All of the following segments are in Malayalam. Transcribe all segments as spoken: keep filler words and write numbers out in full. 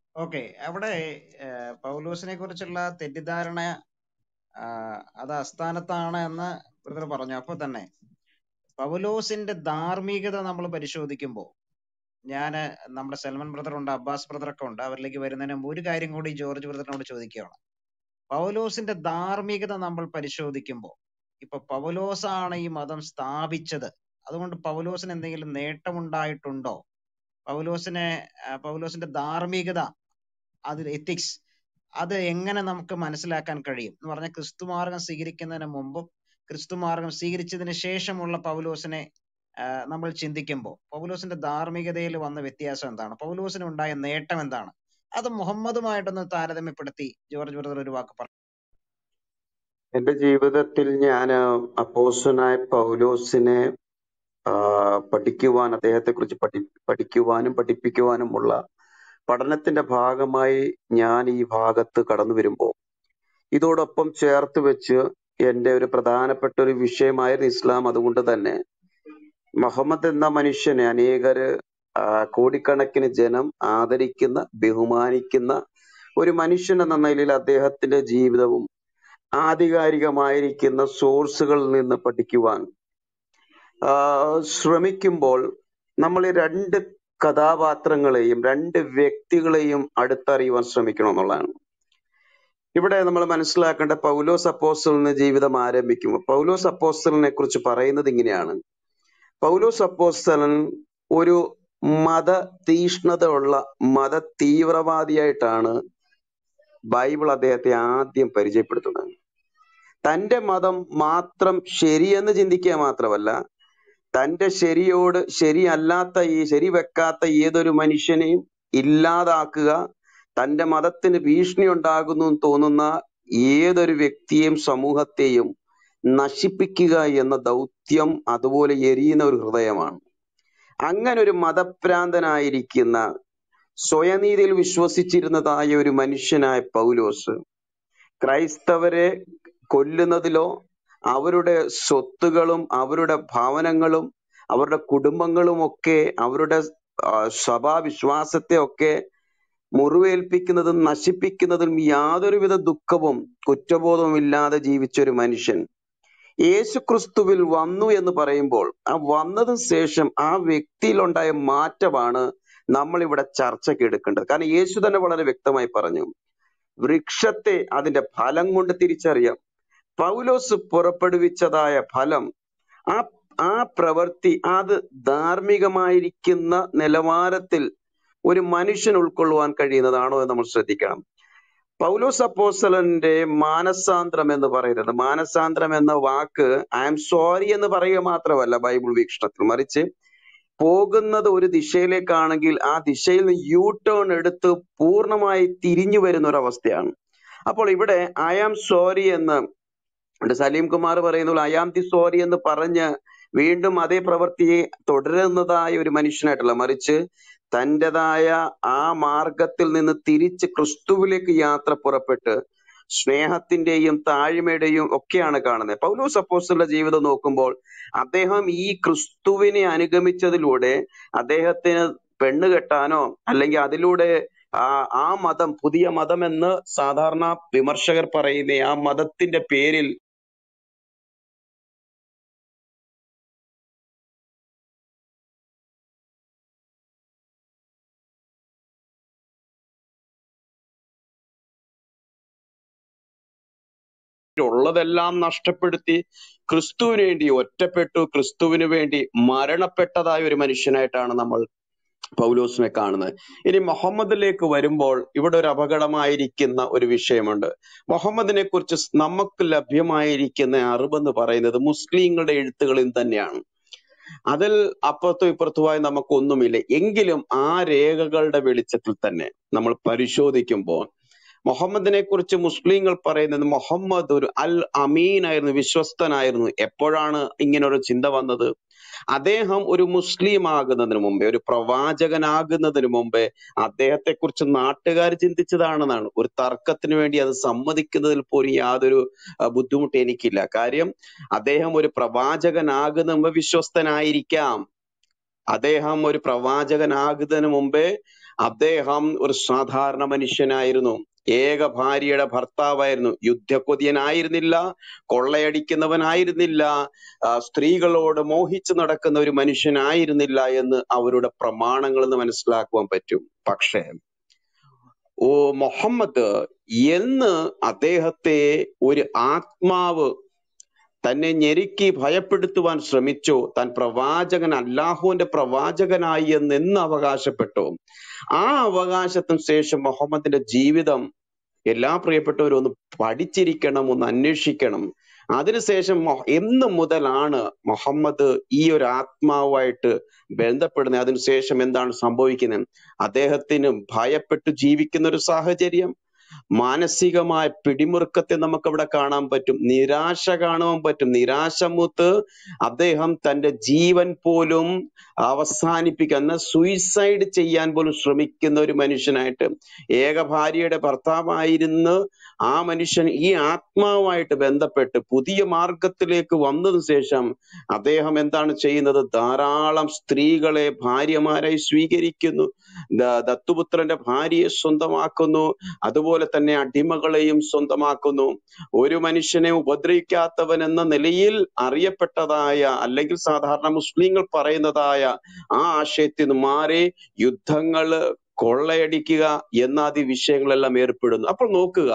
ഓക്കെ. അവിടെ ഏഹ്, പൗലോസിനെ കുറിച്ചുള്ള തെറ്റിദ്ധാരണ ആഹ്, അത് അസ്ഥാനത്താണ് എന്ന് ബ്രദർ പറഞ്ഞു. അപ്പൊ തന്നെ പൗലോസിന്റെ ധാർമ്മികത നമ്മൾ പരിശോധിക്കുമ്പോൾ, ഞാൻ നമ്മുടെ സൽമൻ ബ്രദർ ഉണ്ട്, അബ്ബാസ് ബ്രദർ ഒക്കെ ഉണ്ട്, അവരിലേക്ക് വരുന്നതിന് മുമ്പ് ഒരു കാര്യം കൂടി ജോർജ് ബ്രദറിനോട് ചോദിക്കുകയാണ്. പൗലോസിന്റെ ധാർമ്മികത നമ്മൾ പരിശോധിക്കുമ്പോൾ, ഇപ്പൊ പൗലോസാണ് ഈ മതം സ്ഥാപിച്ചത്, അതുകൊണ്ട് പൗലോസിന് എന്തെങ്കിലും നേട്ടമുണ്ടായിട്ടുണ്ടോ? പൗലോസിനെ ആ, പൗലോസിന്റെ ധാർമ്മികത, അതിൽ എത്തിക്സ്, അത് എങ്ങനെ നമുക്ക് മനസ്സിലാക്കാൻ കഴിയും എന്ന് പറഞ്ഞാൽ, ക്രിസ്തുമാർഗം സ്വീകരിക്കുന്നതിന് മുമ്പും ക്രിസ്തുമാർഗം സ്വീകരിച്ചതിന് ശേഷമുള്ള പൗലോസിനെ ആ, നമ്മൾ ചിന്തിക്കുമ്പോൾ പൗലോസിന്റെ ധാർമ്മികതയിൽ വന്ന വ്യത്യാസം എന്താണ്? പൗലോസിന് ഉണ്ടായ നേട്ടം എന്താണ്? അത് മുഹമ്മദുമായിട്ടൊന്ന് താരതമ്യപ്പെടുത്തി ജോർജ് ബ്രദർ ഒരു വാക്ക് പറഞ്ഞു. എന്റെ ജീവിതത്തിൽ ഞാൻ അപ്പോസ്തലനായ പൗലോസിനെ ആ, പഠിക്കുവാൻ, അദ്ദേഹത്തെ കുറിച്ച് പഠി പഠിക്കുവാനും പഠിപ്പിക്കുവാനുമുള്ള പഠനത്തിന്റെ ഭാഗമായി ഞാൻ ഈ ഭാഗത്ത് കടന്നു വരുമ്പോൾ, ഇതോടൊപ്പം ചേർത്ത് വെച്ച് എന്റെ ഒരു പ്രധാനപ്പെട്ട ഒരു വിഷയമായിരുന്നു ഇസ്ലാം. അതുകൊണ്ട് തന്നെ മുഹമ്മദ് എന്ന മനുഷ്യനെ അനേകര് ആ, കോടിക്കണക്കിന് ജനം ആദരിക്കുന്ന, ബഹുമാനിക്കുന്ന ഒരു മനുഷ്യൻ എന്ന നിലയിൽ അദ്ദേഹത്തിന്റെ ജീവിതവും ആധികാരികമായിരിക്കുന്ന സോഴ്സുകളിൽ നിന്ന് പഠിക്കുവാൻ ആ, ശ്രമിക്കുമ്പോൾ, നമ്മൾ ഈ രണ്ട് കഥാപാത്രങ്ങളെയും രണ്ട് വ്യക്തികളെയും അടുത്തറിയുവാൻ ശ്രമിക്കണം എന്നുള്ളതാണ്. ഇവിടെ നമ്മൾ മനസ്സിലാക്കേണ്ട, പൗലോസ് അപ്പോസ്തലന് ജീവിതം ആരംഭിക്കുമ്പോൾ പൗലോസ് അപ്പോസ്തലനെ കുറിച്ച് പറയുന്നത് ഇങ്ങനെയാണ്. പൗലോസ് അപ്പോസ്തലൻ ഒരു മത തീഷ്ണത ഉള്ള മത തീവ്രവാദിയായിട്ടാണ് ബൈബിൾ അദ്ദേഹത്തെ ആദ്യം പരിചയപ്പെടുത്തുന്നത്. തന്റെ മതം മാത്രം ശരിയെന്ന് ചിന്തിക്കുക മാത്രമല്ല, തന്റെ ശരിയോട് ശരിയല്ലാത്ത ഈ ശരി വെക്കാത്ത ഏതൊരു മനുഷ്യനെയും ഇല്ലാതാക്കുക, തന്റെ മതത്തിന് ഭീഷണി ഉണ്ടാകുന്നു എന്ന് തോന്നുന്ന ഏതൊരു വ്യക്തിയെയും സമൂഹത്തെയും നശിപ്പിക്കുക എന്ന ദൗത്യം അതുപോലെ എരിയുന്ന ഒരു ഹൃദയമാണ്. അങ്ങനെ ഒരു മതഭ്രാന്തനായിരിക്കുന്ന, സ്വയനീതിയിൽ വിശ്വസിച്ചിരുന്നതായ ഒരു മനുഷ്യനായ പൗലോസ് ക്രൈസ്തവരെ കൊല്ലുന്നതിലോ അവരുടെ സ്വത്തുകളും അവരുടെ ഭവനങ്ങളും അവരുടെ കുടുംബങ്ങളും ഒക്കെ അവരുടെ ആ, സഭാവിശ്വാസത്തെ ഒക്കെ മുറിവേൽപ്പിക്കുന്നതും നശിപ്പിക്കുന്നതും യാതൊരുവിധ ദുഃഖവും കുറ്റബോധവും ഇല്ലാതെ ജീവിച്ച ഒരു മനുഷ്യൻ യേശു ക്രിസ്തുവിൽ വന്നു എന്ന് പറയുമ്പോൾ, ആ വന്നതിന് ശേഷം ആ വ്യക്തിയിലുണ്ടായ മാറ്റമാണ് നമ്മൾ ഇവിടെ ചർച്ചയ്ക്ക് എടുക്കേണ്ടത്. കാരണം യേശു തന്നെ വളരെ വ്യക്തമായി പറഞ്ഞു, വൃക്ഷത്തെ അതിന്റെ ഫലം കൊണ്ട് തിരിച്ചറിയാം. പൗലോസ് പുറപ്പെടുവിച്ചതായ ഫലം, ആ ആ പ്രവൃത്തി, അത് ധാർമ്മികമായിരിക്കുന്ന നിലവാരത്തിൽ ഒരു മനുഷ്യൻ ഉൾക്കൊള്ളുവാൻ കഴിയുന്നതാണോ എന്ന് നമ്മൾ ശ്രദ്ധിക്കണം. പൗലോസ് അപ്പോസ്തലന്റെ മാനസാന്തരം എന്ന് പറയുന്നത്, മാനസാന്തരം എന്ന വാക്ക് ഐ ആം സോറി എന്ന് പറയുക മാത്രമല്ല ബൈബിൾ വീക്ഷണത്തിൽ, മറിച്ച് പോകുന്നത് ഒരു ദിശയിലേക്കാണെങ്കിൽ ആ ദിശയിൽ നിന്ന് യൂ ടേൺ എടുത്ത് പൂർണ്ണമായി തിരിഞ്ഞു വരുന്ന ഒരു അവസ്ഥയാണ്. അപ്പോൾ ഇവിടെ ഐ ആം സോറി എന്ന് സലീം കുമാർ പറയുന്നു, ഐ ആം ദി സോറി എന്ന് പറഞ്ഞ് വീണ്ടും അതേ പ്രവൃത്തിയെ തുടരുന്നതായ ഒരു മനുഷ്യനായിട്ടല്ല, മറിച്ച് തൻ്റെതായ ആ മാർഗത്തിൽ നിന്ന് തിരിച്ച് ക്രിസ്തുവിലേക്ക് യാത്ര പുറപ്പെട്ട് സ്നേഹത്തിന്റെയും താഴ്മയുടെയും ഒക്കെയാണ് കാണുന്നത്. പൗലോസ് അപ്പോസ്തലന്റെ ജീവിതം നോക്കുമ്പോൾ, അദ്ദേഹം ഈ ക്രിസ്തുവിനെ അനുഗമിച്ചതിലൂടെ അദ്ദേഹത്തിന് പെണ്ണ് കെട്ടാനോ അല്ലെങ്കിൽ അതിലൂടെ ആ ആ മതം, പുതിയ മതം എന്ന് സാധാരണ വിമർശകർ പറയുന്ന ആ മതത്തിന്റെ പേരിൽ ഉള്ളതെല്ലാം നഷ്ടപ്പെടുത്തി ക്രിസ്തുവിന് വേണ്ടി ഒറ്റപ്പെട്ടു, ക്രിസ്തുവിന് വേണ്ടി മരണപ്പെട്ടതായ ഒരു മനുഷ്യനായിട്ടാണ് നമ്മൾ പൗലോസിനെ കാണുന്നത്. ഇനി മുഹമ്മദിലേക്ക് വരുമ്പോൾ ഇവിടെ ഒരു അപകടമായിരിക്കുന്ന ഒരു വിഷയമുണ്ട്. മുഹമ്മദിനെ കുറിച്ച് നമുക്ക് ലഭ്യമായിരിക്കുന്ന അറിവെന്ന് പറയുന്നത് മുസ്ലിങ്ങളുടെ എഴുത്തുകളിൽ തന്നെയാണ്. അതിൽ അപ്പുറത്തും ഇപ്പുറത്തുമായി നമുക്കൊന്നുമില്ല. എങ്കിലും ആ രേഖകളുടെ വെളിച്ചത്തിൽ തന്നെ നമ്മൾ പരിശോധിക്കുമ്പോൾ മുഹമ്മദിനെ കുറിച്ച് മുസ്ലിങ്ങൾ പറയുന്നത് മുഹമ്മദ് ഒരു അൽ അമീൻ ആയിരുന്നു, വിശ്വസ്തനായിരുന്നു. എപ്പോഴാണ് ഇങ്ങനൊരു ചിന്ത വന്നത്? അദ്ദേഹം ഒരു മുസ്ലിം ആകുന്നതിന് മുമ്പേ, ഒരു പ്രവാചകനാകുന്നതിന് മുമ്പേ അദ്ദേഹത്തെ കുറിച്ച് നാട്ടുകാർ ചിന്തിച്ചതാണെന്നാണ്. ഒരു തർക്കത്തിന് വേണ്ടി അത് സമ്മതിക്കുന്നതിൽ പോലും യാതൊരു ബുദ്ധിമുട്ട് എനിക്കില്ല. കാര്യം അദ്ദേഹം ഒരു പ്രവാചകനാകുന്ന മുമ്പ് വിശ്വസ്തനായിരിക്കാം. അദ്ദേഹം ഒരു പ്രവാചകനാകുന്നതിന് മുമ്പേ അദ്ദേഹം ഒരു സാധാരണ മനുഷ്യനായിരുന്നു. ഏക ഭാര്യയുടെ ഭർത്താവായിരുന്നു. യുദ്ധക്കൊതിയനായിരുന്നില്ല, കൊള്ളയടിക്കുന്നവനായിരുന്നില്ല, ആ, സ്ത്രീകളോട് മോഹിച്ചു നടക്കുന്ന ഒരു മനുഷ്യനായിരുന്നില്ല എന്ന് അവരുടെ പ്രമാണങ്ങളിൽ നിന്ന് മനസ്സിലാക്കുവാൻ പറ്റും. പക്ഷേ ഓ മുഹമ്മദ് എന്ന് അദ്ദേഹത്തെ ഒരു ആത്മാവ് തന്നെ ഞെരുക്കി ഭയപ്പെടുത്തുവാൻ ശ്രമിച്ചു, താൻ പ്രവാചകൻ, അല്ലാഹുവിന്റെ പ്രവാചകനായി എന്ന് എന്ന് അവകാശപ്പെട്ടു. ആ അവകാശത്തിന് ശേഷം മുഹമ്മദിന്റെ ജീവിതം എല്ലാ പ്രിയപ്പെട്ടവരും ഒന്ന് പഠിച്ചിരിക്കണം, ഒന്ന് അന്വേഷിക്കണം. അതിനുശേഷം മൊ- എന്ന് മുതലാണ് മുഹമ്മദ് ഈ ഒരു ആത്മാവുമായിട്ട് ബന്ധപ്പെടുന്നത്? അതിനുശേഷം എന്താണ് സംഭവിക്കുന്നത്? അദ്ദേഹത്തിന് ഭയപ്പെട്ട് ജീവിക്കുന്ന ഒരു സാഹചര്യം, മാനസികമായ പിടിമുറുക്കത്തെ നമുക്ക് അവിടെ കാണാൻ പറ്റും, നിരാശ കാണുവാൻ പറ്റും. നിരാശ മൂത്ത് അദ്ദേഹം തന്റെ ജീവൻ പോലും അവസാനിപ്പിക്കുന്ന, സൂയിസൈഡ് ചെയ്യാൻ പോലും ശ്രമിക്കുന്ന ഒരു മനുഷ്യനായിട്ട്, ഏക ഭാര്യയുടെ ഭർത്താവായിരുന്ന് ആ മനുഷ്യൻ ഈ ആത്മാവുമായിട്ട് ബന്ധപ്പെട്ട് പുതിയ മാർഗത്തിലേക്ക് വന്നതിന് ശേഷം അദ്ദേഹം എന്താണ് ചെയ്യുന്നത്? ധാരാളം സ്ത്രീകളെ ഭാര്യമാരായി സ്വീകരിക്കുന്നു, ദ- ദത്തുപുത്രന്റെ ഭാര്യയെ സ്വന്തമാക്കുന്നു, അതുപോലെ തന്നെ അടിമകളെയും സ്വന്തമാക്കുന്നു. ഒരു മനുഷ്യനെ ഉപദ്രവിക്കാത്തവൻ എന്ന നിലയിൽ അറിയപ്പെട്ടതായ, അല്ലെങ്കിൽ സാധാരണ മുസ്ലിങ്ങൾ പറയുന്നതായ ആ ആശയത്തിൽ നിന്ന് മാറി യുദ്ധങ്ങള്, കൊള്ളയടിക്കുക എന്നാദി വിഷയങ്ങളെല്ലാം ഏർപ്പെടുന്നു. അപ്പോൾ നോക്കുക,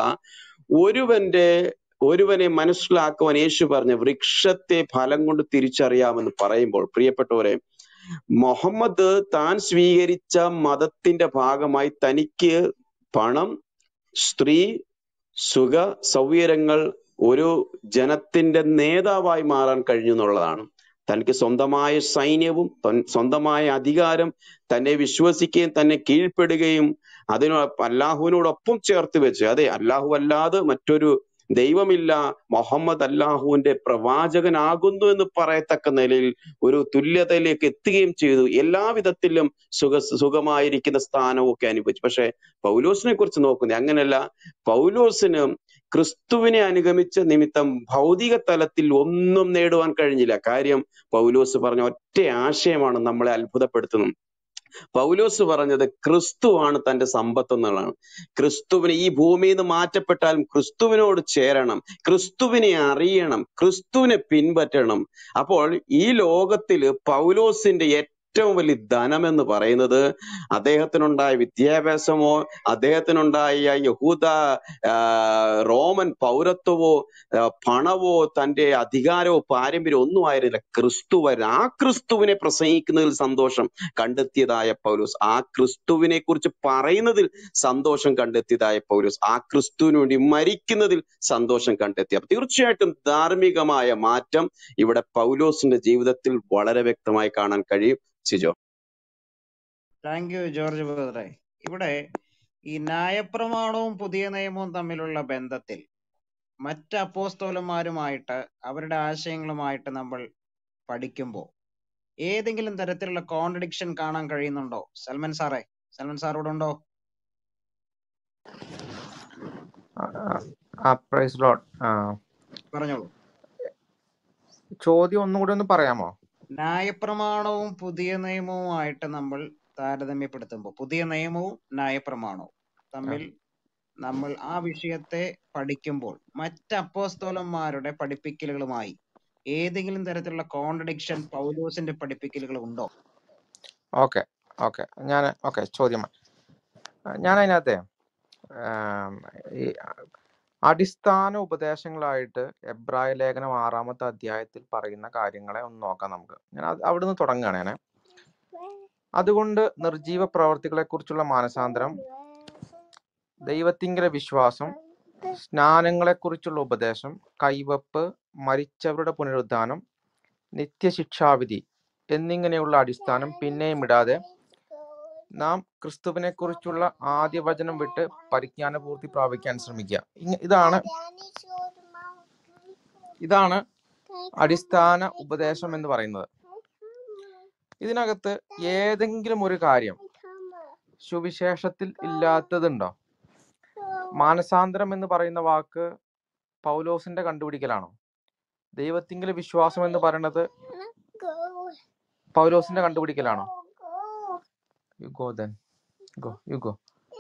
ഒരുവന്റെ ഒരുവനെ മനസ്സിലാക്കുവാൻ യേശു പറഞ്ഞ വൃക്ഷത്തെ ഫലം കൊണ്ട് തിരിച്ചറിയാമെന്ന് പറയുമ്പോൾ, പ്രിയപ്പെട്ടവരെ, മുഹമ്മദ് താൻ സ്വീകരിച്ച മതത്തിന്റെ ഭാഗമായി തനിക്ക് പണം, സ്ത്രീ, സുഖ സൗകര്യങ്ങൾ, ഒരു ജനത്തിന്റെ നേതാവായി മാറാൻ കഴിഞ്ഞു എന്നുള്ളതാണ്. തനിക്ക് സ്വന്തമായ സൈന്യവും തൻ- സ്വന്തമായ അധികാരം, തന്നെ വിശ്വസിക്കുകയും തന്നെ കീഴ്പ്പെടുകയും അതിനോ അല്ലാഹുവിനോടൊപ്പം ചേർത്ത് വെച്ച്, അതെ, അല്ലാഹു അല്ലാതെ മറ്റൊരു ദൈവമില്ല, മുഹമ്മദ് അല്ലാഹുവിന്റെ പ്രവാചകനാകുന്നു എന്ന് പറയത്തക്ക നിലയിൽ ഒരു തുല്യതയിലേക്ക് എത്തുകയും ചെയ്തു. എല്ലാവിധത്തിലും സുഖ സുഖമായിരിക്കുന്ന സ്ഥാനവും ഒക്കെ അനുഭവിച്ചു. പക്ഷെ പൗലോസിനെ കുറിച്ച് നോക്കുന്നത് അങ്ങനെയല്ല. പൗലോസിന് ക്രിസ്തുവിനെ അനുഗമിച്ച നിമിത്തം ഭൗതിക തലത്തിൽ ഒന്നും നേടുവാൻ കഴിഞ്ഞില്ല. കാര്യം, പൗലോസ് പറഞ്ഞ ഒറ്റ ആശയമാണ് നമ്മളെ അത്ഭുതപ്പെടുത്തുന്നത്. പൗലോസ് പറഞ്ഞത് ക്രിസ്തുവാണ് തന്റെ സമ്പത്ത് എന്നുള്ളതാണ്. ക്രിസ്തുവിനെ, ഈ ഭൂമിയിൽ നിന്ന് മാറ്റപ്പെട്ടാലും ക്രിസ്തുവിനോട് ചേരണം, ക്രിസ്തുവിനെ അറിയണം, ക്രിസ്തുവിനെ പിൻപറ്റണം. അപ്പോൾ ഈ ലോകത്തില് പൗലോസിന്റെ ഏറ്റവും വലിയ ധനം എന്ന് പറയുന്നത് അദ്ദേഹത്തിനുണ്ടായ വിദ്യാഭ്യാസമോ, അദ്ദേഹത്തിനുണ്ടായ യഹൂദ ആ, റോമൻ പൗരത്വമോ, ആ, പണവോ, തന്റെ അധികാരമോ പാരമ്പര്യമോ ഒന്നും ആയിരുന്നില്ല. ക്രിസ്തുവായിരുന്നു. ആ ക്രിസ്തുവിനെ പ്രസംഗിക്കുന്നതിൽ സന്തോഷം കണ്ടെത്തിയതായ പൗലോസ്, ആ ക്രിസ്തുവിനെ കുറിച്ച് പറയുന്നതിൽ സന്തോഷം കണ്ടെത്തിയതായ പൗലോസ്, ആ ക്രിസ്തുവിന് വേണ്ടി മരിക്കുന്നതിൽ സന്തോഷം കണ്ടെത്തി. അപ്പൊ തീർച്ചയായിട്ടും ധാർമ്മികമായ മാറ്റം ഇവിടെ പൗലോസിന്റെ ജീവിതത്തിൽ വളരെ വ്യക്തമായി കാണാൻ കഴിയും. സിജോ. താങ്ക് യു ജോർജ് ബ്രദറെ. ഇവിടെ ഈ ന്യായപ്രമാണവും പുതിയ നിയമവും തമ്മിലുള്ള ബന്ധത്തിൽ മറ്റ് അപ്പോസ്തലന്മാരുമായിട്ട് അവരുടെ ആശയങ്ങളുമായിട്ട് നമ്മൾ പഠിക്കുമ്പോൾ ഏതെങ്കിലും തരത്തിലുള്ള കോൺട്രഡിക്ഷൻ കാണാൻ കഴിയുന്നുണ്ടോ? സൽമൻ സാറേ, സൽമൻ സാറോട് ഉണ്ടോ? Praise Lord. പറഞ്ഞോളൂ. ചോദ്യം ഒന്നുകൂടി ഒന്ന് പറയാമോ? ന്യായപ്രമാണവും പുതിയ നിയമവുമായിട്ട് നമ്മൾ താരതമ്യപ്പെടുത്തുമ്പോൾ, പുതിയ നിയമവും ന്യായപ്രമാണവും തമ്മിൽ നമ്മൾ ആ വിഷയത്തെ പഠിക്കുമ്പോൾ മറ്റ് അപ്പോസ്തലന്മാരുടെ പഠിപ്പിക്കലുകളുമായി ഏതെങ്കിലും തരത്തിലുള്ള കോൺട്രഡിക്ഷൻ പൗലോസിന്റെ പഠിപ്പിക്കലുകൾ ഉണ്ടോ? ഓക്കെ ഓക്കെ ഞാൻ ഓക്കെ ചോദ്യം ഞാൻ അതിനകത്തെ ഈ അടിസ്ഥാന ഉപദേശങ്ങളായിട്ട് എബ്രായ ലേഖനം ആറാമത്തെ അധ്യായത്തിൽ പറയുന്ന കാര്യങ്ങളെ ഒന്ന് നോക്കാം നമുക്ക്. ഞാൻ അത് അവിടുന്ന് തുടങ്ങുകയാണ്. അതുകൊണ്ട് നിർജീവ പ്രവർത്തികളെ കുറിച്ചുള്ള മാനസാന്തരം, ദൈവത്തിങ്കലെ വിശ്വാസം, സ്നാനങ്ങളെക്കുറിച്ചുള്ള ഉപദേശം, കൈവപ്പ്, മരിച്ചവരുടെ പുനരുദ്ധാനം, നിത്യശിക്ഷാവിധി എന്നിങ്ങനെയുള്ള അടിസ്ഥാനം പിന്നെയും ഇടാതെ നാം ക്രിസ്തുവിനെ കുറിച്ചുള്ള ആദ്യ വചനം വിട്ട് പരിജ്ഞാനപൂർത്തി പ്രാപിക്കാൻ ശ്രമിക്കുക. ഇതാണ് ഇതാണ് അടിസ്ഥാന ഉപദേശം എന്ന് പറയുന്നത്. ഇതിനകത്ത് ഏതെങ്കിലും ഒരു കാര്യം സുവിശേഷത്തിൽ ഇല്ലാത്തതുണ്ടോ? മാനസാന്തരം എന്ന് പറയുന്ന വാക്ക് പൗലോസിന്റെ കണ്ടുപിടിക്കലാണോ? ദൈവത്തിങ്കലെ വിശ്വാസം എന്ന് പറയുന്നത് പൗലോസിന്റെ കണ്ടുപിടിക്കലാണോ? You go then. Go you go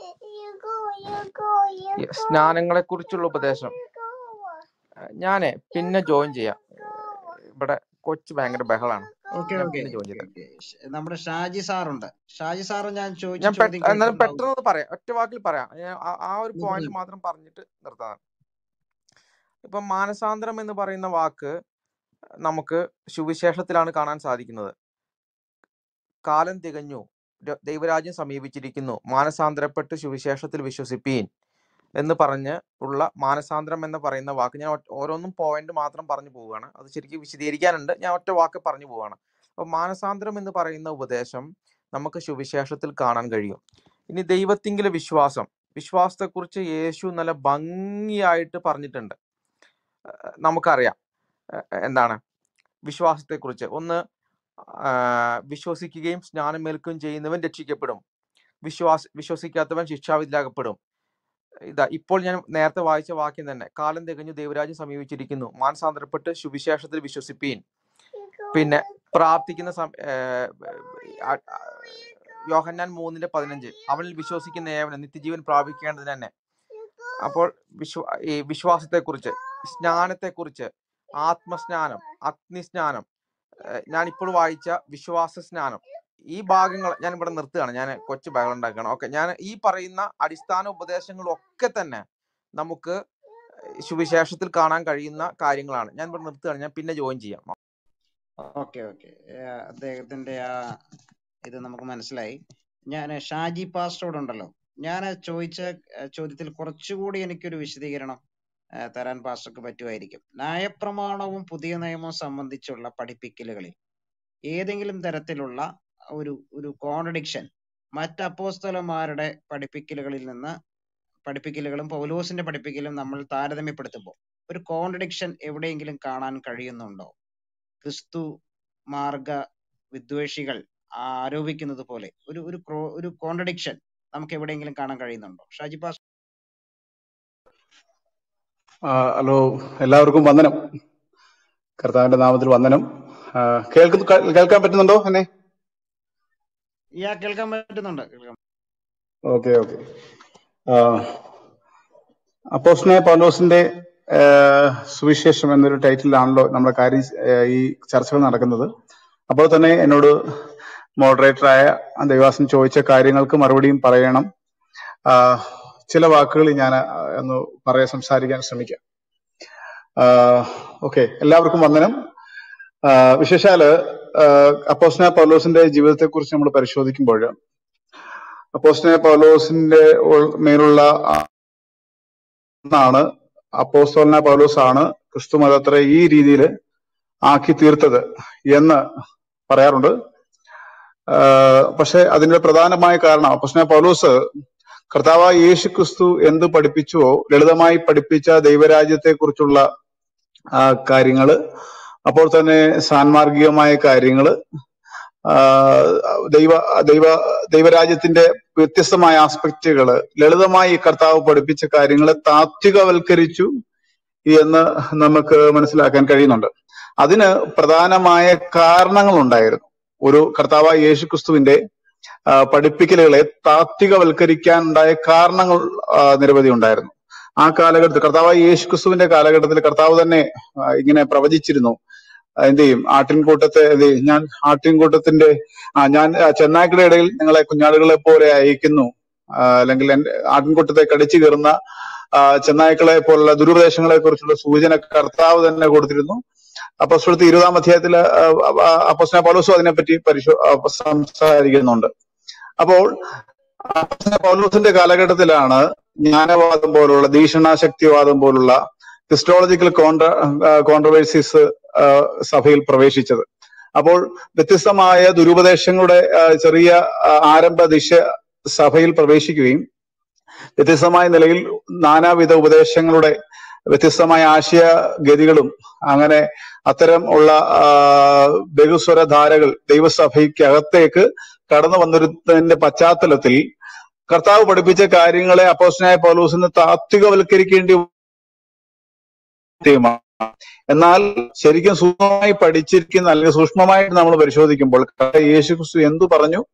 സ്നാനങ്ങളെ കുറിച്ചുള്ള ഉപദേശം ഞാനേ പിന്നെ ജോയിൻ ചെയ്യാം. ഇവിടെ കൊച്ചു ഭയങ്കര ബഹളാണ്. ഓക്കെ ഞാൻ ഓക്കെ പിന്നെ ജോയിൻ ഓക്കെ ചെയ്തേക്കാം. ഓക്കെ. നമ്മുടെ ഷാജി സാറുണ്ട്. ഷാജി സാറ് ഞാൻ ചോദിച്ച ഞാൻ പെട്ട ചോദ്യം എന്നാലും കേട്ടിട്ടുണ്ടാവും. പെട്ടെന്ന് ഒന്ന് പറയാം, ഒറ്റ വാക്കിൽ പറയാം. ഞാൻ ആ- ആ ഒരു ഒന്ന് പോയിന്റ് പറയൂ. മാത്രം പറഞ്ഞിട്ട് നിർത്താം. ഇപ്പൊ മാനസാന്തരം എന്ന് പറയുന്ന വാക്ക് നമുക്ക് സുവിശേഷത്തിലാണ് കാണാൻ സാധിക്കുന്നത്. കാലം തികഞ്ഞു, ര- ദൈവരാജ്യം സമീപിച്ചിരിക്കുന്നു, മാനസാന്തരപ്പെട്ട് സുവിശേഷത്തിൽ വിശ്വസിപ്പീൻ എന്ന് പറഞ്ഞ് ഉള്ള മാനസാന്തരം എന്ന് പറയുന്ന വാക്ക് ഞാൻ ഒറ്റ- ഓരോന്നും പോയിന്റ് മാത്രം പറഞ്ഞു പോവുകയാണ്. അത് ശരിക്കും വിശദീകരിക്കാനുണ്ട്, ഞാൻ ഒറ്റ വാക്ക് പറഞ്ഞു പോവുകയാണ്. അപ്പൊ മാനസാന്തരം എന്ന് പറയുന്ന ഉപദേശം നമുക്ക് സുവിശേഷത്തിൽ കാണാൻ കഴിയും. ഇനി ദൈവത്തിങ്കിലെ വിശ്വാസം, വിശ്വാസത്തെക്കുറിച്ച് യേശു നല്ല ഭംഗിയായിട്ട് പറഞ്ഞിട്ടുണ്ട്. ഏഹ് നമുക്കറിയാം ഏഹ് എന്താണ് വിശ്വാസത്തെക്കുറിച്ച്. ഒന്ന്, ആഹ് വിശ്വസിക്കുകയും സ്നാനമേൽക്കുകയും ചെയ്യുന്നവൻ രക്ഷിക്കപ്പെടും, വിശ്വാസ വിശ്വസിക്കാത്തവൻ ശിക്ഷാവിധിയിലാകപ്പെടും. ഇതാ ഇപ്പോൾ ഞാൻ നേരത്തെ വായിച്ച വാക്യം തന്നെ, കാലം തികഞ്ഞു ദൈവരാജ്യം സമീപിച്ചിരിക്കുന്നു, മാനസാന്തരപ്പെട്ട് സുവിശേഷത്തിൽ വിശ്വസിപ്പീൻ. പിന്നെ പ്രാർത്ഥിക്കുന്ന സം- ഏഹ് ആ- ആ- യോഹന്നാൻ മൂന്നിന്റെ പതിനഞ്ച്, അവനിൽ വിശ്വസിക്കുന്ന ഏവനും നിത്യജീവൻ പ്രാപിക്കേണ്ടതിന് തന്നെ. അപ്പോൾ വിശ്വ ഈ വിശ്വാസത്തെക്കുറിച്ച്, സ്നാനത്തെക്കുറിച്ച്, ആത്മസ്നാനം, അഗ്നിസ്നാനം, ഏഹ് ഞാൻ ഇപ്പോൾ വായിച്ച വിശ്വാസ സ്നാനം, ഈ ഭാഗങ്ങൾ ഞാൻ ഇവിടെ നിർത്തുകയാണ്. ഞാൻ കൊച്ചു ബഹളം ഉണ്ടാക്കുകയാണ്. ഓക്കെ, ഞാൻ ഈ പറയുന്ന അടിസ്ഥാന ഉപദേശങ്ങളൊക്കെ തന്നെ നമുക്ക് സുവിശേഷത്തിൽ കാണാൻ കഴിയുന്ന കാര്യങ്ങളാണ്. ഞാൻ ഇവിടെ നിർത്തുകയാണ്, ഞാൻ പിന്നെ ജോയിൻ ചെയ്യാം. Okay okay. ഏഹ് അദ്ദേഹത്തിന്റെ ആ ഇത് നമുക്ക് മനസ്സിലായി. ഞാൻ ഷാജി പാസ്റ്ററോട് ഉണ്ടല്ലോ, ഞാൻ ചോദിച്ച ഏഹ് ചോദ്യത്തിൽ കുറച്ചുകൂടി എനിക്കൊരു വിശദീകരണം ഏഹ് തരാൻ പാസ്റ്റർക്ക് പറ്റുമായിരിക്കും. ന്യായപ്രമാണവും പുതിയ നിയമവും സംബന്ധിച്ചുള്ള പഠിപ്പിക്കലുകളിൽ ഏതെങ്കിലും തരത്തിലുള്ള ഒരു ഒരു കോൺട്രഡിക്ഷൻ മറ്റ് അപ്പോസ്തലന്മാരുടെ പഠിപ്പിക്കലുകളിൽ നിന്ന് പഠിപ്പിക്കലുകളും പൗലോസിന്റെ പഠിപ്പിക്കലും നമ്മൾ താരതമ്യപ്പെടുത്തുമ്പോൾ ഒരു കോൺട്രഡിക്ഷൻ എവിടെയെങ്കിലും കാണാൻ കഴിയുന്നുണ്ടോ? ക്രിസ്തു മാർഗ വിദ്വേഷികൾ ആരോപിക്കുന്നത് പോലെ ഒരു ഒരു ക്രോ- ഒരു കോൺട്രഡിക്ഷൻ നമുക്ക് എവിടെയെങ്കിലും കാണാൻ കഴിയുന്നുണ്ടോ? ഷാജി പാസ്. ആ, ഹലോ, എല്ലാവർക്കും വന്ദനം. കർത്താവിന്റെ നാമത്തിൽ വന്ദനം. ആ, കേൾക്കുന്നു കേൾ- കേൾക്കാൻ പറ്റുന്നുണ്ടോ എന്നെ? യാ, കേൾക്കാൻ പറ്റുന്നുണ്ട്, കേൾക്കാൻ. Okay okay. അപ്പോസ്തലനായ പൗലോസിന്റെ ആ, സുവിശേഷം എന്നൊരു ടൈറ്റിലാണല്ലോ നമ്മുടെ കാര്യം, ആ, ഈ ചർച്ചകൾ നടക്കുന്നത്. അപ്പോൾ തന്നെ എന്നോട് മോഡറേറ്ററായ ദൈവാസൻ ചോദിച്ച കാര്യങ്ങൾക്ക് മറുപടിയും പറയണം. ആ, ചില വാക്കുകൾ ഞാൻ ആ, ഒന്ന് പറയാൻ സംസാരിക്കാൻ ശ്രമിക്കാം. ഓക്കെ, എല്ലാവർക്കും വന്ദനം. ആ, വിശേഷാല് അപ്പോസ്തലനായ പൗലോസിന്റെ ജീവിതത്തെ കുറിച്ച് നമ്മൾ പരിശോധിക്കുമ്പോൾ അപ്പോസ്തലനായ പൗലോസിന്റെ ഉൾ- മേലുള്ള ആ- ഒന്നാണ് അപ്പോസ്തലനായ പൗലോസ് ആണ് ക്രിസ്തു മതത്തെ ഈ രീതിയിൽ ആക്കി തീർത്തത് എന്ന് പറയാറുണ്ട്. ആ, പക്ഷെ അതിന്റെ പ്രധാനമായ കാരണം അപ്പോസ്തലനായ പൗലോസ് കർത്താവായ യേശു ക്രിസ്തു എന്ത് പഠിപ്പിച്ചുവോ ലളിതമായി പഠിപ്പിച്ച ദൈവരാജ്യത്തെ കുറിച്ചുള്ള ആ, കാര്യങ്ങള്, അപ്പോൾ തന്നെ സാൻമാർഗികമായ കാര്യങ്ങള്, ആ, ദൈവ ദൈവ ദൈവരാജ്യത്തിന്റെ വ്യത്യസ്തമായ ആസ്പെക്റ്റുകള് ലളിതമായി കർത്താവ് പഠിപ്പിച്ച കാര്യങ്ങളെ താത്വികവൽക്കരിച്ചു എന്ന് നമുക്ക് മനസ്സിലാക്കാൻ കഴിയുന്നുണ്ട്. അതിന് പ്രധാനമായ കാരണങ്ങളുണ്ടായിരുന്നു. ഒരു കർത്താവായ യേശു ക്രിസ്തുവിന്റെ ആ, പഠിപ്പിക്കലുകളെ താത്വികവൽക്കരിക്കാൻ ഉണ്ടായ കാരണങ്ങൾ ആ, നിരവധി ഉണ്ടായിരുന്നു. ആ കാലഘട്ടത്തിൽ കർത്താവായ യേശു ക്രിസ്തുവിന്റെ കാലഘട്ടത്തിൽ കർത്താവ് തന്നെ ആ, ഇങ്ങനെ പ്രവചിച്ചിരുന്നു. ആ, എന്ത് ചെയ്യും, ആട്ടിൻകൂട്ടത്തെ എന്ത് ചെയ്യും, ഞാൻ ആട്ടിൻകൂട്ടത്തിന്റെ ആ ഞാൻ ആ, ചെന്നായ്ക്കളുടെ ഇടയിൽ നിങ്ങളെ കുഞ്ഞാടുകളെ പോലെ അയക്കുന്നു, ആ, അല്ലെങ്കിൽ എന്റെ ആട്ടിൻകൂട്ടത്തെ കടിച്ചു കയറുന്ന ആ, ചെന്നായ്ക്കളെ പോലുള്ള ദുരുപദേശങ്ങളെ കുറിച്ചുള്ള സൂചന കർത്താവ് തന്നെ കൊടുത്തിരുന്നു. അപ്പോസ്തലത്തിൽ ഇരുപതാം അധ്യായത്തില് അപ്പോസ്തലനായ പൗലോസും അതിനെപ്പറ്റി പരിശോ ആ, സംസാരിക്കുന്നുണ്ട്. അപ്പോൾ അപ്പോസ്തലനായ പൗലോസിന്റെ കാലഘട്ടത്തിലാണ് ജ്ഞാനവാദം പോലുള്ള ദീക്ഷണാശക്തിവാദം പോലുള്ള ക്രിസ്റ്റോളജിക്കൽ കോൺട്ര കോൺട്രവേഴ്സീസ് സഭയിൽ പ്രവേശിച്ചത്. അപ്പോൾ വ്യത്യസ്തമായ ദുരുപദേശങ്ങളുടെ ആ, ചെറിയ ആ, ആരംഭ ദിശ സഭയിൽ പ്രവേശിക്കുകയും വ്യത്യസ്തമായ നിലയിൽ നാനാവിധ ഉപദേശങ്ങളുടെ വ്യത്യസ്തമായ ആശയഗതികളും അങ്ങനെ അത്തരം ഉള്ള ആ, ബഹുസ്വരധാരകൾ ദൈവസഭയ്ക്കകത്തേക്ക് കടന്നു വന്നിരുന്നതിന്റെ പശ്ചാത്തലത്തിൽ കർത്താവ് പഠിപ്പിച്ച കാര്യങ്ങളെ അപ്പോസ്തലനായ പൗലോസിന് താത്വികവൽക്കരിക്കേണ്ടി വന്നു. എന്നാൽ ശരിക്കും സൂക്ഷ്മമായി പഠിച്ചിരിക്കുന്ന അല്ലെങ്കിൽ സൂക്ഷ്മമായിട്ട് നമ്മൾ പരിശോധിക്കുമ്പോൾ യേശു ക്രിസ്തു എന്തു പറഞ്ഞു,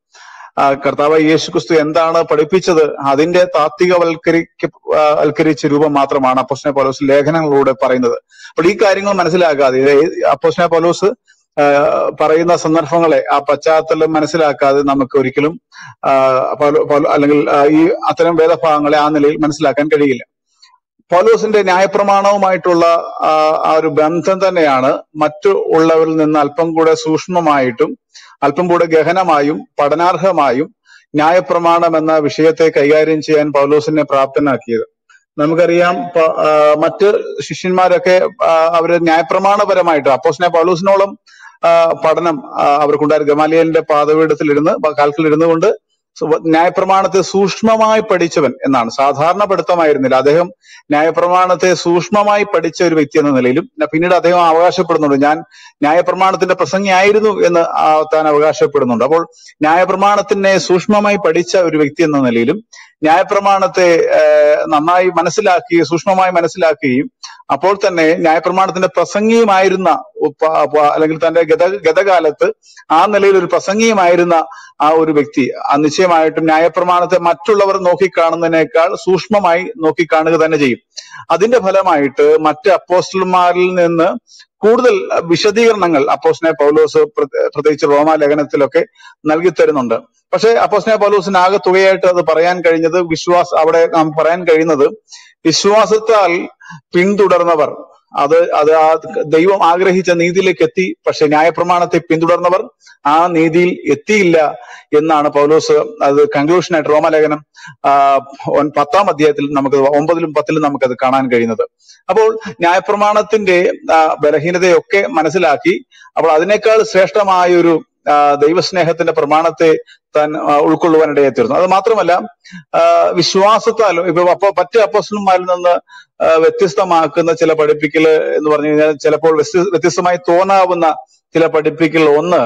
ആ, കർത്താവ് യേശു ക്രിസ്തു എന്താണ് പഠിപ്പിച്ചത് അതിന്റെ താത്വികവൽക്കരിക്ക ആ, വൽക്കരിച്ച രൂപം മാത്രമാണ് അപ്പോസ്തലനായ പൗലോസ് ലേഖനങ്ങളിലൂടെ പറയുന്നത്. അപ്പോൾ ഈ കാര്യങ്ങൾ മനസ്സിലാക്കാതെ ഇത് അപ്പോസ്തലനായ പൗലോസ് ആ, പറയുന്ന സന്ദർഭങ്ങളെ ആ പശ്ചാത്തലം മനസ്സിലാക്കാതെ നമുക്ക് ഒരിക്കലും ആ, പൗലോ- പൗലോ- അല്ലെങ്കിൽ ആ, ഈ അത്തരം വേദഭാഗങ്ങളെ ആ നിലയിൽ മനസ്സിലാക്കാൻ കഴിയില്ല. പൗലോസിന്റെ ന്യായപ്രമാണവുമായിട്ടുള്ള ആ ആ ഒരു ബന്ധം തന്നെയാണ് മറ്റു ഉള്ളവരിൽ നിന്ന് അല്പം കൂടെ സൂക്ഷ്മമായിട്ടും അല്പം കൂടെ ഗഹനമായും പഠനാർഹമായും ന്യായപ്രമാണം എന്ന വിഷയത്തെ കൈകാര്യം ചെയ്യാൻ പൗലോസിനെ പ്രാപ്തനാക്കിയത്. നമുക്കറിയാം പ- ആ, മറ്റ് ശിഷ്യന്മാരൊക്കെ ആ, അവര് ന്യായപ്രമാണപരമായിട്ട് അപ്പോസ്തലനായ പൗലോസിനോളം ആ, പഠനം ആ, അവർക്കുണ്ടായിരുന്നു. ഗമാലിയേലിന്റെ പാദപീഠത്തിലിരുന്ന് കാൽക്കലിരുന്നു കൊണ്ട് സു- ന്യായപ്രമാണത്തെ സൂക്ഷ്മമായി പഠിച്ചവൻ എന്നാണ്. സാധാരണ പഠിത്തമായിരുന്നില്ല. അദ്ദേഹം ന്യായപ്രമാണത്തെ സൂക്ഷ്മമായി പഠിച്ച ഒരു വ്യക്തി എന്ന നിലയിലും ന- പിന്നീട് അദ്ദേഹം അവകാശപ്പെടുന്നുണ്ട്, ഞാൻ ന്യായപ്രമാണത്തിന്റെ പ്രസംഗിയായിരുന്നു എന്ന് ആ, താൻ അവകാശപ്പെടുന്നുണ്ട്. അപ്പോൾ ന്യായപ്രമാണത്തിനെ സൂക്ഷ്മമായി പഠിച്ച ഒരു വ്യക്തി എന്ന നിലയിലും ന്യായപ്രമാണത്തെ ഏഹ്, നന്നായി മനസ്സിലാക്കുകയും സൂക്ഷ്മമായി മനസ്സിലാക്കുകയും അപ്പോൾ തന്നെ ന്യായപ്രമാണത്തിന്റെ പ്രസംഗിയുമായിരുന്ന ഉപ്പ- പ- അല്ലെങ്കിൽ തന്റെ ഗത ഗതകാലത്ത് ആ നിലയിൽ ഒരു പ്രസംഗിയുമായിരുന്ന ആ ഒരു വ്യക്തി ആ നിശ്ചയമായിട്ടും ന്യായപ്രമാണത്തെ മറ്റുള്ളവർ നോക്കിക്കാണുന്നതിനേക്കാൾ സൂക്ഷ്മമായി നോക്കിക്കാണുക തന്നെ ചെയ്യും. അതിന്റെ ഫലമായിട്ട് മറ്റ് അപ്പോസ്റ്റലന്മാരിൽ നിന്ന് കൂടുതൽ വിശദീകരണങ്ങൾ അപ്പോസ്തലനായ പൗലോസ് പ്ര- പ്രത്യേകിച്ച് റോമാ ലേഖനത്തിലൊക്കെ നൽകി തരുന്നുണ്ട്. പക്ഷെ അപ്പോസ്തലനായ പൗലോസിന് ആകെ തുകയായിട്ട് അത് പറയാൻ കഴിഞ്ഞത് വിശ്വാസ അവിടെ നാം പറയാൻ കഴിയുന്നത് വിശ്വാസത്താൽ പിന്തുടർന്നവർ അത് അത് ആ ദൈവം ആഗ്രഹിച്ച നീതിയിലേക്ക് എത്തി. പക്ഷെ ന്യായപ്രമാണത്തെ പിന്തുടർന്നവർ ആ നീതിയിൽ എത്തിയില്ല എന്നാണ് പൗലോസ് അത് കൺക്ലൂഷനായിട്ട് റോമാലേഖനം ആ ഒൻ- പത്താം അധ്യായത്തിൽ നമുക്ക് ഒമ്പതിലും പത്തിലും നമുക്കത് കാണാൻ കഴിയുന്നത്. അപ്പോൾ ന്യായപ്രമാണത്തിന്റെ ആ, ബലഹീനതയൊക്കെ മനസ്സിലാക്കി അപ്പോൾ അതിനേക്കാൾ ശ്രേഷ്ഠമായ ഒരു ആ, ദൈവസ്നേഹത്തിന്റെ പ്രമാണത്തെ താൻ ആ, ഉൾക്കൊള്ളുവാനിടയായി തീർന്നു. അത് മാത്രമല്ല ആ, വിശ്വാസത്താലും ഇപ്പൊ അപ്പൊ മറ്റ് അപ്പോസ്തലന്മാരിൽ നിന്ന് ആ, വ്യത്യസ്തമാക്കുന്ന ചില പഠിപ്പിക്കല് എന്ന് പറഞ്ഞു കഴിഞ്ഞാൽ ചിലപ്പോൾ വ്യത്യ- വ്യത്യസ്തമായി തോന്നാവുന്ന ചില പഠിപ്പിക്കൽ ഒന്ന്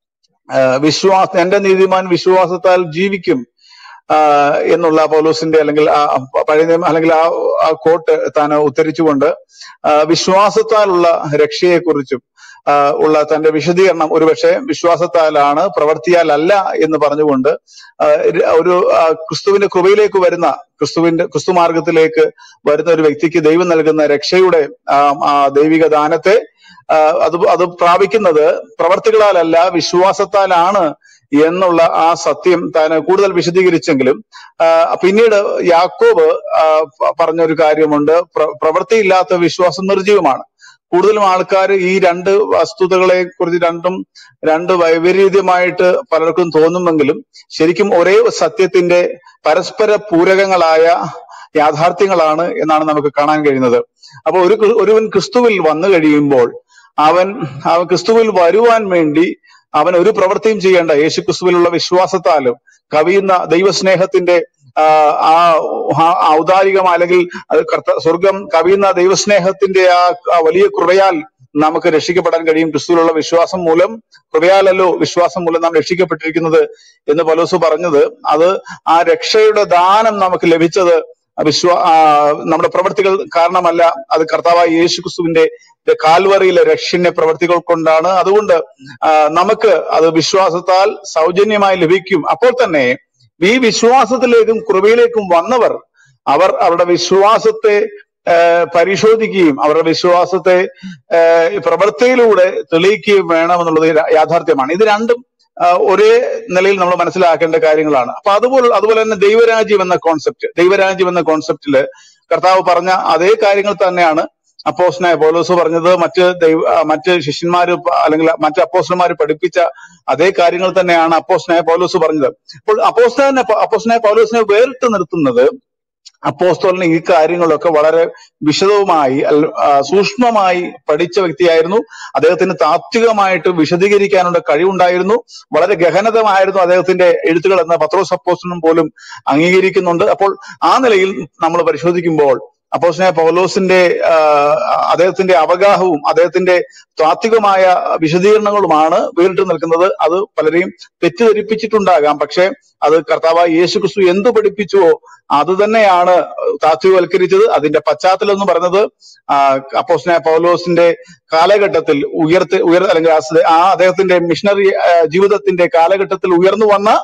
ആ, വിശ്വാസ എന്റെ നീതിമാൻ വിശ്വാസത്താൽ ജീവിക്കും ആ, എന്നുള്ള പൗലോസിന്റെ അല്ലെങ്കിൽ ആ പഴയ നിയമ അല്ലെങ്കിൽ ആ ആ കോട്ട് താൻ ഉദ്ധരിച്ചുകൊണ്ട് ആ, വിശ്വാസത്താലുള്ള രക്ഷയെക്കുറിച്ചും ആ, ഉള്ള തന്റെ വിശദീകരണം ഒരുപക്ഷെ വിശ്വാസത്താലാണ് പ്രവൃത്തിയാലല്ല എന്ന് പറഞ്ഞുകൊണ്ട് ആ, ഒരു ഒരു, ആ, ക്രിസ്തുവിന്റെ കൃപയിലേക്ക് വരുന്ന ക്രിസ്തുവിന്റെ ക്രിസ്തു മാർഗത്തിലേക്ക് വരുന്ന ഒരു വ്യക്തിക്ക് ദൈവം നൽകുന്ന രക്ഷയുടെ ആ ആ ദൈവിക ദാനത്തെ ആ, അത് അത് പ്രാപിക്കുന്നത് പ്രവർത്തികളാലല്ല വിശ്വാസത്താലാണ് എന്നുള്ള ആ സത്യം താൻ കൂടുതൽ വിശദീകരിച്ചെങ്കിലും ആ, പിന്നീട് യാക്കോബ് ആ, പ- പറഞ്ഞൊരു കാര്യമുണ്ട്, പ്ര- പ്രവൃത്തിയില്ലാത്ത വിശ്വാസം നിർജീവമാണ്. കൂടുതലും ആൾക്കാർ ഈ രണ്ട് വസ്തുതകളെ കുറിച്ച് രണ്ടും രണ്ട് വൈപരീത്യമായിട്ട് പലർക്കും തോന്നുമെങ്കിലും ശരിക്കും ഒരേ സത്യത്തിന്റെ പരസ്പര പൂരകങ്ങളായ യാഥാർത്ഥ്യങ്ങളാണ് എന്നാണ് നമുക്ക് കാണാൻ കഴിയുന്നത്. അപ്പൊ ഒരു ക്രി- ഒരുവൻ ക്രിസ്തുവിൽ വന്നു കഴിയുമ്പോൾ അവൻ അവൻ ക്രിസ്തുവിൽ വരുവാൻ വേണ്ടി അവൻ ഒരു പ്രവൃത്തിയും ചെയ്യേണ്ട. യേശു ക്രിസ്തുവിലുള്ള വിശ്വാസത്താലും കവിയുന്ന ദൈവസ്നേഹത്തിന്റെ ആ ആ ആ ഔദാരികം അല്ലെങ്കിൽ അത് കർത്ത സ്വർഗം കവിയുന്ന ദൈവസ്നേഹത്തിന്റെ ആ ആ വലിയ കൃപയാൽ നമുക്ക് രക്ഷിക്കപ്പെടാൻ കഴിയും. ക്രിസ്തുവിലുള്ള വിശ്വാസം മൂലം, കൃപയാലല്ലോ വിശ്വാസം മൂലം നാം രക്ഷിക്കപ്പെട്ടിരിക്കുന്നത് എന്ന് പൗലോസ് പറഞ്ഞത്. അത് ആ രക്ഷയുടെ ദാനം നമുക്ക് ലഭിച്ചത് വിശ്വാ ആ, നമ്മുടെ പ്രവൃത്തികൾ കാരണമല്ല, അത് കർത്താവായ യേശു ക്രിസ്തുവിന്റെ കാൽവറിയിലെ രക്ഷന്റെ പ്രവൃത്തികൾ കൊണ്ടാണ്. അതുകൊണ്ട് ആ, നമുക്ക് അത് വിശ്വാസത്താൽ സൗജന്യമായി ലഭിക്കും. അപ്പോൾ തന്നെ ഈ വിശ്വാസത്തിലേക്കും കൃപയിലേക്കും വന്നവർ അവർ അവരുടെ വിശ്വാസത്തെ ഏഹ് പരിശോധിക്കുകയും അവരുടെ വിശ്വാസത്തെ ഏഹ് പ്രവൃത്തിയിലൂടെ തെളിയിക്കുകയും വേണമെന്നുള്ളത് യാ- യാഥാർത്ഥ്യമാണ്. ഇത് രണ്ടും ആ, ഒരേ നിലയിൽ നമ്മൾ മനസ്സിലാക്കേണ്ട കാര്യങ്ങളാണ്. അപ്പൊ അതുപോലെ അതുപോലെ തന്നെ ദൈവരാജ്യം എന്ന കോൺസെപ്റ്റ് ദൈവരാജ്യം എന്ന കോൺസെപ്റ്റില് കർത്താവ് പറഞ്ഞ അതേ കാര്യങ്ങൾ തന്നെയാണ് അപ്പോസ്തലനായ പൗലോസ് പറഞ്ഞത്. മറ്റ് ദൈവ ആ, മറ്റ് ശിഷ്യന്മാര് പ- അല്ലെങ്കിൽ മറ്റ് അപ്പോസ്തലന്മാര് പഠിപ്പിച്ച അതേ കാര്യങ്ങൾ തന്നെയാണ് അപ്പോസ്തലനായ പൗലോസ് പറഞ്ഞത്. അപ്പോൾ അപ്പോസ്തലനെ അപ്പോസ്തലനായ പൗലോസിനെ വേറിട്ട് നിർത്തുന്നത് അപ്പോസ്തലന് ഈ കാര്യങ്ങളൊക്കെ വളരെ വിശദവുമായി അൽ- ആ, സൂക്ഷ്മമായി പഠിച്ച വ്യക്തിയായിരുന്നു. അദ്ദേഹത്തിന് താത്വികമായിട്ട് വിശദീകരിക്കാനുള്ള കഴിവുണ്ടായിരുന്നു. വളരെ ഗഹനതമായിരുന്നു അദ്ദേഹത്തിന്റെ എഴുത്തുകൾ എന്ന പത്രോസ് അപ്പോസ്തലൻ പോലും അംഗീകരിക്കുന്നുണ്ട്. അപ്പോൾ ആ നിലയിൽ നമ്മൾ പരിശോധിക്കുമ്പോൾ അപ്പോസ്തലനായ പൗലോസിന്റെ ആ, അദ്ദേഹത്തിന്റെ അവഗാഹവും അദ്ദേഹത്തിന്റെ താത്വികമായ വിശദീകരണങ്ങളുമാണ് വേറിട്ട് നിൽക്കുന്നത്. അത് പലരെയും തെറ്റിദ്ധരിപ്പിച്ചിട്ടുണ്ടാകാം. പക്ഷെ അത് കർത്താവായ യേശു ക്രിസ്തു എന്ത് പഠിപ്പിച്ചുവോ അത് തന്നെയാണ് താത്വികവൽക്കരിച്ചത്. അതിന്റെ പശ്ചാത്തലം എന്ന് പറയുന്നത് ആ അപ്പോസ്തലനായ പൗലോസിന്റെ കാലഘട്ടത്തിൽ ഉയർത്തി ഉയർ അല്ലെങ്കിൽ ആ സ- ആ അദ്ദേഹത്തിന്റെ മിഷണറി ജീവിതത്തിന്റെ കാലഘട്ടത്തിൽ ഉയർന്നു വന്ന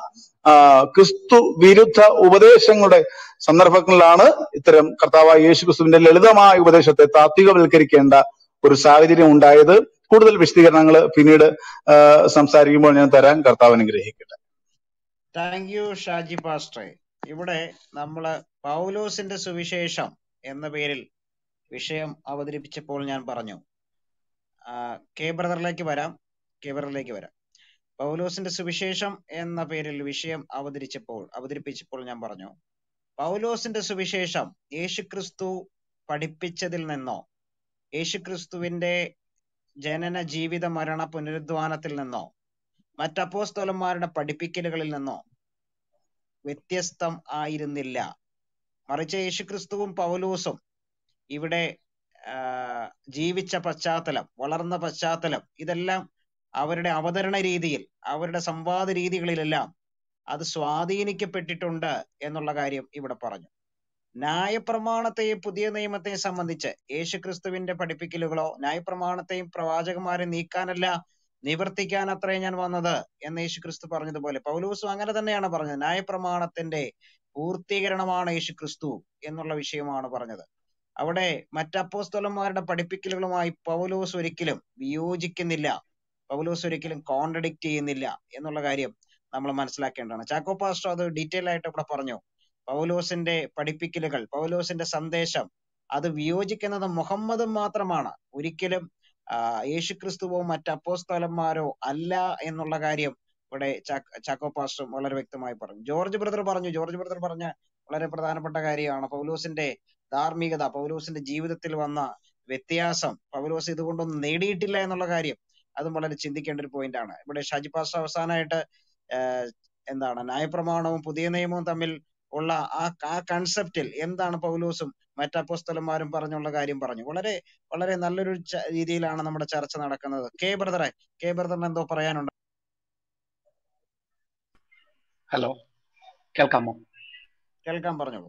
ആ, ക്രിസ്തു വിരുദ്ധ ഉപദേശങ്ങളുടെ സന്ദർഭങ്ങളിലാണ് ഇത്തരം കർത്താവായ യേശു ക്രിസ്തുവിന്റെ ലളിതമായ ഉപദേശത്തെ താത്വികവൽക്കരിക്കേണ്ട ഒരു സാഹചര്യം ഉണ്ടായത്. കൂടുതൽ വിശദീകരണങ്ങൾ പിന്നീട് ആ, സംസാരിക്കുമ്പോൾ ഞാൻ തരാൻ. കർത്താവ് അനുഗ്രഹിക്കട്ടെ. താങ്ക് യു ഷാജി പാസ്റ്ററെ. ഇവിടെ നമ്മള് പൗലോസിന്റെ സുവിശേഷം എന്ന പേരിൽ വിഷയം അവതരിപ്പിച്ചപ്പോൾ ഞാൻ പറഞ്ഞു, ആ, കെ ബ്രദറിലേക്ക് വരാം കെ ബ്രദറിലേക്ക് വരാം പൗലോസിന്റെ സുവിശേഷം എന്ന പേരിൽ വിഷയം അവതരിച്ചപ്പോൾ അവതരിപ്പിച്ചപ്പോൾ ഞാൻ പറഞ്ഞു, പൗലോസിന്റെ സുവിശേഷം യേശുക്രിസ്തു പഠിപ്പിച്ചതിൽ നിന്നോ യേശുക്രിസ്തുവിന്റെ ജനന ജീവിത മരണ പുനരുദ്ധാനത്തിൽ നിന്നോ മറ്റപ്പോസ്തലന്മാരുടെ പഠിപ്പിക്കലുകളിൽ നിന്നോ വ്യത്യസ്തം ആയിരുന്നില്ല. മറിച്ച് യേശുക്രിസ്തുവും പൗലോസും ഇവിടെ ആ, ജീവിച്ച പശ്ചാത്തലം, വളർന്ന പശ്ചാത്തലം, ഇതെല്ലാം അവരുടെ അവതരണ രീതിയിൽ, അവരുടെ സംവാദ രീതികളിലെല്ലാം അത് സ്വാധീനിക്കപ്പെട്ടിട്ടുണ്ട് എന്നുള്ള കാര്യം ഇവിടെ പറഞ്ഞു. ന്യായപ്രമാണത്തെയും പുതിയ നിയമത്തെയും സംബന്ധിച്ച് യേശുക്രിസ്തുവിന്റെ പഠിപ്പിക്കലുകളോ ന്യായപ്രമാണത്തെയും പ്രവാചകന്മാരെ നീക്കാനല്ല നിവർത്തിക്കാൻ അത്രേ ഞാൻ വന്നത് എന്ന് യേശുക്രിസ്തു പറഞ്ഞതുപോലെ പൗലോസും അങ്ങനെ തന്നെയാണ് പറഞ്ഞത്. ന്യായപ്രമാണത്തിന്റെ പൂർത്തീകരണമാണ് യേശുക്രിസ്തു എന്നുള്ള വിഷയമാണ് പറഞ്ഞത്. അവിടെ മറ്റപ്പോസ്തലന്മാരുടെ പഠിപ്പിക്കലുകളുമായി പൗലോസ് ഒരിക്കലും വിയോജിക്കുന്നില്ല, പൗലോസ് ഒരിക്കലും കോൺട്രഡിക്റ്റ് ചെയ്യുന്നില്ല എന്നുള്ള കാര്യം നമ്മൾ മനസ്സിലാക്കേണ്ടതാണ്. ചാക്കോ പാസ്റ്റർ അത് ഡീറ്റെയിൽ ആയിട്ട് ഇവിടെ പറഞ്ഞു. പൗലോസിന്റെ പഠിപ്പിക്കലുകൾ, പൗലോസിന്റെ സന്ദേശം അത് വിയോജിക്കുന്നത് മുഹമ്മദും മാത്രമാണ്, ഒരിക്കലും ആ, യേശുക്രിസ്തുവോ മറ്റ് അപ്പോസ്തലന്മാരോ അല്ല എന്നുള്ള കാര്യം ഇവിടെ ചാ- ചാക്കോ പാസ്റ്റർ വളരെ വ്യക്തമായി പറഞ്ഞു. ജോർജ് ബ്രദർ പറഞ്ഞു ജോർജ് ബ്രദർ പറഞ്ഞ വളരെ പ്രധാനപ്പെട്ട കാര്യമാണ് പൗലോസിന്റെ ധാർമ്മികത, പൗലോസിന്റെ ജീവിതത്തിൽ വന്ന വ്യത്യാസം, പൗലോസ് ഇതുകൊണ്ടൊന്നും നേടിയിട്ടില്ല എന്നുള്ള കാര്യം, അതും വളരെ ചിന്തിക്കേണ്ട ഒരു പോയിന്റ് ആണ്. ഇവിടെ ഷാജി പാസ്റ്റർ അവസാനമായിട്ട് ആഹ് എന്താണ് ന്യായപ്രമാണവും പുതിയ നിയമവും തമ്മിൽ ഉള്ള ആ ആ കൺസെപ്റ്റിൽ എന്താണ് പൗലോസും മറ്റപ്പോസ്തലന്മാരും പറഞ്ഞുള്ള കാര്യം പറഞ്ഞു. വളരെ വളരെ നല്ലൊരു ച- രീതിയിലാണ് നമ്മുടെ ചർച്ച നടക്കുന്നത്. കെ ബ്രദറെ കെ ബ്രദറിന് എന്തോ പറയാനുണ്ട്? ഹലോ, കേൾക്കാമോ? കേൾക്കാൻ പറഞ്ഞോളൂ.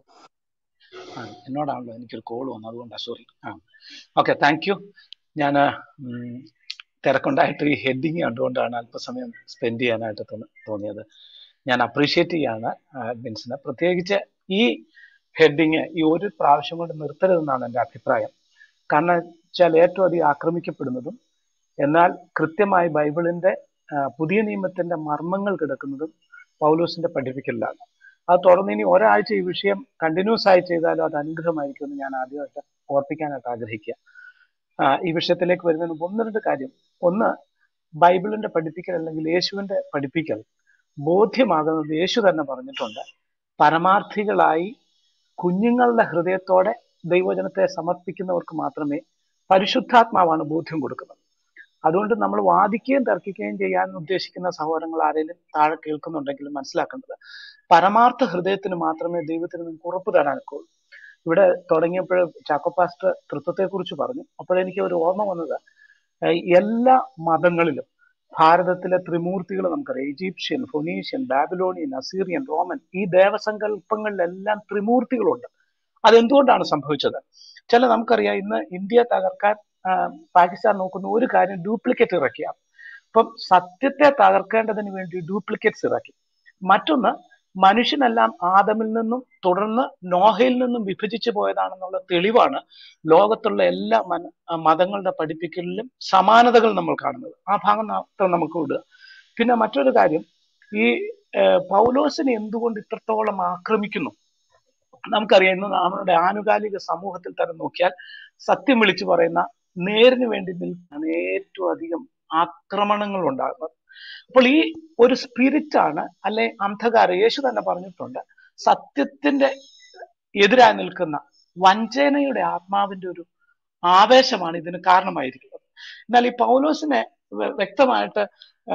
ആ, എന്നോടാണല്ലോ എനിക്കൊരു കോൾ വന്നു, അതുകൊണ്ടാണ്, സോറി. ആ, ഓക്കെ, താങ്ക് യു. ഞാൻ തിരക്കുണ്ടായിട്ട് ഈ ഹെഡിങ് കണ്ടുകൊണ്ടാണ് അല്പസമയം സ്പെൻഡ് ചെയ്യാനായിട്ട് തോന്നി- തോന്നിയത്. ഞാൻ അപ്രീഷിയേറ്റ് ചെയ്യാണ് അഡ്മിൻസിനെ, പ്രത്യേകിച്ച് ഈ ഹെഡിങ് ഈ ഒരു പ്രാവശ്യം കൊണ്ട് നിർത്തരുതെന്നാണ് എൻ്റെ അഭിപ്രായം. കാരണം വെച്ചാൽ ഏറ്റവും അധികം ആക്രമിക്കപ്പെടുന്നതും എന്നാൽ കൃത്യമായി ബൈബിളിന്റെ ആ, പുതിയ നിയമത്തിന്റെ മർമ്മങ്ങൾ കിടക്കുന്നതും പൗലോസിന്റെ പഠിപ്പിക്കലിലാണ്. അത് തുടർന്ന് ഇനി ഒരാഴ്ച ഈ വിഷയം കണ്ടിന്യൂസ് ആയി ചെയ്താലും അത് അനുഗ്രഹമായിരിക്കുമെന്ന് ഞാൻ ആദ്യമായിട്ട് ഓർപ്പിക്കാനായിട്ട് ആഗ്രഹിക്കുക. ആ, ഈ വിഷയത്തിലേക്ക് വരുന്നതിന് മുമ്പ് ഒന്ന് രണ്ട് കാര്യം. ഒന്ന്, ബൈബിളിന്റെ പഠിപ്പിക്കൽ അല്ലെങ്കിൽ യേശുവിന്റെ പഠിപ്പിക്കൽ ബോധ്യമാകുന്നത് യേശു തന്നെ പറഞ്ഞിട്ടുണ്ട്. പരമാർത്ഥികളായി കുഞ്ഞുങ്ങളുടെ ഹൃദയത്തോടെ ദൈവജനത്തെ സമർപ്പിക്കുന്നവർക്ക് മാത്രമേ പരിശുദ്ധാത്മാവാണ് ബോധ്യം കൊടുക്കുന്നത്. അതുകൊണ്ട് നമ്മൾ വാദിക്കുകയും തർക്കിക്കുകയും ചെയ്യാൻ ഉദ്ദേശിക്കുന്ന സഹോദരങ്ങൾ ആരെങ്കിലും താഴെ കേൾക്കുന്നുണ്ടെങ്കിൽ മനസ്സിലാക്കേണ്ടത് പരമാർത്ഥ ഹൃദയത്തിന് മാത്രമേ ദൈവത്തിന് നിങ്ങൾക്ക് ഉറപ്പ് തരാനൊക്കുള്ളൂ. ഇവിടെ തുടങ്ങിയപ്പോൾ ചാക്കോ പാസ്റ്റർ തൃത്വത്തെ കുറിച്ച് പറഞ്ഞു. അപ്പോഴെനിക്ക് ഒരു ഓർമ്മ വന്നത്, ഏഹ് എല്ലാ മതങ്ങളിലും ഭാരതത്തിലെ ത്രിമൂർത്തികൾ നമുക്കറിയാം. Egyptian, Phoenician, Babylonian, Assyrian, Roman, ഈ ദേവസങ്കല്പങ്ങളിലെല്ലാം ത്രിമൂർത്തികളുണ്ട്. അതെന്തുകൊണ്ടാണ് സംഭവിച്ചത്? ചില നമുക്കറിയാം, ഇന്ന് ഇന്ത്യ തകർക്കാൻ ആ, പാകിസ്ഥാൻ നോക്കുന്ന ഒരു കാര്യം ഡ്യൂപ്ലിക്കേറ്റ് ഇറക്കിയാണ്. അപ്പം സത്യത്തെ തകർക്കേണ്ടതിന് വേണ്ടി ഡ്യൂപ്ലിക്കേറ്റ്സ് ഇറക്കി. മറ്റൊന്ന്, മനുഷ്യനെല്ലാം ആദമിൽ നിന്നും തുടർന്ന് നോഹയിൽ നിന്നും വിഭജിച്ചു പോയതാണെന്നുള്ള തെളിവാണ് ലോകത്തുള്ള എല്ലാ മന ആ, മതങ്ങളുടെ പഠിപ്പിക്കലിലും സമാനതകൾ നമ്മൾ കാണുന്നത്. ആ ഭാഗം മാത്രം നമുക്ക് വിടുക. പിന്നെ മറ്റൊരു കാര്യം, ഈ ഏഹ്, പൗലോസിനെ എന്തുകൊണ്ട് ഇത്രത്തോളം ആക്രമിക്കുന്നു? നമുക്കറിയാം, ഇന്ന് നമ്മുടെ ആനുകാലിക സമൂഹത്തിൽ തന്നെ നോക്കിയാൽ സത്യം വിളിച്ചു പറയുന്ന, നേരിന് വേണ്ടി നിൽക്കാണ് ഏറ്റവും അധികം ആക്രമണങ്ങൾ ഉണ്ടാകുന്നത്. അപ്പോൾ ഈ ഒരു സ്പിരിറ്റ് ആണ്, അല്ലെ അന്ധകാരം. യേശു തന്നെ പറഞ്ഞിട്ടുണ്ട്, സത്യത്തിന്റെ എതിരായി നിൽക്കുന്ന വഞ്ചനയുടെ ആത്മാവിന്റെ ഒരു ആവേശമാണ് ഇതിന് കാരണമായിരിക്കുന്നത്. എന്നാൽ ഈ പൗലോസിനെ വ്യ- വ്യക്തമായിട്ട്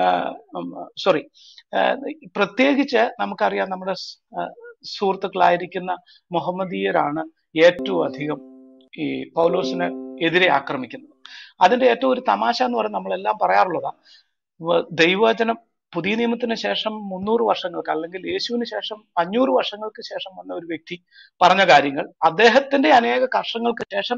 സോറി പ്രത്യേകിച്ച് നമുക്കറിയാം, നമ്മുടെ സ്- ആ, സുഹൃത്തുക്കളായിരിക്കുന്ന മുഹമ്മദീയരാണ് ഏറ്റവും അധികം ഈ പൗലോസിന് എതിരെ ആക്രമിക്കുന്നത്. അതിന്റെ ഏറ്റവും ഒരു തമാശ എന്ന് പറയുന്നത്, നമ്മളെല്ലാം പറയാറുള്ളതാ, വ- ദൈവവചനം പുതിയ നിയമത്തിന് ശേഷം മുന്നൂറ് വർഷങ്ങൾക്ക് അല്ലെങ്കിൽ യേശുവിന് ശേഷം അഞ്ഞൂറ് വർഷങ്ങൾക്ക് ശേഷം വന്ന ഒരു വ്യക്തി പറഞ്ഞ കാര്യങ്ങൾ അദ്ദേഹത്തിന്റെ അനേക വർഷങ്ങൾക്ക് ശേഷം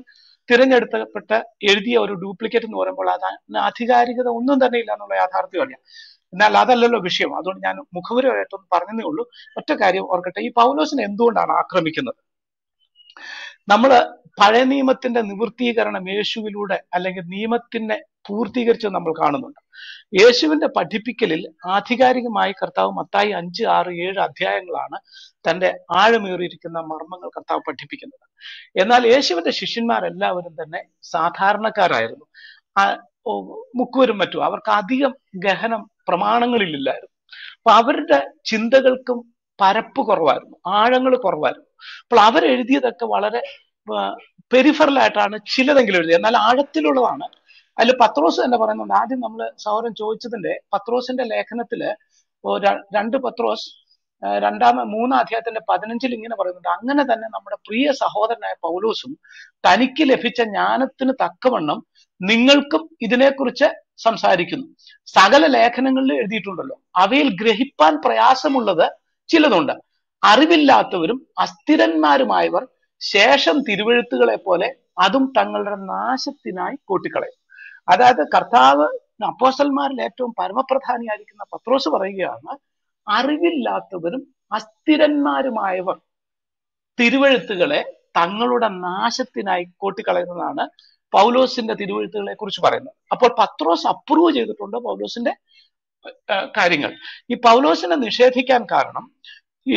തിരഞ്ഞെടുക്കപ്പെട്ട് എഴുതിയ ഒരു ഡ്യൂപ്ലിക്കേറ്റ് എന്ന് പറയുമ്പോൾ അത് ആധികാരികത ഒന്നും തന്നെ ഇല്ല എന്നുള്ള യാഥാർത്ഥ്യം അറിയാം. എന്നാൽ അതല്ലല്ലോ വിഷയം. അതുകൊണ്ട് ഞാൻ മുഖവുരമായിട്ടൊന്ന് പറഞ്ഞതേ ഉള്ളൂ. ഒറ്റ കാര്യം ഓർക്കട്ടെ, ഈ പൗലോസിനെ എന്തുകൊണ്ടാണ് ആക്രമിക്കുന്നത്? നമ്മള് പഴയ നിയമത്തിന്റെ നിവൃത്തീകരണം യേശുവിലൂടെ അല്ലെങ്കിൽ നിയമത്തിനെ പൂർത്തീകരിച്ച് നമ്മൾ കാണുന്നുണ്ട്. യേശുവിന്റെ പഠിപ്പിക്കലിൽ ആധികാരികമായി കർത്താവ് മത്തായി അഞ്ച് ആറ് ഏഴ് അധ്യായങ്ങളാണ് തന്റെ ആഴമേറിയിരിക്കുന്ന മർമ്മങ്ങൾ കർത്താവ് പഠിപ്പിക്കുന്നത്. എന്നാൽ യേശുവിന്റെ ശിഷ്യന്മാരെല്ലാവരും തന്നെ സാധാരണക്കാരായിരുന്നു. ആ മുക്കുവരും മറ്റും അവർക്ക് അധികം ഗഹനം പ്രമാണങ്ങളിലില്ലായിരുന്നു. അപ്പൊ അവരുടെ ചിന്തകൾക്കും പരപ്പ് കുറവായിരുന്നു, ആഴങ്ങൾ കുറവായിരുന്നു. അപ്പോൾ അവരെഴുതിയതൊക്കെ വളരെ പെരിഫറലായിട്ടാണ് ചിലതെങ്കിലും എഴുതിയത്, എന്നാൽ ആഴത്തിലുള്ളതാണ്. അതിൽ പത്രോസ് തന്നെ പറയുന്നുണ്ട്. ആദ്യം നമ്മൾ സഹോദരൻ ചോദിച്ചതിന്റെ പത്രോസിന്റെ ലേഖനത്തില് രണ്ട് പത്രോസ് രണ്ടാമ മൂന്നാം അധ്യായത്തിന്റെ പതിനഞ്ചിൽ ഇങ്ങനെ പറയുന്നുണ്ട്, അങ്ങനെ തന്നെ നമ്മുടെ പ്രിയ സഹോദരനായ പൗലോസും തനിക്ക് ലഭിച്ച ജ്ഞാനത്തിന് തക്കവണ്ണം നിങ്ങൾക്കും ഇതിനെക്കുറിച്ച് സംസാരിക്കുന്നു. സകല ലേഖനങ്ങളിൽ എഴുതിയിട്ടുണ്ടല്ലോ, അവയിൽ ഗ്രഹിപ്പാൻ പ്രയാസമുള്ളത് ചിലതുണ്ട്. അറിവില്ലാത്തവരും അസ്ഥിരന്മാരുമായവർ ശേഷം തിരുവെഴുത്തുകളെ പോലെ അതും തങ്ങളുടെ നാശത്തിനായി കൂട്ടിക്കളയും. അതായത് കർത്താവ് അപ്പോസ്തലന്മാരിൽ ഏറ്റവും പരമപ്രധാനിയായിരിക്കുന്ന പത്രോസ് പറയുകയാണ്, അറിവില്ലാത്തവരും അസ്ഥിരന്മാരുമായവർ തിരുവെഴുത്തുകളെ തങ്ങളുടെ നാശത്തിനായി കൂട്ടിക്കളയുന്നതാണ് പൗലോസിന്റെ തിരുവെഴുത്തുകളെ കുറിച്ച് പറയുന്നത്. അപ്പോൾ പത്രോസ് അപ്രൂവ് ചെയ്തിട്ടുണ്ട് പൗലോസിന്റെ കാര്യങ്ങൾ. ഈ പൗലോസിനെ നിഷേധിക്കാൻ കാരണം ഈ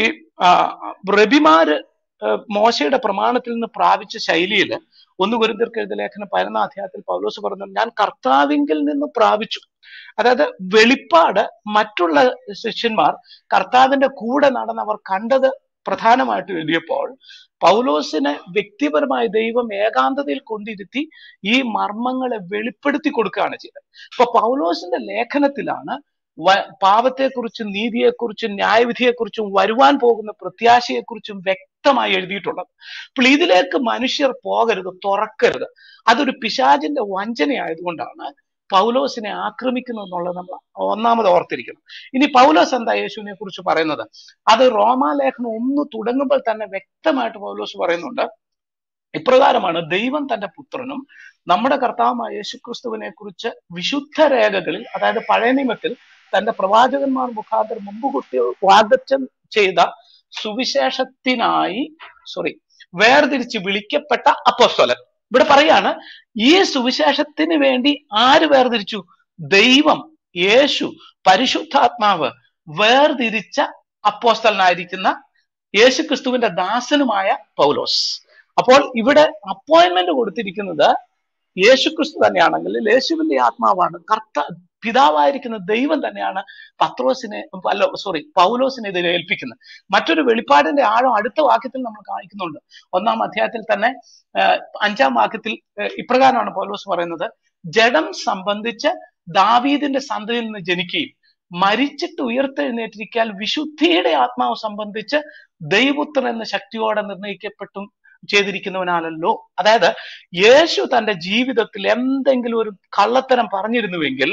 റബിമാര് മോശയുടെ പ്രമാണത്തിൽ നിന്ന് പ്രാപിച്ച ശൈലിയിൽ ഒന്ന് കൊരിന്ത്യർക്ക് എഴുതിയ ലേഖനം പതിനൊന്നാം അധ്യായത്തിൽ പൗലോസ് പറഞ്ഞു, ഞാൻ കർത്താവിങ്കിൽ നിന്ന് പ്രാപിച്ചു. അതായത് വെളിപ്പാട് മറ്റുള്ള ശിഷ്യന്മാർ കർത്താവിന്റെ കൂടെ നടന്നവർ കണ്ടത് പ്രധാനമായിട്ട് എഴുതിയപ്പോൾ പൗലോസിനെ വ്യക്തിപരമായി ദൈവം ഏകാന്തതയിൽ കൊണ്ടിരുത്തി ഈ മർമ്മങ്ങളെ വെളിപ്പെടുത്തി കൊടുക്കുകയാണ് ചെയ്തത്. ഇപ്പൊ പൗലോസിന്റെ ലേഖനത്തിലാണ് പാപത്തെക്കുറിച്ചും നീതിയെക്കുറിച്ചും ന്യായവിധിയെക്കുറിച്ചും വരുവാൻ പോകുന്ന പ്രത്യാശയെക്കുറിച്ചും വ്യക്തമായി എഴുതിയിട്ടുള്ളത്. അപ്പോൾ ഇതിലേക്ക് മനുഷ്യർ പോകരുത്, തുറക്കരുത്. അതൊരു പിശാചിന്റെ വഞ്ചനയായതുകൊണ്ടാണ് പൗലോസിനെ ആക്രമിക്കുന്നത് എന്നുള്ളത് നമ്മൾ ഒന്നാമത് ഓർത്തിരിക്കണം. ഇനി പൗലോസ് എന്താ യേശുവിനെ കുറിച്ച് പറയുന്നത്? അത് റോമാലേഖനം ഒന്ന് തുടങ്ങുമ്പോൾ തന്നെ വ്യക്തമായിട്ട് പൗലോസ് പറയുന്നുണ്ട്. ഇപ്രകാരമാണ്, ദൈവം തന്റെ പുത്രനും നമ്മുടെ കർത്താവായ യേശുക്രിസ്തുവിനെ കുറിച്ച് വിശുദ്ധ രേഖകളിൽ, അതായത് പഴയ നിയമത്തിൽ തന്റെ പ്രവാചകന്മാർ മുഖാന്തരം മുമ്പ് കുട്ടി വാഗ്ദത്തം ചെയ്ത സുവിശേഷത്തിനായി സോറി വേർതിരിച്ച് വിളിക്കപ്പെട്ട അപ്പോസ്തലൻ. ഇവിടെ പറയാണ്, ഈ സുവിശേഷത്തിന് വേണ്ടി ആര് വേർതിരിച്ചു? ദൈവം, യേശു, പരിശുദ്ധാത്മാവ് വേർതിരിച്ച അപ്പോസ്തലനായിരിക്കുന്ന യേശുക്രിസ്തുവിന്റെ ദാസനുമായ പൗലോസ്. അപ്പോൾ ഇവിടെ അപ്പോയിന്റ്മെന്റ് കൊടുത്തിരിക്കുന്നത് യേശുക്രിസ്തു തന്നെയാണെങ്കിൽ യേശുവിന്റെ ആത്മാവാണ്, കർത്ത പിതാവായിരിക്കുന്ന ദൈവം തന്നെയാണ് പത്രോസിനെ അല്ല സോറി പൗലോസിനെ ഇതിൽ ഏൽപ്പിക്കുന്നത്. മറ്റൊരു വെളിപ്പാടിന്റെ ആഴം അടുത്ത വാക്യത്തിൽ നമ്മൾ കാണിക്കുന്നുണ്ട്. ഒന്നാം അധ്യായത്തിൽ തന്നെ അഞ്ചാം വാക്യത്തിൽ ഇപ്രകാരമാണ് പൗലോസ് പറയുന്നത്, ജഡം സംബന്ധിച്ച് ദാവീദിന്റെ സന്തതിയിൽ നിന്ന് ജനിക്കുകയും മരിച്ചിട്ട് ഉയർത്തെഴുന്നേറ്റിരിക്കാൻ വിശുദ്ധിയുടെ ആത്മാവ് സംബന്ധിച്ച് ദൈവപുത്രൻ എന്ന ശക്തിയോടെ നിർണയിക്കപ്പെട്ടും ചെയ്തിരിക്കുന്നവനാണല്ലോ. അതായത് യേശു തന്റെ ജീവിതത്തിൽ എന്തെങ്കിലും ഒരു കള്ളത്തരം പറഞ്ഞിരുന്നുവെങ്കിൽ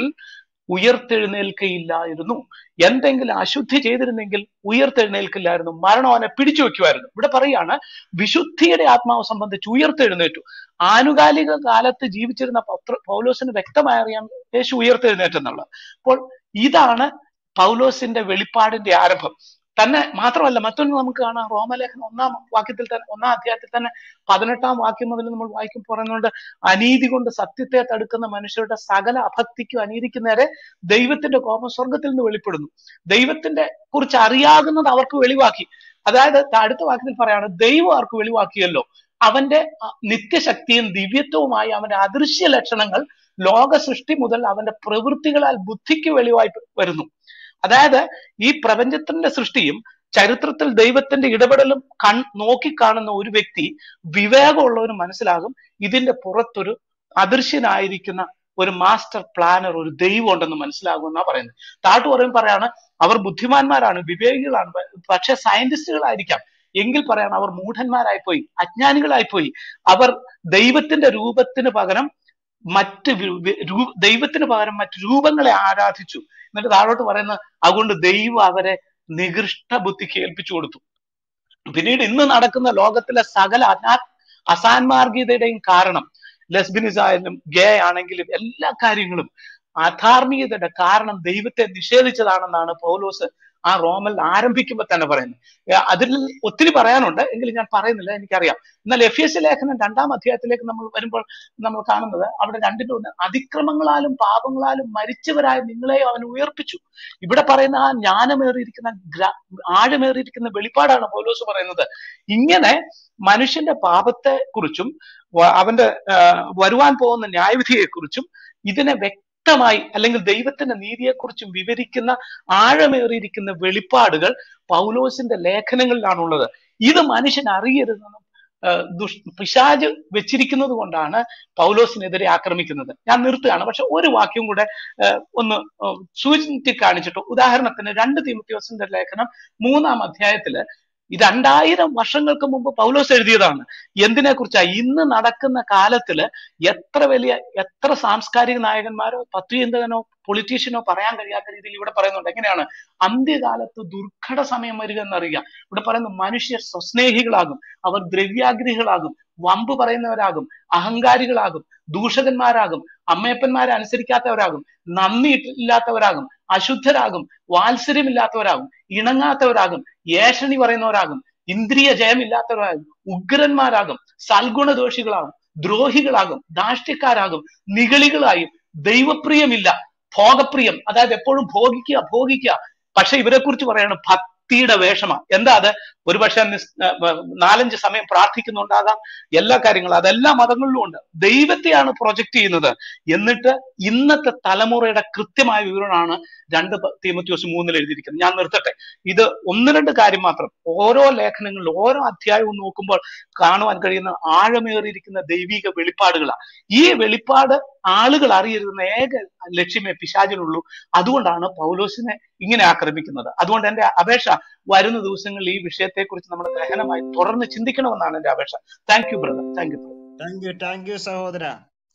ഉയർത്തെഴുന്നേൽക്കയില്ലായിരുന്നു. എന്തെങ്കിലും അശുദ്ധി ചെയ്തിരുന്നെങ്കിൽ ഉയർത്തെഴുന്നേൽക്കില്ലായിരുന്നു, മരണം അവനെ പിടിച്ചു വെക്കുമായിരുന്നു. ഇവിടെ പറയാണ്, വിശുദ്ധിയുടെ ആത്മാവ് സംബന്ധിച്ച് ഉയർത്തെഴുന്നേറ്റു. ആനുകാലിക കാലത്ത് ജീവിച്ചിരുന്ന പൗത്ര പൗലോസിന് വ്യക്തമായി അറിയാം യേശു ഉയർത്തെഴുന്നേറ്റെന്നുള്ളത്. അപ്പോൾ ഇതാണ് പൗലോസിന്റെ വെളിപ്പാടിന്റെ ആരംഭം തന്നെ. മാത്രമല്ല മറ്റൊന്ന് നമുക്ക് കാണാം, റോമലേഖനം ഒന്നാം വാക്യത്തിൽ തന്നെ ഒന്നാം അധ്യായത്തിൽ തന്നെ പതിനെട്ടാം വാക്യം മുതൽ നമ്മൾ വായിക്കും പറയുന്നുണ്ട്, അനീതി കൊണ്ട് സത്യത്തെ തടുക്കുന്ന മനുഷ്യരുടെ സകല അഭക്തിക്കും അനീതിക്കും നേരെ ദൈവത്തിന്റെ കോപം സ്വർഗത്തിൽ നിന്ന് വെളിപ്പെടുന്നു. ദൈവത്തിന്റെ കുറിച്ച് അറിയാകുന്നത് അവർക്ക് വെളിവാക്കി. അതായത് അടുത്ത വാക്യത്തിൽ പറയാണ്, ദൈവം അവർക്ക് വെളിവാക്കിയല്ലോ അവന്റെ നിത്യശക്തിയും ദിവ്യത്വവുമായി അവന്റെ അദൃശ്യ ലക്ഷണങ്ങൾ ലോക സൃഷ്ടി മുതൽ അവന്റെ പ്രവൃത്തികളാൽ ബുദ്ധിക്ക് വെളിവായി വരുന്നു. അതായത് ഈ പ്രപഞ്ചത്തിന്റെ സൃഷ്ടിയും ചരിത്രത്തിൽ ദൈവത്തിന്റെ ഇടപെടലും കൺ നോക്കിക്കാണുന്ന ഒരു വ്യക്തി വിവേകമുള്ളവന് മനസ്സിലാകും ഇതിന്റെ പുറത്തൊരു അദൃശ്യനായിരിക്കുന്ന ഒരു മാസ്റ്റർ പ്ലാനർ, ഒരു ദൈവം ഉണ്ടെന്ന് മനസ്സിലാകുമെന്നാ പറയുന്നത്. താട്ടു പറയും പറയാണ്, അവർ ബുദ്ധിമാന്മാരാണ്, വിവേകികളാണ്, പക്ഷെ സയന്റിസ്റ്റുകളായിരിക്കാം എങ്കിൽ പറയാണ് അവർ മൂഢന്മാരായിപ്പോയി, അജ്ഞാനികളായിപ്പോയി. അവർ ദൈവത്തിന്റെ രൂപത്തിന് പകരം മറ്റ് ദൈവത്തിന് പകരം മറ്റ് രൂപങ്ങളെ ആരാധിച്ചു. എന്നിട്ട് താഴോട്ട് പറയുന്നത്, അതുകൊണ്ട് ദൈവം അവരെ നികൃഷ്ട ബുദ്ധിക്ക് ഏൽപ്പിച്ചു കൊടുത്തു. പിന്നീട് ഇന്ന് നടക്കുന്ന ലോകത്തിലെ സകല അനാ അസാൻമാർഗീയതയുടെയും കാരണം ലെസ്ബിനിസം ആയാലും ഗേ ആണെങ്കിലും എല്ലാ കാര്യങ്ങളും അധാർമികതയുടെ കാരണം ദൈവത്തെ നിഷേധിച്ചതാണെന്നാണ് പൗലോസ് ആ റോമൻ ആരംഭിക്കുമ്പോൾ തന്നെ പറയുന്നത്. ഏ, അതിൽ ഒത്തിരി പറയാനുണ്ട്, എങ്കിലും ഞാൻ പറയുന്നില്ല, എനിക്കറിയാം. എന്നാൽ എഫ് എസ് ലേഖനം രണ്ടാം അധ്യായത്തിലേക്ക് നമ്മൾ വരുമ്പോൾ നമ്മൾ കാണുന്നത് അവിടെ രണ്ടിന്റെ ഒന്ന്, അതിക്രമങ്ങളാലും പാപങ്ങളാലും മരിച്ചവരായ നിങ്ങളെ അവൻ ഉയർപ്പിച്ചു. ഇവിടെ പറയുന്ന ആ ജ്ഞാനമേറിയിരിക്കുന്ന ഗ്ര- ആഴമേറിയിരിക്കുന്ന വെളിപ്പാടാണ് പൗലോസ് പറയുന്നത്. ഇങ്ങനെ മനുഷ്യന്റെ പാപത്തെ കുറിച്ചും അവന്റെ ആ, വരുവാൻ പോകുന്ന ന്യായവിധിയെ കുറിച്ചും ഇതിനെ വ്യക്തമായി, അല്ലെങ്കിൽ ദൈവത്തിന്റെ നീതിയെക്കുറിച്ചും വിവരിക്കുന്ന ആഴമേറിയിരിക്കുന്ന വെളിപ്പാടുകൾ പൗലോസിന്റെ ലേഖനങ്ങളിലാണുള്ളത്. ഇത് മനുഷ്യൻ അറിയരുതെന്നും ആ, ദുഷ് പിശാച് വെച്ചിരിക്കുന്നത് കൊണ്ടാണ് പൗലോസിനെതിരെ ആക്രമിക്കുന്നത്. ഞാൻ നിർത്തുകയാണ്, പക്ഷെ ഒരു വാക്യം കൂടെ ആ, ഒന്ന് ആ, സൂചിച്ച് കാണിച്ചിട്ട്, ഉദാഹരണത്തിന് രണ്ട് തീമോഥെയോസിന്റെ ലേഖനം മൂന്നാം അധ്യായത്തില് ഈ രണ്ടായിരം വർഷങ്ങൾക്ക് മുമ്പ് പൗലോസ് എഴുതിയതാണ്. എന്തിനെ കുറിച്ചാ? ഇന്ന് നടക്കുന്ന കാലത്തില് എത്ര വലിയ എത്ര സാംസ്കാരിക നായകന്മാരോ തത്വചിന്തകനോ പൊളിറ്റീഷ്യനോ പറയാൻ കഴിയാത്ത രീതിയിൽ ഇവിടെ പറയുന്നുണ്ട്. എങ്ങനെയാണ്? അന്ത്യകാലത്ത് ദുർഘട സമയം വരിക എന്നറിയുക. ഇവിടെ പറയുന്നു മനുഷ്യർ സ്വസ്നേഹികളാകും, അവർ ദ്രവ്യാഗ്രഹികളാകും, വമ്പ് പറയുന്നവരാകും, അഹങ്കാരികളാകും, ദൂഷകന്മാരാകും, അമ്മയപ്പന്മാരെ അനുസരിക്കാത്തവരാകും, നന്ദി ഇല്ലാത്തവരാകും, അശുദ്ധരാകും, വാത്സര്യമില്ലാത്തവരാകും, ഇണങ്ങാത്തവരാകും, ഏഷണി പറയുന്നവരാകും, ഇന്ദ്രിയ ജയമില്ലാത്തവരാകും, ഉഗ്രന്മാരാകും, സൽഗുണദോഷികളാകും, ദ്രോഹികളാകും, ധാഷ്ട്യക്കാരാകും, നിഗളികളായും, ദൈവപ്രിയമില്ല, ഭോഗപ്രിയം, അതായത് എപ്പോഴും ഭോഗിക്കുക ഭോഗിക്കുക. പക്ഷെ ഇവരെ കുറിച്ച് പറയാണ് ഭക്തിയുടെ വേഷമ. എന്താ അത്? ഒരുപക്ഷെ നിസ്- ആ, ആ, നാലഞ്ച് സമയം പ്രാർത്ഥിക്കുന്നുണ്ടാകാം, എല്ലാ കാര്യങ്ങളും, അതെല്ലാ മതങ്ങളിലും ഉണ്ട്. ദൈവത്തെയാണ് പ്രൊജക്ട് ചെയ്യുന്നത്. എന്നിട്ട് ഇന്നത്തെ തലമുറയുടെ കൃത്യമായ വിവരണമാണ് രണ്ട് പ- തീമോഥെയോസ് മൂന്നിൽ എഴുതിയിരിക്കുന്നത്. ഞാൻ നിർത്തട്ടെ. ഇത് ഒന്ന് രണ്ട് കാര്യം മാത്രം. ഓരോ ലേഖനങ്ങളിലും ഓരോ അധ്യായവും നോക്കുമ്പോൾ കാണുവാൻ കഴിയുന്ന ആഴമേറിയിരിക്കുന്ന ദൈവിക വെളിപ്പാടുകളാണ്. ഈ വെളിപ്പാട് ആളുകൾ അറിയരുതെന്ന ഏക ലക്ഷ്യമേ പിശാചിനുള്ളൂ. അതുകൊണ്ടാണ് പൗലോസിനെ ഇങ്ങനെ ആക്രമിക്കുന്നത്. അതുകൊണ്ട് എന്റെ അപേക്ഷ, വരുന്ന ദിവസങ്ങളിൽ ഈ വിഷയത്തെക്കുറിച്ച് നമ്മൾ ഗഹനമായി തുടർന്ന് ചിന്തിക്കണമെന്നാണ് എന്റെ അപേക്ഷ. Thank you brother, thank you. Thank you thank you സഹോദര,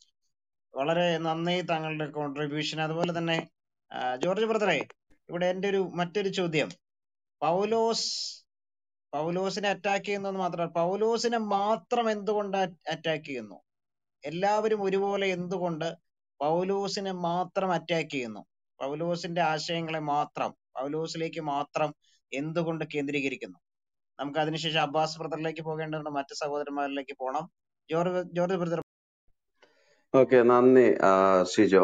വളരെ നന്ദി താങ്കളുടെ കോൺട്രിബ്യൂഷൻ. അതുപോലെ തന്നെ ആ, ജോർജ് ബ്രദറെ, ഇവിടെ എൻ്റെ ഒരു മറ്റൊരു ചോദ്യം, പൗലോസ് പൗലോസിനെ അറ്റാക്ക് ചെയ്യുന്നത് മാത്രമല്ല, പൗലോസിനെ മാത്രം എന്തുകൊണ്ട് അറ്റാക്ക് ചെയ്യുന്നു? എല്ലാവരും ഒരുപോലെ എന്തുകൊണ്ട് പൗലോസിനെ മാത്രം അറ്റാക്ക് ചെയ്യുന്നു? പൗലോസിന്റെ ആശയങ്ങളെ മാത്രം, പൗലോസിലേക്ക് മാത്രം എന്തുകൊണ്ട് കേന്ദ്രീകരിക്കുന്നു? നമുക്ക് അതിനുശേഷം അബ്ബാസ് ബ്രദറിലേക്ക് പോകേണ്ടതുണ്ട്, മറ്റു സഹോദരന്മാരിലേക്ക് പോകണം. George George brother. ഓക്കെ, നന്ദി ആ, ഷിജോ.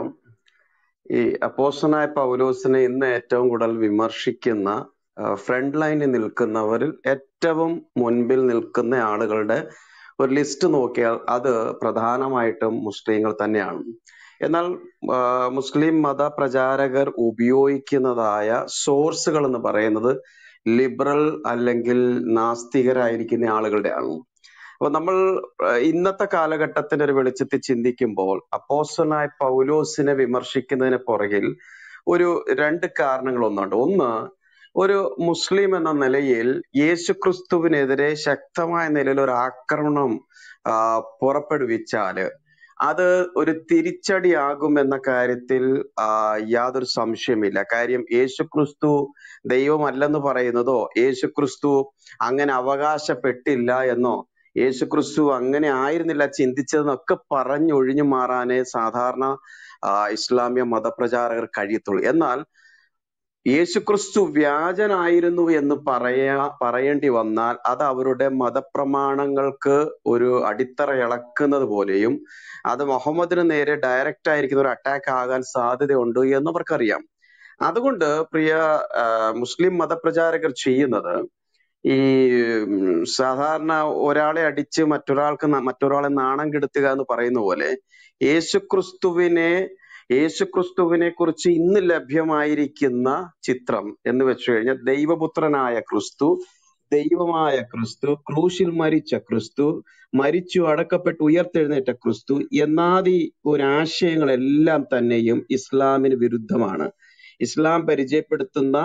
ഈ അപ്പോസ്തലനായ പൗലോസിനെ ഇന്ന് ഏറ്റവും കൂടുതൽ വിമർശിക്കുന്ന, ഫ്രണ്ട് ലൈനിൽ നിൽക്കുന്നവരിൽ ഏറ്റവും മുൻപിൽ നിൽക്കുന്ന ആളുകളുടെ ഒരു ലിസ്റ്റ് നോക്കിയാൽ അത് പ്രധാനമായിട്ടും മുസ്ലിങ്ങൾ തന്നെയാണ്. എന്നാൽ ആ, മുസ്ലിം മത പ്രചാരകർ ഉപയോഗിക്കുന്നതായ സോഴ്സുകൾ എന്ന് പറയുന്നത് ലിബറൽ അല്ലെങ്കിൽ നാസ്തികരായിരിക്കുന്ന ആളുകളുടെയാണ്. അപ്പൊ നമ്മൾ ആ, ഇന്നത്തെ കാലഘട്ടത്തിന്റെ ഒരു വെളിച്ചത്തിൽ ചിന്തിക്കുമ്പോൾ അപ്പോസ്തലനായ പൗലോസിനെ വിമർശിക്കുന്നതിന് പുറകിൽ ഒരു രണ്ട് കാരണങ്ങൾ ഒന്നുണ്ട്. ഒന്ന്, ഒരു മുസ്ലിം എന്ന നിലയിൽ യേശുക്രിസ്തുവിനെതിരെ ശക്തമായ നിലയിൽ ഒരു ആക്രമണം ആ, പുറപ്പെടുവിച്ചാല് അത് ഒരു തിരിച്ചടിയാകും എന്ന കാര്യത്തിൽ ആ, യാതൊരു സംശയമില്ല. കാര്യം യേശുക്രിസ്തു ദൈവമല്ലെന്ന് പറയുന്നതോ, യേശുക്രിസ്തു അങ്ങനെ അവകാശപ്പെട്ടില്ല എന്നോ, യേശുക്രിസ്തു അങ്ങനെ ആയിരുന്നില്ല ചിന്തിച്ചതെന്നൊക്കെ പറഞ്ഞൊഴിഞ്ഞു മാറാനേ സാധാരണ ആ, ഇസ്ലാമിക മതപ്രചാരകർ കഴിയത്തുള്ളൂ. എന്നാൽ യേശുക്രിസ്തു വ്യാജനായിരുന്നു എന്ന് പറയാ പറയേണ്ടി വന്നാൽ അത് അവരുടെ മതപ്രമാണങ്ങൾക്ക് ഒരു അടിത്തറ ഇളക്കുന്നത് പോലെയും അത് മുഹമ്മദിന് നേരെ ഡയറക്റ്റ് ആയിരിക്കുന്ന ഒരു അറ്റാക്ക് ആകാൻ സാധ്യതയുണ്ട് എന്ന് അവർക്കറിയാം. അതുകൊണ്ട് പ്രിയ ആ, മുസ്ലിം മതപ്രചാരകർ ചെയ്യുന്നത്, ഈ ഉം, സാധാരണ ഒരാളെ അടിച്ച് മറ്റൊരാൾക്ക് ന- മറ്റൊരാളെ നാണം കെടുത്തുക എന്ന് പറയുന്ന പോലെ യേശുക്രിസ്തുവിനെ യേശുക്രിസ്തുവിനെ കുറിച്ച് ഇന്ന് ലഭ്യമായിരിക്കുന്ന ചിത്രം എന്ന് വെച്ചു കഴിഞ്ഞാൽ ദൈവപുത്രനായ ക്രിസ്തു, ദൈവമായ ക്രിസ്തു, ക്രൂശിൽ മരിച്ച ക്രിസ്തു, മരിച്ചു അടക്കപ്പെട്ട് ഉയർത്തെഴുന്നേറ്റ ക്രിസ്തു എന്നാദി ഒരാശയങ്ങളെല്ലാം തന്നെയും ഇസ്ലാമിന് വിരുദ്ധമാണ്. ഇസ്ലാം പരിചയപ്പെടുത്തുന്ന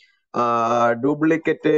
ഡ്യൂപ്ലിക്കേറ്റ്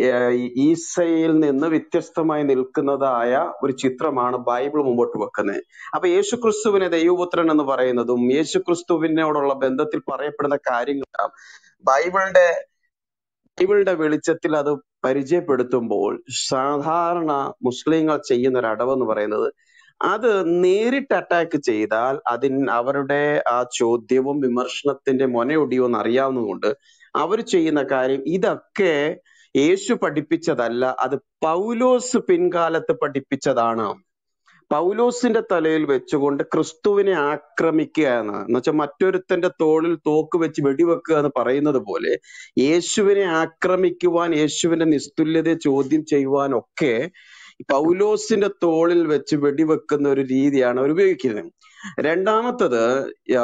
ഈസയിൽ നിന്ന് വ്യത്യസ്തമായി നിൽക്കുന്നതായ ഒരു ചിത്രമാണ് ബൈബിൾ മുമ്പോട്ട് വെക്കുന്നത്. അപ്പൊ യേശുക്രിസ്തുവിനെ ദൈവപുത്രൻ എന്ന് പറയുന്നതും യേശുക്രിസ്തുവിനോടുള്ള ബന്ധത്തിൽ പറയപ്പെടുന്ന കാര്യങ്ങളെല്ലാം ബൈബിളിന്റെ ബൈബിളിന്റെ വെളിച്ചത്തിൽ അത് പരിചയപ്പെടുത്തുമ്പോൾ സാധാരണ മുസ്ലിങ്ങൾ ചെയ്യുന്ന ഒരു അടവെന്ന് പറയുന്നത് അത് നേരിട്ട് അറ്റാക്ക് ചെയ്താൽ അതിന് അവരുടെ ആ ചോദ്യവും വിമർശനത്തിന്റെ മൊനയൊടിയും അറിയാവുന്നതുകൊണ്ട് അവർ ചെയ്യുന്ന കാര്യം ഇതൊക്കെ യേശു പഠിപ്പിച്ചതല്ല, അത് പൗലോസ് പിൻകാലത്ത് പഠിപ്പിച്ചതാണ്. പൗലോസിന്റെ തലയിൽ വെച്ചുകൊണ്ട് ക്രിസ്തുവിനെ ആക്രമിക്കുക എന്ന് എന്ന് വെച്ചാൽ മറ്റൊരുത്തന്റെ തോളിൽ തോക്ക് വെച്ച് വെടിവെക്കുക എന്ന് പറയുന്നത് പോലെ യേശുവിനെ ആക്രമിക്കുവാൻ, യേശുവിന്റെ നിസ്തുല്യതയെ ചോദ്യം ചെയ്യുവാൻ ഒക്കെ പൗലോസിന്റെ തോളിൽ വെച്ച് വെടിവെക്കുന്ന ഒരു രീതിയാണ് അവർ ഉപയോഗിക്കുന്നത്. രണ്ടാമത്തത് ആ,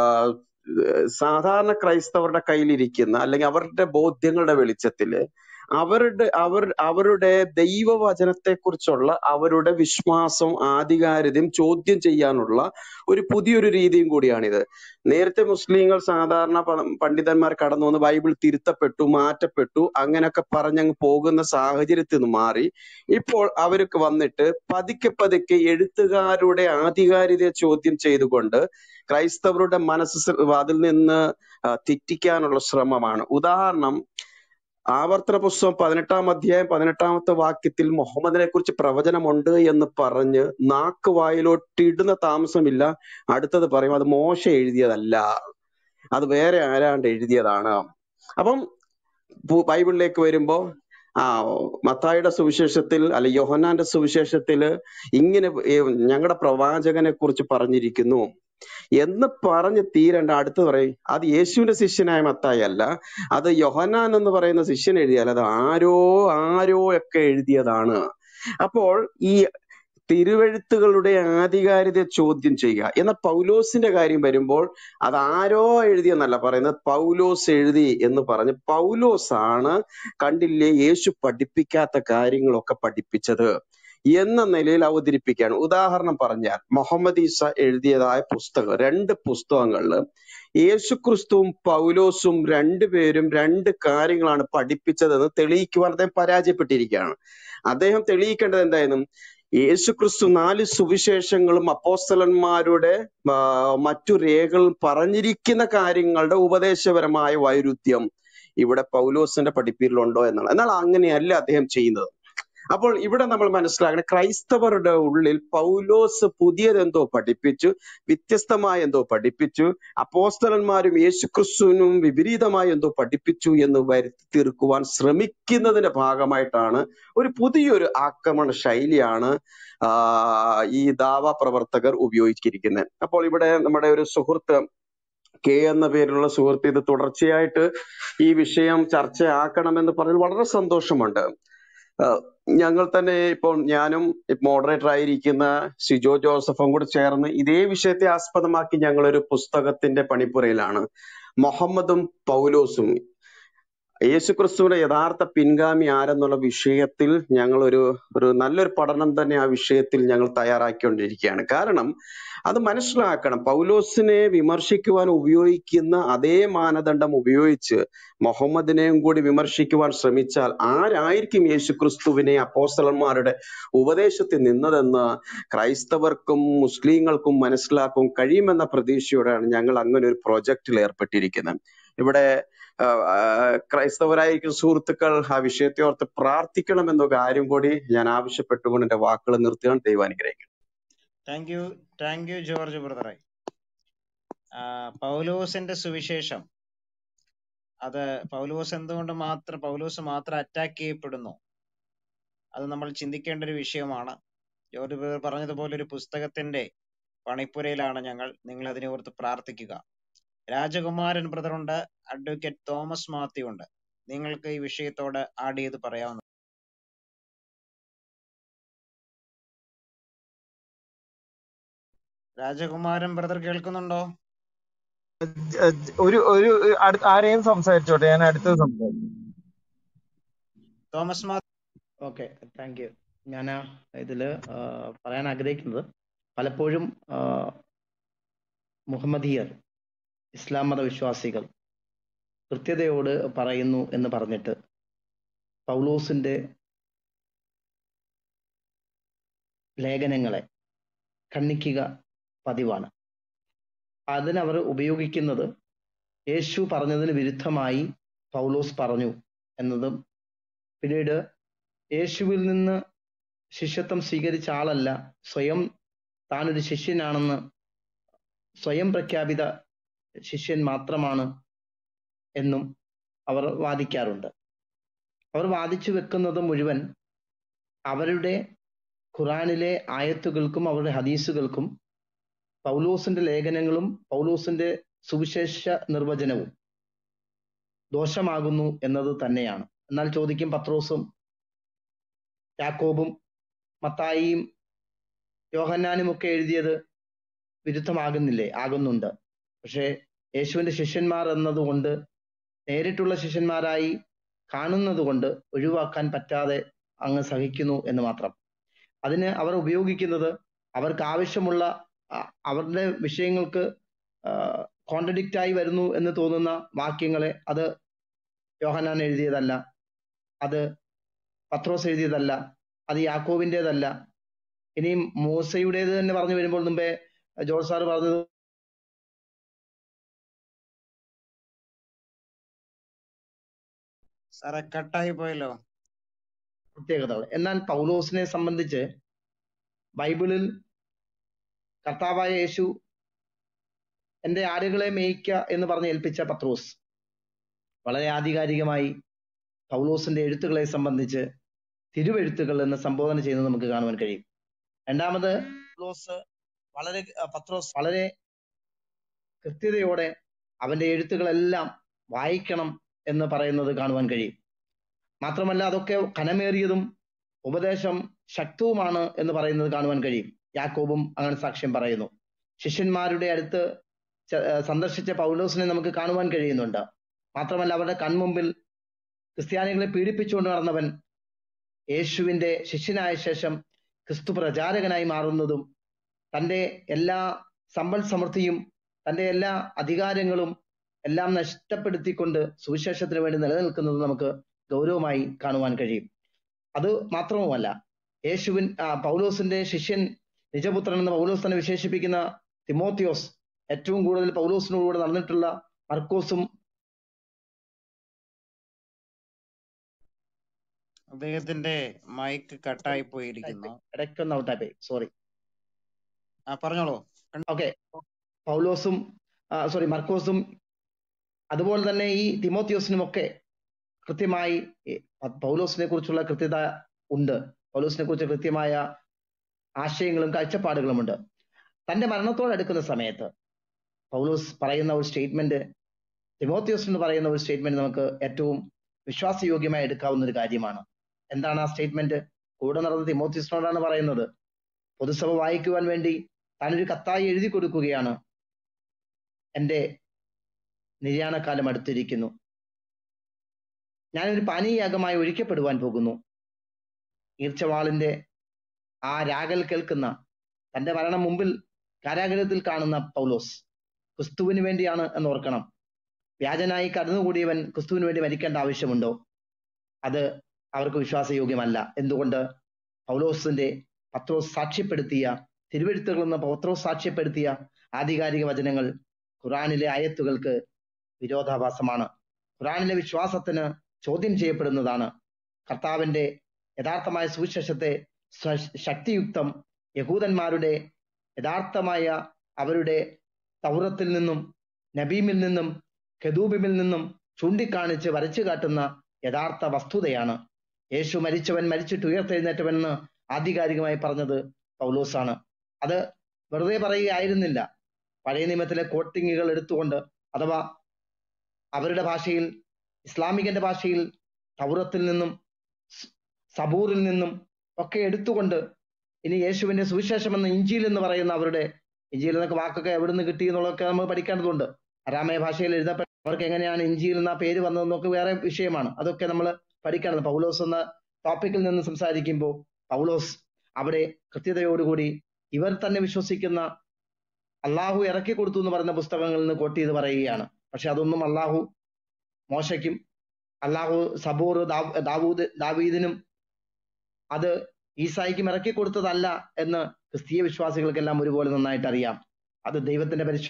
സാധാരണ ക്രൈസ്തവരുടെ കയ്യിലിരിക്കുന്ന അല്ലെങ്കിൽ അവരുടെ ബോധ്യങ്ങളുടെ വെളിച്ചത്തില് അവരുടെ അവർ അവരുടെ ദൈവവചനത്തെ കുറിച്ചുള്ള അവരുടെ വിശ്വാസം, ആധികാരികതയും ചോദ്യം ചെയ്യാനുള്ള ഒരു പുതിയൊരു രീതിയും കൂടിയാണിത്. നേരത്തെ മുസ്ലിങ്ങൾ സാധാരണ പ- പണ്ഡിതന്മാർ കടന്നു വന്ന് ബൈബിൾ തിരുത്തപ്പെട്ടു, മാറ്റപ്പെട്ടു, അങ്ങനെയൊക്കെ പറഞ്ഞങ്ങ് പോകുന്ന സാഹചര്യത്തിൽ നിന്ന് മാറി ഇപ്പോൾ അവർക്ക് വന്നിട്ട് പതുക്കെ പതുക്കെ എഴുത്തുകാരുടെ ആധികാരികതയെ ചോദ്യം ചെയ്തുകൊണ്ട് ക്രൈസ്തവരുടെ മനസ്സ് സ് അതിൽ നിന്ന് ആ, തെറ്റിക്കാനുള്ള ശ്രമമാണ്. ഉദാഹരണം, ആവർത്തന പുസ്തകം പതിനെട്ടാം അധ്യായം പതിനെട്ടാമത്തെ വാക്യത്തിൽ മുഹമ്മദിനെ കുറിച്ച് പ്രവചനമുണ്ട് എന്ന് പറഞ്ഞ് നാക്ക് വായിലോട്ട് ഇടുന്ന താമസമില്ല അടുത്തത് പറയും അത് മോശ എഴുതിയതല്ല, അത് വേറെ ആരാണ്ട് എഴുതിയതാണ്. അപ്പം പു- ബൈബിളിലേക്ക് വരുമ്പോ ആ മത്തായിയുടെ സുവിശേഷത്തിൽ അല്ലെ യോഹന്നാന്റെ സുവിശേഷത്തില് ഇങ്ങനെ ഞങ്ങളുടെ പ്രവാചകനെ കുറിച്ച് പറഞ്ഞിരിക്കുന്നു എന്ന് പറഞ്ഞ് തീരണ്ട അടുത്ത് പറയും അത് യേശുവിന്റെ ശിഷ്യനായ മത്തായി അല്ല, അത് യോഹന്നാൻ എന്ന് പറയുന്ന ശിഷ്യൻ എഴുതിയാൽ അത് ആരോ ആരോ ഒക്കെ എഴുതിയതാണ്. അപ്പോൾ ഈ തിരുവെഴുത്തുകളുടെ ആധികാരികത ചോദ്യം ചെയ്യുക. എന്നാൽ പൗലോസിന്റെ കാര്യം വരുമ്പോൾ അത് ആരോ എഴുതിയെന്നല്ല പറയുന്നത്, പൗലോസ് എഴുതി എന്ന് പറഞ്ഞ് പൗലോസ് ആണ് കണ്ടില്ലേ യേശു പഠിപ്പിക്കാത്ത കാര്യങ്ങളൊക്കെ പഠിപ്പിച്ചത് എന്ന നിലയിൽ അവതരിപ്പിക്കുകയാണ്. ഉദാഹരണം പറഞ്ഞാൽ മുഹമ്മദ് ഈസ എഴുതിയതായ പുസ്തകം, രണ്ട് പുസ്തകങ്ങളില് യേശുക്രിസ്തുവും പൗലോസും രണ്ടുപേരും രണ്ട് കാര്യങ്ങളാണ് പഠിപ്പിച്ചതെന്ന് തെളിയിക്കുവാൻ അദ്ദേഹം പരാജയപ്പെട്ടിരിക്കുകയാണ്. അദ്ദേഹം തെളിയിക്കേണ്ടത് എന്തായാലും യേശുക്രിസ്തു നാല് സുവിശേഷങ്ങളും അപ്പോസ്തലന്മാരുടെ ആ, മറ്റു രേഖകളും പറഞ്ഞിരിക്കുന്ന കാര്യങ്ങളുടെ ഉപദേശപരമായ വൈരുദ്ധ്യം ഇവിടെ പൗലോസിന്റെ പഠിപ്പിലുണ്ടോ എന്നാണ്. എന്നാൽ അങ്ങനെയല്ല അദ്ദേഹം ചെയ്യുന്നത്. അപ്പോൾ ഇവിടെ നമ്മൾ മനസ്സിലാക്കണം, ക്രൈസ്തവരുടെ ഉള്ളിൽ പൗലോസ് പുതിയതെന്തോ പഠിപ്പിച്ചു, വ്യത്യസ്തമായ എന്തോ പഠിപ്പിച്ചു, അപ്പോസ്തലന്മാരും യേശുക്രിസ്തുവിനും വിപരീതമായ എന്തോ പഠിപ്പിച്ചു എന്ന് വരുത്തി തീർക്കുവാൻ ശ്രമിക്കുന്നതിന്റെ ഭാഗമായിട്ടാണ് ഒരു പുതിയൊരു ആക്രമണ ശൈലിയാണ് ആ ഈ ദാവ പ്രവർത്തകർ ഉപയോഗിച്ചിരിക്കുന്നത്. അപ്പോൾ ഇവിടെ നമ്മുടെ ഒരു സുഹൃത്ത് കെ എന്ന പേരിലുള്ള സുഹൃത്ത് ഇത് തുടർച്ചയായിട്ട് ഈ വിഷയം ചർച്ചയാക്കണമെന്ന് പറഞ്ഞാൽ വളരെ സന്തോഷമുണ്ട്. ആഹ് ഞങ്ങൾ തന്നെ ഇപ്പോൾ ഞാനും മോഡറേറ്റർ ആയിരിക്കുന്ന സിജോ ജോസഫും കൂടെ ചേർന്ന് ഇതേ വിഷയത്തെ ആസ്പദമാക്കി ഞങ്ങളൊരു പുസ്തകത്തിന്റെ പണിപ്പുരയിലാണ്. മുഹമ്മദും പൗലോസും യേശുക്രിസ്തുവിന്റെ യഥാർത്ഥ പിൻഗാമി ആരെന്നുള്ള വിഷയത്തിൽ ഞങ്ങൾ ഒരു ഒരു നല്ലൊരു പഠനം തന്നെ ആ വിഷയത്തിൽ ഞങ്ങൾ തയ്യാറാക്കിക്കൊണ്ടിരിക്കുകയാണ്. കാരണം അത് മനസ്സിലാക്കണം, പൗലോസിനെ വിമർശിക്കുവാൻ ഉപയോഗിക്കുന്ന അതേ മാനദണ്ഡം ഉപയോഗിച്ച് മുഹമ്മദിനെയും കൂടി വിമർശിക്കുവാൻ ശ്രമിച്ചാൽ ആരായിരിക്കും യേശുക്രിസ്തുവിനെ അപ്പോസ്തലന്മാരുടെ ഉപദേശത്തിൽ നിന്നതെന്ന് ക്രൈസ്തവർക്കും മുസ്ലിങ്ങൾക്കും മനസ്സിലാക്കും കഴിയുമെന്ന പ്രതീക്ഷയോടെയാണ് ഞങ്ങൾ അങ്ങനെ ഒരു പ്രൊജക്റ്റിൽ ഏർപ്പെട്ടിരിക്കുന്നത്. ഇവിടെ ആഹ് ആഹ് ക്രൈസ്തവരായിരിക്കും സുഹൃത്തുക്കൾ ആ വിഷയത്തെ ഓർത്ത് പ്രാർത്ഥിക്കണമെന്ന കാര്യം കൂടി ഞാൻ ആവശ്യപ്പെട്ടുകൊണ്ട് എന്റെ വാക്കുകൾ നിർത്തുകയാണ്. ദൈവം അനുഗ്രഹിക്കട്ടെ. Thank you thank you George ബ്രദറെ. ആ, പൗലോസിന്റെ സുവിശേഷം, അത് പൗലോസ് എന്തുകൊണ്ട് മാത്രം പൗലോസ് മാത്രം അറ്റാക്ക് ചെയ്യപ്പെടുന്നു, അത് നമ്മൾ ചിന്തിക്കേണ്ട ഒരു വിഷയമാണ്. ജോർജ് ബ്രദർ പറഞ്ഞതുപോലെ ഒരു പുസ്തകത്തിന്റെ പണിപ്പുരയിലാണ് ഞങ്ങൾ. നിങ്ങൾ അതിനെ ഓർത്ത് പ്രാർത്ഥിക്കുക. രാജകുമാരൻ ബ്രദറുണ്ട്, അഡ്വക്കേറ്റ് തോമസ് മാത്യു ഉണ്ട്. നിങ്ങൾക്ക് ഈ വിഷയത്തോട് ആഡ് ചെയ്ത് പറയാവുന്ന. രാജകുമാരൻ ബ്രദർ കേൾക്കുന്നുണ്ടോ? ഒരു ഒരു അടുത്ത ആരെയും സംസാരിച്ചോട്ടെ, ഞാൻ അടുത്തത് സംസാരിക്കും. Thomas Mathew. Okay, thank you. ഞാൻ ഇതിൽ പറയാൻ ആഗ്രഹിക്കുന്നത്, പലപ്പോഴും ആ, മുഹമ്മദീയർ, ഇസ്ലാം മത വിശ്വാസികൾ കൃത്യതയോട് പറയുന്നു എന്ന് പറഞ്ഞിട്ട് പൗലോസിന്റെ ലേഖനങ്ങളെ ഖണ്ഡിക്കുക പതിവാണ്. അതിനവർ ഉപയോഗിക്കുന്നത് യേശു പറഞ്ഞതിന് വിരുദ്ധമായി പൗലോസ് പറഞ്ഞു എന്നതും, പിന്നീട് യേശുവിൽ നിന്ന് ശിഷ്യത്വം സ്വീകരിച്ച ആളല്ല, സ്വയം താനൊരു ശിഷ്യനാണെന്ന് സ്വയം പ്രഖ്യാപിത ശിഷ്യൻ മാത്രമാണ് എന്നും അവർ വാദിക്കാറുണ്ട്. അവർ വാദിച്ചു വെക്കുന്നത് മുഴുവൻ അവരുടെ ഖുറാനിലെ ആയത്തുകൾക്കും അവരുടെ ഹദീസുകൾക്കും പൗലോസിന്റെ ലേഖനങ്ങളും പൗലോസിന്റെ സുവിശേഷ നിർവചനവും ദോഷമാകുന്നു എന്നത് തന്നെയാണ്. എന്നാൽ ചോദിക്കും, പത്രോസും യാക്കോബും മത്തായിയും യോഹന്നാനും ഒക്കെ എഴുതിയത് വിരുദ്ധമാകുന്നില്ലേ? ആകുന്നുണ്ട്. പക്ഷേ യേശുവിന്റെ ശിഷ്യന്മാർ എന്നതുകൊണ്ട് നേരിട്ടുള്ള ശിഷ്യന്മാരായി കാണുന്നത് കൊണ്ട് ഒഴിവാക്കാൻ പറ്റാതെ അങ്ങ് സഹിക്കുന്നു എന്ന് മാത്രം. അതിന് അവർ ഉപയോഗിക്കുന്നത് അവർക്ക് ആവശ്യമുള്ള അവരുടെ വിഷയങ്ങൾക്ക് കോൺട്രഡിക്റ്റ് ആയി വരുന്നു എന്ന് തോന്നുന്ന വാക്യങ്ങളെ, അത് യോഹന്നാൻ എഴുതിയതല്ല, അത് പത്രോസ് എഴുതിയതല്ല, അത് യാക്കോബിൻ്റെതല്ല, ഇനിയും മൂസയുടേത് തന്നെ പറഞ്ഞു വരുമ്പോൾ മുമ്പേ ജോർജ് സാറ് പറഞ്ഞത് സാറെ കട്ടായി പോയല്ലോ പ്രത്യേകതകൾ. എന്നാൽ പൗലോസിനെ സംബന്ധിച്ച് ബൈബിളിൽ കർത്താവായ യേശു എൻ്റെ ആടുകളെ മേയ്ക്ക എന്ന് പറഞ്ഞ് ഏൽപ്പിച്ച പത്രോസ് വളരെ ആധികാരികമായി പൗലോസിന്റെ എഴുത്തുകളെ സംബന്ധിച്ച് തിരുവെഴുത്തുകൾ എന്ന് സംബോധന ചെയ്യുന്നത് നമുക്ക് കാണുവാൻ കഴിയും. രണ്ടാമത് പൗലോസ് വളരെ പത്രോസ് വളരെ കൃത്യതയോടെ അവന്റെ എഴുത്തുകളെല്ലാം വായിക്കണം എന്ന് പറയുന്നത് കാണുവാൻ കഴിയും. മാത്രമല്ല അതൊക്കെ കനമേറിയതും ഉപദേശം ശക്തവുമാണ് എന്ന് പറയുന്നത് കാണുവാൻ കഴിയും. യാക്കോബും അങ്ങനെ സാക്ഷ്യം പറയുന്നു. ശിഷ്യന്മാരുടെ അടുത്ത് സന്ദർശിച്ച പൗലോസിനെ നമുക്ക് കാണുവാൻ കഴിയുന്നുണ്ട്. മാത്രമല്ല അവരുടെ കൺമുമ്പിൽ ക്രിസ്ത്യാനികളെ പീഡിപ്പിച്ചുകൊണ്ട് നടന്നവൻ യേശുവിന്റെ ശിഷ്യനായ ശേഷം ക്രിസ്തു പ്രചാരകനായി മാറുന്നതും തൻ്റെ എല്ലാ സമ്പൽ സമൃദ്ധിയും തൻ്റെ എല്ലാ അധികാരങ്ങളും എല്ലാം നഷ്ടപ്പെടുത്തിക്കൊണ്ട് സുവിശേഷത്തിന് വേണ്ടി നിലനിൽക്കുന്നത് നമുക്ക് ഗൗരവമായി കാണുവാൻ കഴിയും. അത് മാത്രവുമല്ല, യേശുവിൻ പൗലോസിന്റെ ശിഷ്യൻ നിജപുത്രൻ എന്ന് പൗലോസ് തന്നെ വിശേഷിപ്പിക്കുന്ന തിമോത്തിയോസ്, ഏറ്റവും കൂടുതൽ പൗലോസിനോടുകൂടെ നടന്നിട്ടുള്ള മർക്കോസും അദ്ദേഹത്തിന്റെ മൈക്ക് കട്ടായി പോയിരിക്കുന്നു. ഇടയ്ക്കൊന്ന് ഔട്ടായി പോയി, സോറി. ആ പറഞ്ഞോളൂ. ഓക്കെ, പൗലോസും സോറി മർക്കോസും അതുപോലെ തന്നെ ഈ തിമോത്തിയോസിനും ഒക്കെ കൃത്യമായി പൗലോസിനെ കുറിച്ചുള്ള കൃത്യത ഉണ്ട്. പൗലോസിനെ കുറിച്ച് കൃത്യമായ ആശയങ്ങളും കാഴ്ചപ്പാടുകളും ഉണ്ട്. തന്റെ മരണത്തോടടുക്കുന്ന സമയത്ത് പൗലോസ് പറയുന്ന ഒരു സ്റ്റേറ്റ്മെന്റ്, തിമോത്തിയോസിന് പറയുന്ന ഒരു സ്റ്റേറ്റ്മെന്റ് നമുക്ക് ഏറ്റവും വിശ്വാസയോഗ്യമായി എടുക്കാവുന്ന ഒരു കാര്യമാണ്. എന്താണ് ആ സ്റ്റേറ്റ്മെന്റ്? കൂടെ നടന്ന തിമോത്തിയോസിനോടാണ് പറയുന്നത്. പൊതുസഭ വായിക്കുവാൻ വേണ്ടി താനൊരു കത്തായി എഴുതി കൊടുക്കുകയാണ്. എൻ്റെ നിര്യാണകാലം അടുത്തിരിക്കുന്നു, ഞാനൊരു പാനീയാഗമായി ഒഴിക്കപ്പെടുവാൻ പോകുന്നു. ഈർച്ചവാളിന്റെ ആ രാഗൽ കേൾക്കുന്ന, തന്റെ മരണം മുമ്പിൽ കാരാഗ്രഹത്തിൽ കാണുന്ന പൗലോസ് ക്രിസ്തുവിന് വേണ്ടിയാണ് എന്ന് ഓർക്കണം. വ്യാജനായി കടന്നുകൂടിയവൻ ക്രിസ്തുവിന് വേണ്ടി മരിക്കേണ്ട ആവശ്യമുണ്ടോ? അത് അവർക്ക് വിശ്വാസയോഗ്യമല്ല. എന്തുകൊണ്ട്? പൗലോസിന്റെ പത്രോസ് സാക്ഷ്യപ്പെടുത്തിയ തിരുവെഴുത്തുകളിൽ നിന്ന് പത്രോസ് സാക്ഷ്യപ്പെടുത്തിയ ആധികാരിക വചനങ്ങൾ ഖുറാനിലെ ആയത്തുകൾക്ക് വിരോധാഭാസമാണ്. ഖുറാനിലെ വിശ്വാസത്തിന് ചോദ്യം ചെയ്യപ്പെടുന്നതാണ്. കർത്താവിന്റെ യഥാർത്ഥമായ സുവിശേഷത്തെ ശക്തിയുക്തം യഹൂദന്മാരുടെ യഥാർത്ഥമായ അവരുടെ തൗറത്തിൽ നിന്നും നബീമിൽ നിന്നും കെദൂബിമിൽ നിന്നും ചൂണ്ടിക്കാണിച്ച് വരച്ചു കാട്ടുന്ന യഥാർത്ഥ വസ്തുതയാണ്. യേശു മരിച്ചവൻ മരിച്ചിട്ട് ഉയർത്തെഴുന്നേറ്റവനെന്ന് ആധികാരികമായി പറഞ്ഞത് പൗലോസാണ്. അത് വെറുതെ പറയുകയായിരുന്നില്ല. പഴയ നിയമത്തിലെ കോട്ടിങ്ങുകൾ എടുത്തുകൊണ്ട്, അഥവാ അവരുടെ ഭാഷയിൽ, ഇസ്ലാമികന്റെ ഭാഷയിൽ തൗറത്തിൽ നിന്നും സബൂറിൽ നിന്നും ഒക്കെ എടുത്തുകൊണ്ട്, ഇനി യേശുവിന്റെ സുവിശേഷം എന്ന ഇഞ്ചീൽ എന്ന് പറയുന്ന അവരുടെ, ഇഞ്ചീൽ എന്നൊക്കെ വാക്കൊക്കെ എവിടെ നിന്ന് കിട്ടി എന്നുള്ളതൊക്കെ നമ്മൾ പഠിക്കേണ്ടതുണ്ട്. അരാമയ ഭാഷയിൽ എഴുതപ്പെട്ട അവർക്ക് എങ്ങനെയാണ് ഇഞ്ചീൽ എന്ന പേര് വന്നതെന്നൊക്കെ വേറെ വിഷയമാണ്. അതൊക്കെ നമ്മൾ പഠിക്കേണ്ടത്. പൗലോസ് എന്ന ടോപ്പിക്കിൽ നിന്ന് സംസാരിക്കുമ്പോൾ പൗലോസ് അവിടെ കൃത്യതയോടുകൂടി ഇവർ തന്നെ വിശ്വസിക്കുന്ന അള്ളാഹു ഇറക്കി കൊടുത്തു എന്ന് പറയുന്ന പുസ്തകങ്ങളിൽ നിന്ന് കോട്ട് ചെയ്ത് പറയുകയാണ്. പക്ഷെ അതൊന്നും അള്ളാഹു മോശയ്ക്കും അള്ളാഹു സബൂർ ദാവൂദ് ദാവീദിനും അത് ഈസായിക്കും ഇറക്കി കൊടുത്തതല്ല എന്ന് ക്രിസ്തീയ വിശ്വാസികൾക്കെല്ലാം ഒരുപോലെ നന്നായിട്ട് അറിയാം. അത് ദൈവത്തിന്റെ പരിശു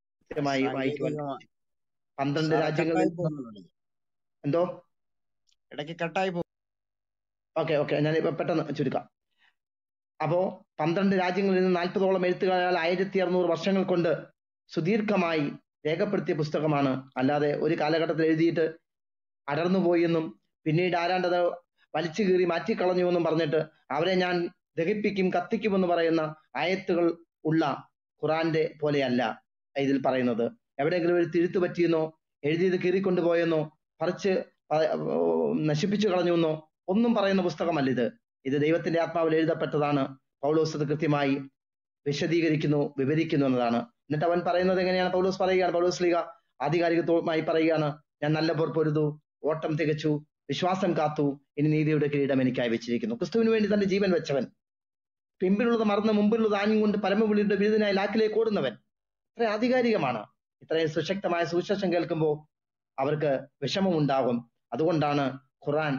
വായിക്കുവാൻ പന്ത്രണ്ട് രാജ്യങ്ങളിൽ എന്തോ ഇടയ്ക്ക് കട്ടായി പോകും. ഓക്കെ ഓക്കെ ഞാൻ ഇപ്പൊ പെട്ടെന്ന് ചുരുക്കാം. അപ്പോ പന്ത്രണ്ട് രാജ്യങ്ങളിൽ നിന്ന് നാൽപ്പതോളം എഴുത്തുകാരാൽ ആയിരത്തി അറുന്നൂറ് വർഷങ്ങൾ കൊണ്ട് സുദീർഘമായി രേഖപ്പെടുത്തിയ പുസ്തകമാണ്. അല്ലാതെ ഒരു കാലഘട്ടത്തിൽ എഴുതിയിട്ട് അടർന്നുപോയി എന്നും പിന്നീട് ആരാണ്ടത് വലിച്ചു കീറി മാറ്റിക്കളഞ്ഞു എന്നും പറഞ്ഞിട്ട് അവരെ ഞാൻ ദഹിപ്പിക്കും കത്തിക്കുമെന്ന് പറയുന്ന ആയത്തുകൾ ഉള്ള ഖുറാന്റെ പോലെയല്ല ഇതിൽ പറയുന്നത്. എവിടെയെങ്കിലും ഒരു തിരുത്തു പറ്റിയെന്നോ എഴുതിയത് കീറിക്കൊണ്ടുപോയെന്നോ പറിച്ച് നശിപ്പിച്ചു കളഞ്ഞു എന്നോ ഒന്നും പറയുന്ന പുസ്തകമല്ല ഇത്. ഇത് ദൈവത്തിന്റെ ആത്മാവിൽ എഴുതപ്പെട്ടതാണ്. പൗലോസ് അത് കൃത്യമായി വിശദീകരിക്കുന്നു, വിവരിക്കുന്നു എന്നതാണ്. എന്നിട്ട് അവൻ പറയുന്നത് എങ്ങനെയാണ്? പൗലോസ് പറയുകയാണ്, പൗലോസ് ലീഗ ആധികാരികമായി പറയുകയാണ്, ഞാൻ നല്ല പോർ പൊരുതു, ഓട്ടം തികച്ചു, വിശ്വാസം കാത്തു, ഇനി നീതിയുടെ കിരീടം എനിക്കായി വെച്ചിരിക്കുന്നു. ക്രിസ്തുവിന് വേണ്ടി തന്റെ ജീവൻ വെച്ചവൻ, പിമ്പിലുള്ളത് മറന്ന് മുമ്പിലുള്ളത് ആഞ്ഞും കൊണ്ട് പരമവിളിയുടെ വിരുദ്ധനായി ലാക്കിലേക്ക് ഓടുന്നവൻ. ഇത്ര ആധികാരികമാണ്. ഇത്രയും സുശക്തമായ സുവിശേഷം കേൾക്കുമ്പോൾ അവർക്ക് വിഷമമുണ്ടാകും. അതുകൊണ്ടാണ് ഖുറാൻ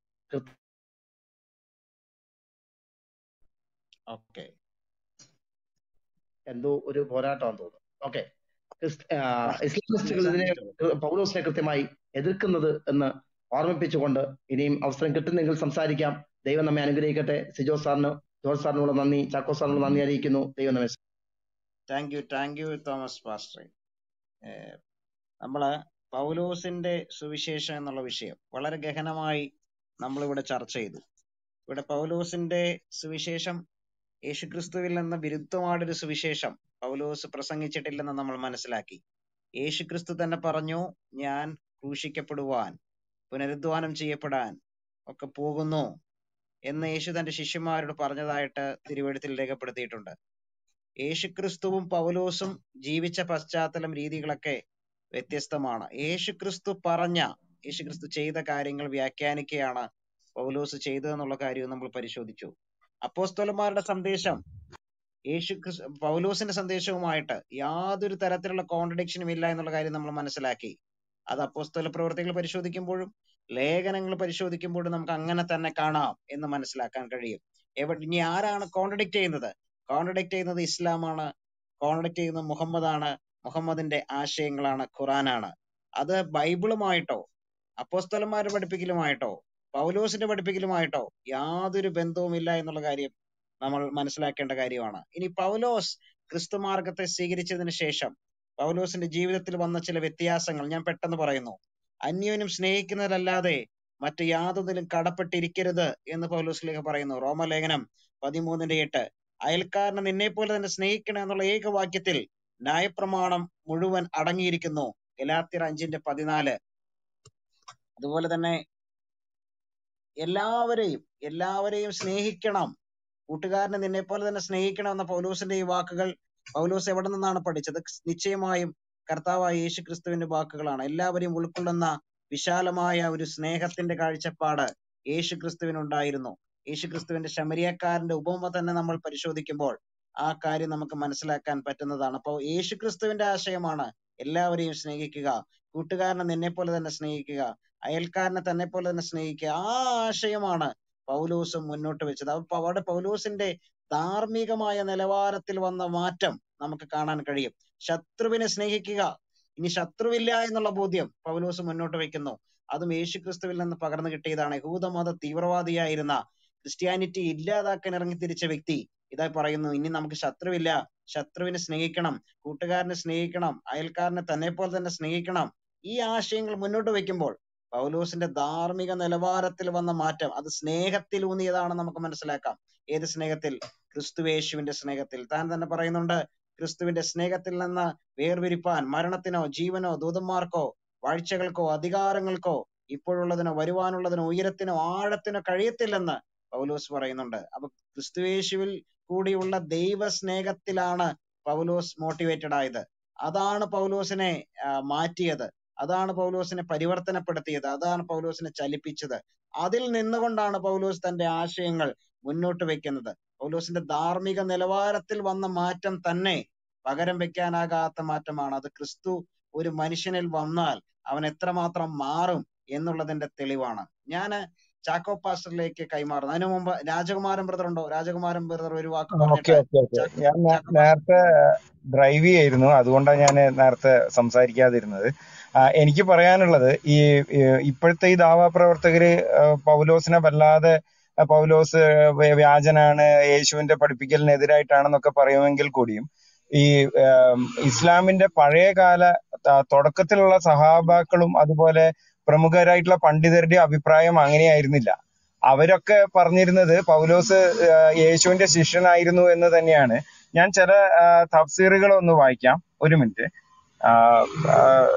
ഓക്കെ എന്തോ ഒരു പോരാട്ടമാണെന്ന് തോന്നുന്നു. ഓക്കെ, ഇസ്ലാമിസ്റ്റുകൾ ഇതിനെ പൗലോസിനെ കൃത്യമായി എതിർക്കുന്നത് എന്ന് ഓർമ്മിപ്പിച്ചുകൊണ്ട് ഇനിയും അവസരം കിട്ടുന്നെങ്കിൽ സംസാരിക്കാം. ദൈവം നമ്മെ അനുഗ്രഹിക്കട്ടെ. സിജോ സാറിന്, ജോർജ് സാറിനുള്ള നന്ദി, ചാക്കോ സാറിനുള്ള നന്ദി അറിയിക്കുന്നു. ദൈവം നമ്മെ. Thank you thank you Thomas pastor. നമ്മള് പൗലോസിന്റെ സുവിശേഷം എന്നുള്ള വിഷയം വളരെ ഗഹനമായി നമ്മളിവിടെ ചർച്ച ചെയ്തു. ഇവിടെ പൗലോസിന്റെ സുവിശേഷം യേശുക്രിസ്തുവിൽ നിന്ന് വിരുദ്ധമായൊരു സുവിശേഷം പൗലോസ് പ്രസംഗിച്ചിട്ടില്ലെന്ന് നമ്മൾ മനസ്സിലാക്കി. യേശുക്രിസ്തു തന്നെ പറഞ്ഞു, ഞാൻ ക്രൂശിക്കപ്പെടുവാൻ, പുനരുദ്ധാനം ചെയ്യപ്പെടാൻ ഒക്കെ പോകുന്നു എന്ന് യേശു തന്റെ ശിഷ്യന്മാരോട് പറഞ്ഞതായിട്ട് തിരുവെഴുത്തിൽ രേഖപ്പെടുത്തിയിട്ടുണ്ട്. യേശുക്രിസ്തുവും പൗലോസും ജീവിച്ച പശ്ചാത്തലം രീതികളൊക്കെ വ്യത്യസ്തമാണ്. യേശുക്രിസ്തു പറഞ്ഞ, യേശുക്രിസ്തു ചെയ്ത കാര്യങ്ങൾ വ്യാഖ്യാനിക്കുകയാണ് പൗലോസ് ചെയ്തതെന്നുള്ള കാര്യവും നമ്മൾ പരിശോധിച്ചു. അപ്പോസ്തലന്മാരുടെ സന്ദേശം യേശു ക്രിസ്തു പൗലോസിന്റെ സന്ദേശവുമായിട്ട് യാതൊരു തരത്തിലുള്ള കോൺട്രഡിക്ഷനും ഇല്ല എന്നുള്ള കാര്യം നമ്മൾ മനസ്സിലാക്കി. അത് അപ്പോസ്തല പ്രവൃത്തികൾ പരിശോധിക്കുമ്പോഴും ലേഖനങ്ങൾ പരിശോധിക്കുമ്പോഴും നമുക്ക് അങ്ങനെ തന്നെ കാണാം എന്ന് മനസ്സിലാക്കാൻ കഴിയും. എവിടെ ഇനി ആരാണ് കോൺട്രഡിക്റ്റ് ചെയ്യുന്നത്? കോൺട്രഡിക്റ്റ് ചെയ്യുന്നത് ഇസ്ലാമാണ്, കോൺട്രഡിക്റ്റ് ചെയ്യുന്നത് മുഹമ്മദാണ്, മുഹമ്മദിന്റെ ആശയങ്ങളാണ്, ഖുറാനാണ്. അത് ബൈബിളുമായിട്ടോ അപ്പോസ്തലന്മാരുടെ പഠിപ്പിക്കലുമായിട്ടോ പൗലോസിന്റെ പഠിപ്പിക്കലുമായിട്ടോ യാതൊരു ബന്ധവുമില്ല എന്നുള്ള കാര്യം നമ്മൾ മനസ്സിലാക്കേണ്ട കാര്യമാണ്. ഇനി പൗലോസ് ക്രിസ്തുമാർഗത്തെ സ്വീകരിച്ചതിന് ശേഷം പൗലോസിന്റെ ജീവിതത്തിൽ വന്ന ചില വ്യത്യാസങ്ങൾ ഞാൻ പെട്ടെന്ന് പറയുന്നു. അന്യോന്യം സ്നേഹിക്കുന്നതിലല്ലാതെ മറ്റു യാതൊന്നിലും കടപ്പെട്ടിരിക്കരുത് എന്ന് പൗലോസ് ലേഖ പറയുന്നു. റോമലേഖനം പതിമൂന്നിന്റെ എട്ട്. അയൽക്കാരനെ നിന്നെ പോലെ തന്നെ സ്നേഹിക്കണം എന്നുള്ള ഏകവാക്യത്തിൽ ന്യായപ്രമാണം മുഴുവൻ അടങ്ങിയിരിക്കുന്നു. ഗലാത്യർ അഞ്ചിന്റെ പതിനാല്. അതുപോലെ തന്നെ എല്ലാവരെയും എല്ലാവരെയും സ്നേഹിക്കണം, കൂട്ടുകാരനെ നിന്നെ പോലെ തന്നെ സ്നേഹിക്കണം എന്ന പൗലോസിന്റെ ഈ വാക്കുകൾ പൗലോസ് എവിടെ നിന്നാണ് പഠിച്ചത്? നിശ്ചയമായും കർത്താവായ യേശു ക്രിസ്തുവിന്റെ വാക്കുകളാണ്. എല്ലാവരെയും ഉൾക്കൊള്ളുന്ന വിശാലമായ ഒരു സ്നേഹത്തിന്റെ കാഴ്ചപ്പാട് യേശു ക്രിസ്തുവിനുണ്ടായിരുന്നു. യേശു ക്രിസ്തുവിന്റെ ശമരിയക്കാരന്റെ ഉപമ തന്നെ നമ്മൾ പരിശോധിക്കുമ്പോൾ ആ കാര്യം നമുക്ക് മനസ്സിലാക്കാൻ പറ്റുന്നതാണ്. അപ്പോൾ യേശു ക്രിസ്തുവിന്റെ ആശയമാണ് എല്ലാവരെയും സ്നേഹിക്കുക, കൂട്ടുകാരനെ നിന്നെ പോലെ തന്നെ സ്നേഹിക്കുക, അയൽക്കാരനെ തന്നെ പോലെ തന്നെ സ്നേഹിക്കുക. ആ ആശയമാണ് പൗലോസ് മുന്നോട്ട് വെച്ചത്. അപ്പൊ അവിടെ പൗലോസിന്റെ ധാർമ്മികമായ നിലവാരത്തിൽ വന്ന മാറ്റം നമുക്ക് കാണാൻ കഴിയും. ശത്രുവിനെ സ്നേഹിക്കുക, ഇനി ശത്രുവില്ല എന്നുള്ള ബോധ്യം പൗലോസ് മുന്നോട്ട് വെക്കുന്നു. അതും യേശു ക്രിസ്തുവിൽ നിന്ന് പകർന്നു കിട്ടിയതാണ്. യഹൂദമത തീവ്രവാദിയായിരുന്ന, ക്രിസ്ത്യാനിറ്റി ഇല്ലാതാക്കാൻ ഇറങ്ങി തിരിച്ച വ്യക്തി ഇതായി പറയുന്നു, ഇനി നമുക്ക് ശത്രുവില്ല, ശത്രുവിനെ സ്നേഹിക്കണം, കൂട്ടുകാരനെ സ്നേഹിക്കണം, അയൽക്കാരനെ തന്നെ പോലെ തന്നെ സ്നേഹിക്കണം. ഈ ആശയങ്ങൾ മുന്നോട്ട് വെക്കുമ്പോൾ പൗലോസിന്റെ ധാർമ്മിക നിലവാരത്തിൽ വന്ന മാറ്റം അത് സ്നേഹത്തിൽ ഊന്നിയതാണ് നമുക്ക് മനസ്സിലാക്കാം. ഏത് സ്നേഹത്തിൽ? ക്രിസ്തുവേശുവിന്റെ സ്നേഹത്തിൽ. താൻ തന്നെ പറയുന്നുണ്ട്, ക്രിസ്തുവിന്റെ സ്നേഹത്തിൽ നിന്ന് വേർതിരിപ്പാൻ മരണത്തിനോ ജീവനോ ദൂതന്മാർക്കോ വാഴ്ചകൾക്കോ അധികാരങ്ങൾക്കോ ഇപ്പോഴുള്ളതിനോ വരുവാനുള്ളതിനോ ഉയരത്തിനോ ആഴത്തിനോ കഴിയത്തില്ലെന്ന് പൗലോസ് പറയുന്നുണ്ട്. അപ്പൊ ക്രിസ്തുവേശുവിൽ കൂടിയുള്ള ദൈവ സ്നേഹത്തിലാണ് പൗലോസ് മോട്ടിവേറ്റഡ് ആയത്. അതാണ് പൗലോസിനെ മാറ്റിയത്, അതാണ് പൗലോസിനെ പരിവർത്തനപ്പെടുത്തിയത്, അതാണ് പൗലോസിനെ ചലിപ്പിച്ചത്. അതിൽ നിന്നുകൊണ്ടാണ് പൗലോസ് തന്റെ ആശയങ്ങൾ മുന്നോട്ട് വെക്കുന്നത്. പൗലോസിന്റെ ധാർമ്മിക നിലവാരത്തിൽ വന്ന മാറ്റം തന്നെ പകരം വെക്കാനാകാത്ത മാറ്റമാണ്. അത് ക്രിസ്തു ഒരു മനുഷ്യനിൽ വന്നാൽ അവൻ എത്രമാത്രം മാറും എന്നുള്ളതിന്റെ തെളിവാണ്. ഞാന് ചാക്കോ പാസ്റ്ററിലേക്ക് കൈമാറുന്നു. അതിനു മുമ്പ് രാജകുമാരൻ ബ്രദർ ഉണ്ടോ? രാജകുമാരൻ ബ്രദർ ഒരു വാക്ക് ഓക്കെ പറഞ്ഞിട്ട് ഓക്കെ ഓക്കെ ഞാൻ നേ- നേരത്തെ ഡ്രൈവ് ചെയ്യായിരുന്നു, അതുകൊണ്ടാണ് ഞാൻ നേരത്തെ സംസാരിക്കാതിരുന്നത്. ആ, എനിക്ക് പറയാനുള്ളത് ഈ ഈ ഇപ്പോഴത്തെ ഈ ദാവാ പ്രവർത്തകര് ആ, പൗലോസിനെ വല്ലാതെ ആ, പൗലോസ് വ്യ- വ്യാജനാണ്, യേശുവിന്റെ പഠിപ്പിക്കലിനെതിരായിട്ടാണെന്നൊക്കെ പറയുമെങ്കിൽ കൂടിയും ഈ ആം, ഇസ്ലാമിന്റെ പഴയകാല ത- തുടക്കത്തിലുള്ള സഹാബാക്കളും അതുപോലെ പ്രമുഖരായിട്ടുള്ള പണ്ഡിതരുടെ അഭിപ്രായം അങ്ങനെയായിരുന്നില്ല. അവരൊക്കെ പറഞ്ഞിരുന്നത് പൗലോസ് ആ, യേശുവിന്റെ ശിഷ്യനായിരുന്നു എന്ന് തന്നെയാണ്. ഞാൻ ചില ആ, തഫ്സീറുകൾ ഒന്ന് വായിക്കാം, ഒരു മിനിറ്റ്. ആ, ആ,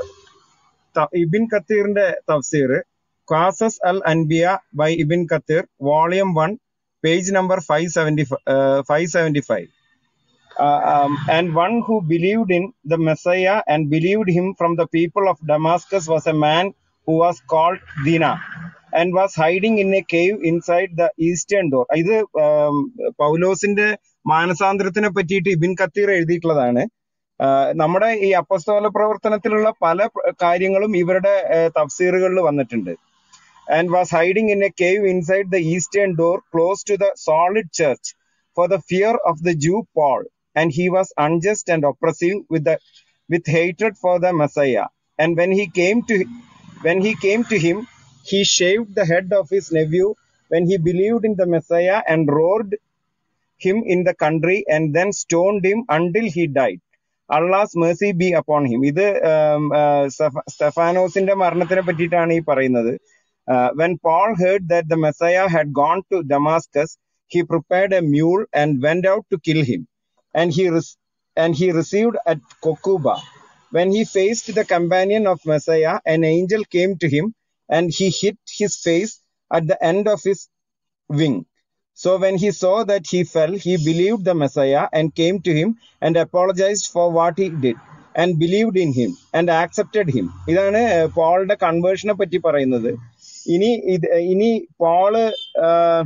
ത- ഇബിൻ കത്തീറിന്റെ തഫ്സീർ Qasas al Anbiya by Ibn Kathir volume one page number five seventy five seventy five. Uh, um, and one who believed in the Messiah and believed him from the people of Damascus was a man who was called Dina and was hiding in a cave inside the eastern door. ഇത് um, പൗലോസിന്റെ മാനസാന്തരത്തിനെ പറ്റിയിട്ട് ഇബിൻ കത്തീർ എഴുതിയിട്ടുള്ളതാണ്. ആഹ് നമ്മുടെ ഈ അപ്പസ്തോല പ്രവർത്തനത്തിലുള്ള പല പ്ര- കാര്യങ്ങളും ഇവരുടെ ആഹ് തഫ്സീറുകളിൽ വന്നിട്ടുണ്ട്. And was hiding in a cave inside the eastern door close to the solid church for the fear of the Jew Paul, and he was unjust and oppressive with the with hatred for the Messiah. And when he came to when he came to him, he shaved the head of his nephew when he believed in the Messiah and roared him in the country and then stoned him until he died. Allah's mercy be upon him. ഇത് um, uh, Steph- സ്തെഫാനോസിന്റെ മരണത്തിനെ പറ്റിയിട്ടാണ് ഈ പറയുന്നത്. Uh, when Paul heard that the Messiah had gone to Damascus, he prepared a mule and went out to kill him. And he res- and he received at Kokuba. When he faced the companion of Messiah, an angel came to him, and he hit his face at the end of his wing. So when he saw that he fell, he believed the Messiah and came to him and apologized for what he did and believed in him and accepted him. ഇതാണ് പോളുടെ കൺവേർഷനെ പറ്റി പറയുന്നത്. ഇനി ഇത് ഇനി പോള് ആഹ്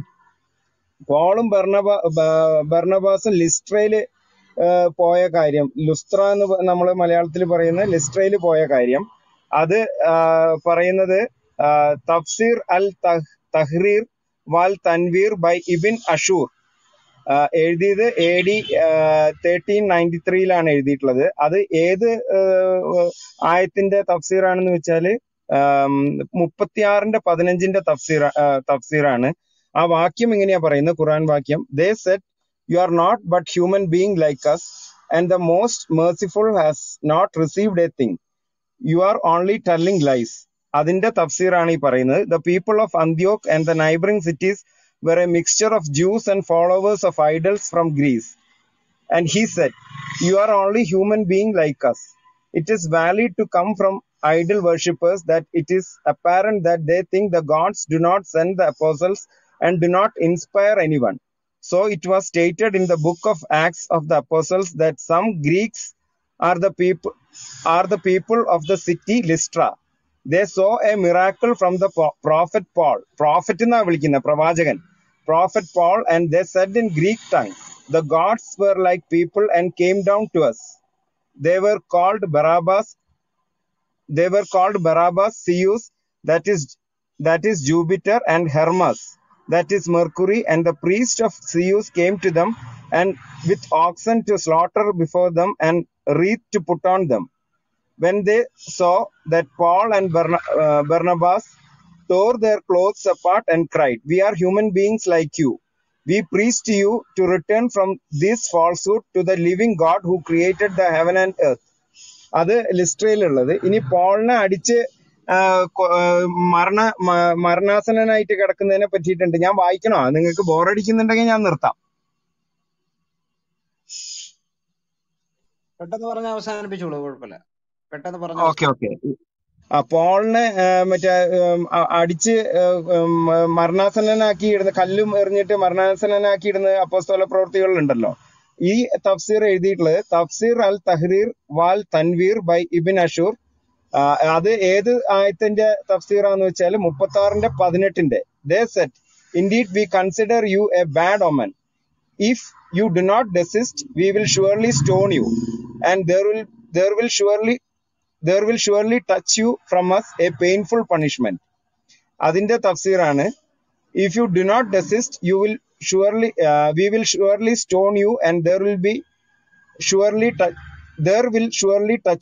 പോളും ബർണബ ബ- ബർണബാസും ലിസ്ട്രയില് ആഹ് പോയ കാര്യം, ലുസ്ത്ര എന്ന് നമ്മൾ മലയാളത്തിൽ പറയുന്ന ലിസ്ട്രയിൽ പോയ കാര്യം, അത് ആഹ് പറയുന്നത് ആഹ് തഫ്സീർ അൽ തഹ് Tahrir wal Tanwir by Ibn Ashur ആഹ് എഴുതിയത് എ ഡി തേർട്ടീൻ നയൻറ്റി ത്രീയിലാണ് എഴുതിയിട്ടുള്ളത്. അത് ഏത് ആഹ് ആയത്തിന്റെ തഫ്സീറാണെന്ന് വെച്ചാല് ആം, മുപ്പത്തിയാറിന്റെ പതിനഞ്ചിന്റെ തഫ്സീർ ആഹ് തഫ്സീറാണ്. ആ വാക്യം ഇങ്ങനെയാ പറയുന്നത്, ഖുറാൻ വാക്യം: they said you are not but human being like us and the most merciful has not received a thing. You are only telling lies. അതിന്റെ തഫ്സീറാണ് ഈ പറയുന്നത്. The people of Antioch and the neighboring cities were a mixture of Jews and followers of idols from Greece. And he said, you are only human being like us. It is valid to come from idol worshippers that it is apparent that they think the gods do not send the apostles and do not inspire anyone. So it was stated in the book of Acts of the Apostles that some Greeks are the people are the people of the city Lystra. They saw a miracle from the pro- prophet Paul. Prophet എന്നാ വിളിക്കുന്ന പ്രവാചകൻ, prophet Paul, and they said in Greek tongue, the gods were like people and came down to us. They were called Barabbas. They were called Barabbas, Zeus, that is that is Jupiter, and Hermes, that is Mercury. And the priest of Zeus came to them, and with oxen to slaughter before them, and wreath to put on them. When they saw that Paul and Barna- uh, Barnabas tore their clothes apart and cried, we are human beings like you. We preach to you to return from this falsehood to the living God who created the heaven and earth. അത് ലിസ്ട്രയിലുള്ളത്. ഇനി പോളിനെ അടിച്ച് ആഹ് കൊ- ആഹ് മരണ മ- മരണാസന്നനായിട്ട് കിടക്കുന്നതിനെ പറ്റിയിട്ടുണ്ട്. ഞാൻ വായിക്കണോ? നിങ്ങൾക്ക് ബോറടിക്കുന്നുണ്ടെങ്കിൽ ഞാൻ നിർത്താം. പെട്ടെന്ന് പറഞ്ഞ് അവസാനിപ്പിച്ചോളൂ, കുഴപ്പമില്ല. പെട്ടെന്ന് പറഞ്ഞ് ഓക്കെ അവസാനിപ്പിച്ചു. ഓക്കെ ആ പോളിനെ ആഹ് മറ്റേ ഉം, അ- അടിച്ച് ആഹ് ഉം, മരണാസന്നനാക്കി ഇടുന്ന, കല്ലും എറിഞ്ഞിട്ട് മരണാസന്നനാക്കി ഇടുന്ന അപ്പോസ്തല പ്രവൃത്തികളിലുണ്ടല്ലോ. ഈ തഫ്സീർ എഴുതിയിട്ടുള്ളത് തഫ്സീർ al Tahrir wal Tanwir by Ibn Ashur. ആഹ് അത് ഏത് ആയത്തിന്റെ തഫ്സീറാന്ന് വെച്ചാൽ മുപ്പത്തി ആറിന്റെ പതിനെട്ടിന്റെ. They said, indeed we consider you a bad omen. If you do not desist, we will surely stone you, and there will there will surely there will surely touch you from us a painful punishment. അതിന്റെ തഫ്സീറാണ്, if you do not desist, you will surely uh, we will surely stone you, and there will be surely tou- there will surely touch you.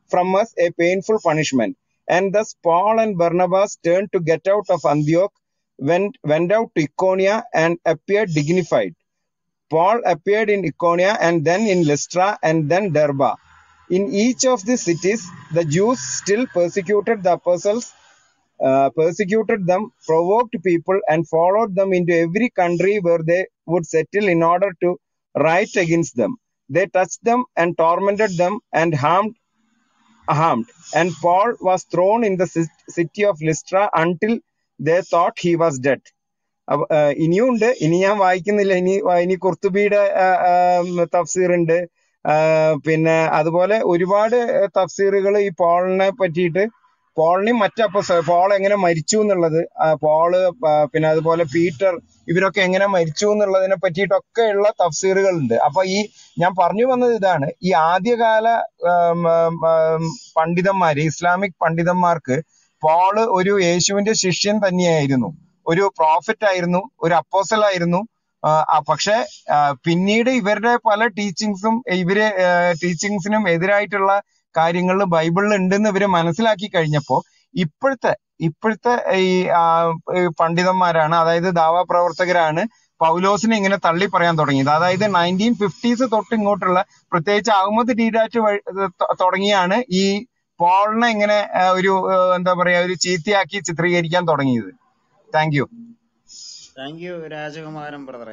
from us a painful punishment. And thus Paul and Barnabas turned to get out of Antioch, went, went out to Iconium and appeared dignified. Paul appeared in Iconium and then in Lystra and then Derbe. In each of these cities, the Jews still persecuted the apostles, uh, persecuted them, provoked people, and followed them into every country where they would settle in order to write against them. They touched them and tormented them and harmed, harmed. And Paul was thrown in the ci- city of Lystra until they thought he was dead. അപ്പൊ ആഹ് ഇനിയുണ്ട്, ഇനി ഞാൻ വായിക്കുന്നില്ല. ഇനി വ- ഇനി കുർത്തുബിയുടെ തഫ്സീർ ഉണ്ട്. ആഹ് പിന്നെ അതുപോലെ ഒരുപാട് തഫ്സീറുകൾ ഈ പോളിനെ പറ്റിയിട്ട്, പോളിനെയും മറ്റു അപ്പോസ്തല പോൾ എങ്ങനെ മരിച്ചു എന്നുള്ളത്, ആ പോള് ആ പിന്നെ അതുപോലെ പീറ്റർ ഇവരൊക്കെ എങ്ങനെ മരിച്ചു എന്നുള്ളതിനെ പറ്റിയിട്ടൊക്കെ ഉള്ള തഫ്സീറുകൾ ഉണ്ട്. അപ്പൊ ഈ ഞാൻ പറഞ്ഞു വന്നത് ഇതാണ്, ഈ ആദ്യകാല ആം, ആം, ആം, പണ്ഡിതന്മാര്, ഇസ്ലാമിക് പണ്ഡിതന്മാർക്ക് പോള് ഒരു യേശുവിന്റെ ശിഷ്യൻ തന്നെയായിരുന്നു, ഒരു പ്രോഫറ്റ് ആയിരുന്നു, ഒരു അപ്പോസ്റ്റൽ ആയിരുന്നു. ആ, ആ, പക്ഷെ ആ, പിന്നീട് ഇവരുടെ പല ടീച്ചിങ്സും ഇവര് ടീച്ചിങ്സിനും എതിരായിട്ടുള്ള കാര്യങ്ങൾ ബൈബിളിൽ ഉണ്ടെന്ന് ഇവര് മനസ്സിലാക്കി കഴിഞ്ഞപ്പോ ഇപ്പോഴത്തെ ഇപ്പോഴത്തെ ഈ ആ, ഈ പണ്ഡിതന്മാരാണ്, അതായത് ദാവാ പ്രവർത്തകരാണ് പൗലോസിനെ ഇങ്ങനെ തള്ളി പറയാൻ തുടങ്ങിയത്. അതായത് നയൻറ്റീൻ ഫിഫ്റ്റീസ് തൊട്ട് ഇങ്ങോട്ടുള്ള, പ്രത്യേകിച്ച് അഹമ്മദ് ഡീഡാറ്റ് വഴി തൊ- തുടങ്ങിയാണ് ഈ പോളിനെ ഇങ്ങനെ ആ, ഒരു ആ, എന്താ പറയാ ഒരു ചീത്തയാക്കി ചിത്രീകരിക്കാൻ തുടങ്ങിയത്. Thank you. താങ്ക് യു രാജകുമാരൻ ബ്രദറെ.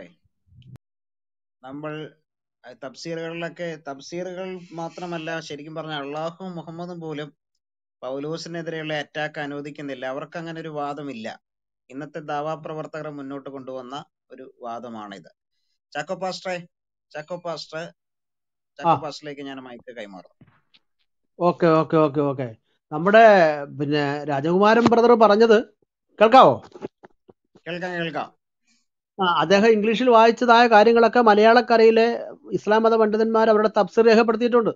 നമ്മൾ അഹ് തഫ്സീറുകളിലൊക്കെ, തഫ്സീറുകൾ മാത്രമല്ല, ശരിക്കും പറഞ്ഞ അള്ളാഹും മുഹമ്മദും പോലും പൗലോസിനെതിരെയുള്ള അറ്റാക്ക് അനുവദിക്കുന്നില്ല. അവർക്ക് അങ്ങനെ ഒരു വാദമില്ല. ഇന്നത്തെ ദാവാ പ്രവർത്തകർ മുന്നോട്ട് കൊണ്ടുവന്ന ഒരു വാദമാണിത്. ചാക്കോ പാസ്റ്ററെ, ചാക്കോ പാസ്റ്റർ ആ ചാക്കോ പാസ്റ്ററിലേക്ക് ഞാൻ മൈക്ക് കൈമാറും. ഓക്കെ ഓക്കെ ഓക്കെ ഓക്കെ നമ്മുടെ പിന്നെ രാജകുമാരൻ ബ്രദർ പറഞ്ഞത് കേൾക്കാവോ? കേൾക്കാം കേൾക്കാം. ആ അദ്ദേഹം ഇംഗ്ലീഷിൽ വായിച്ചതായ കാര്യങ്ങളൊക്കെ മലയാളക്കരയിലെ ഇസ്ലാം മത പണ്ഡിതന്മാർ അവരുടെ തഫ്സീർ രേഖപ്പെടുത്തിയിട്ടുണ്ട്.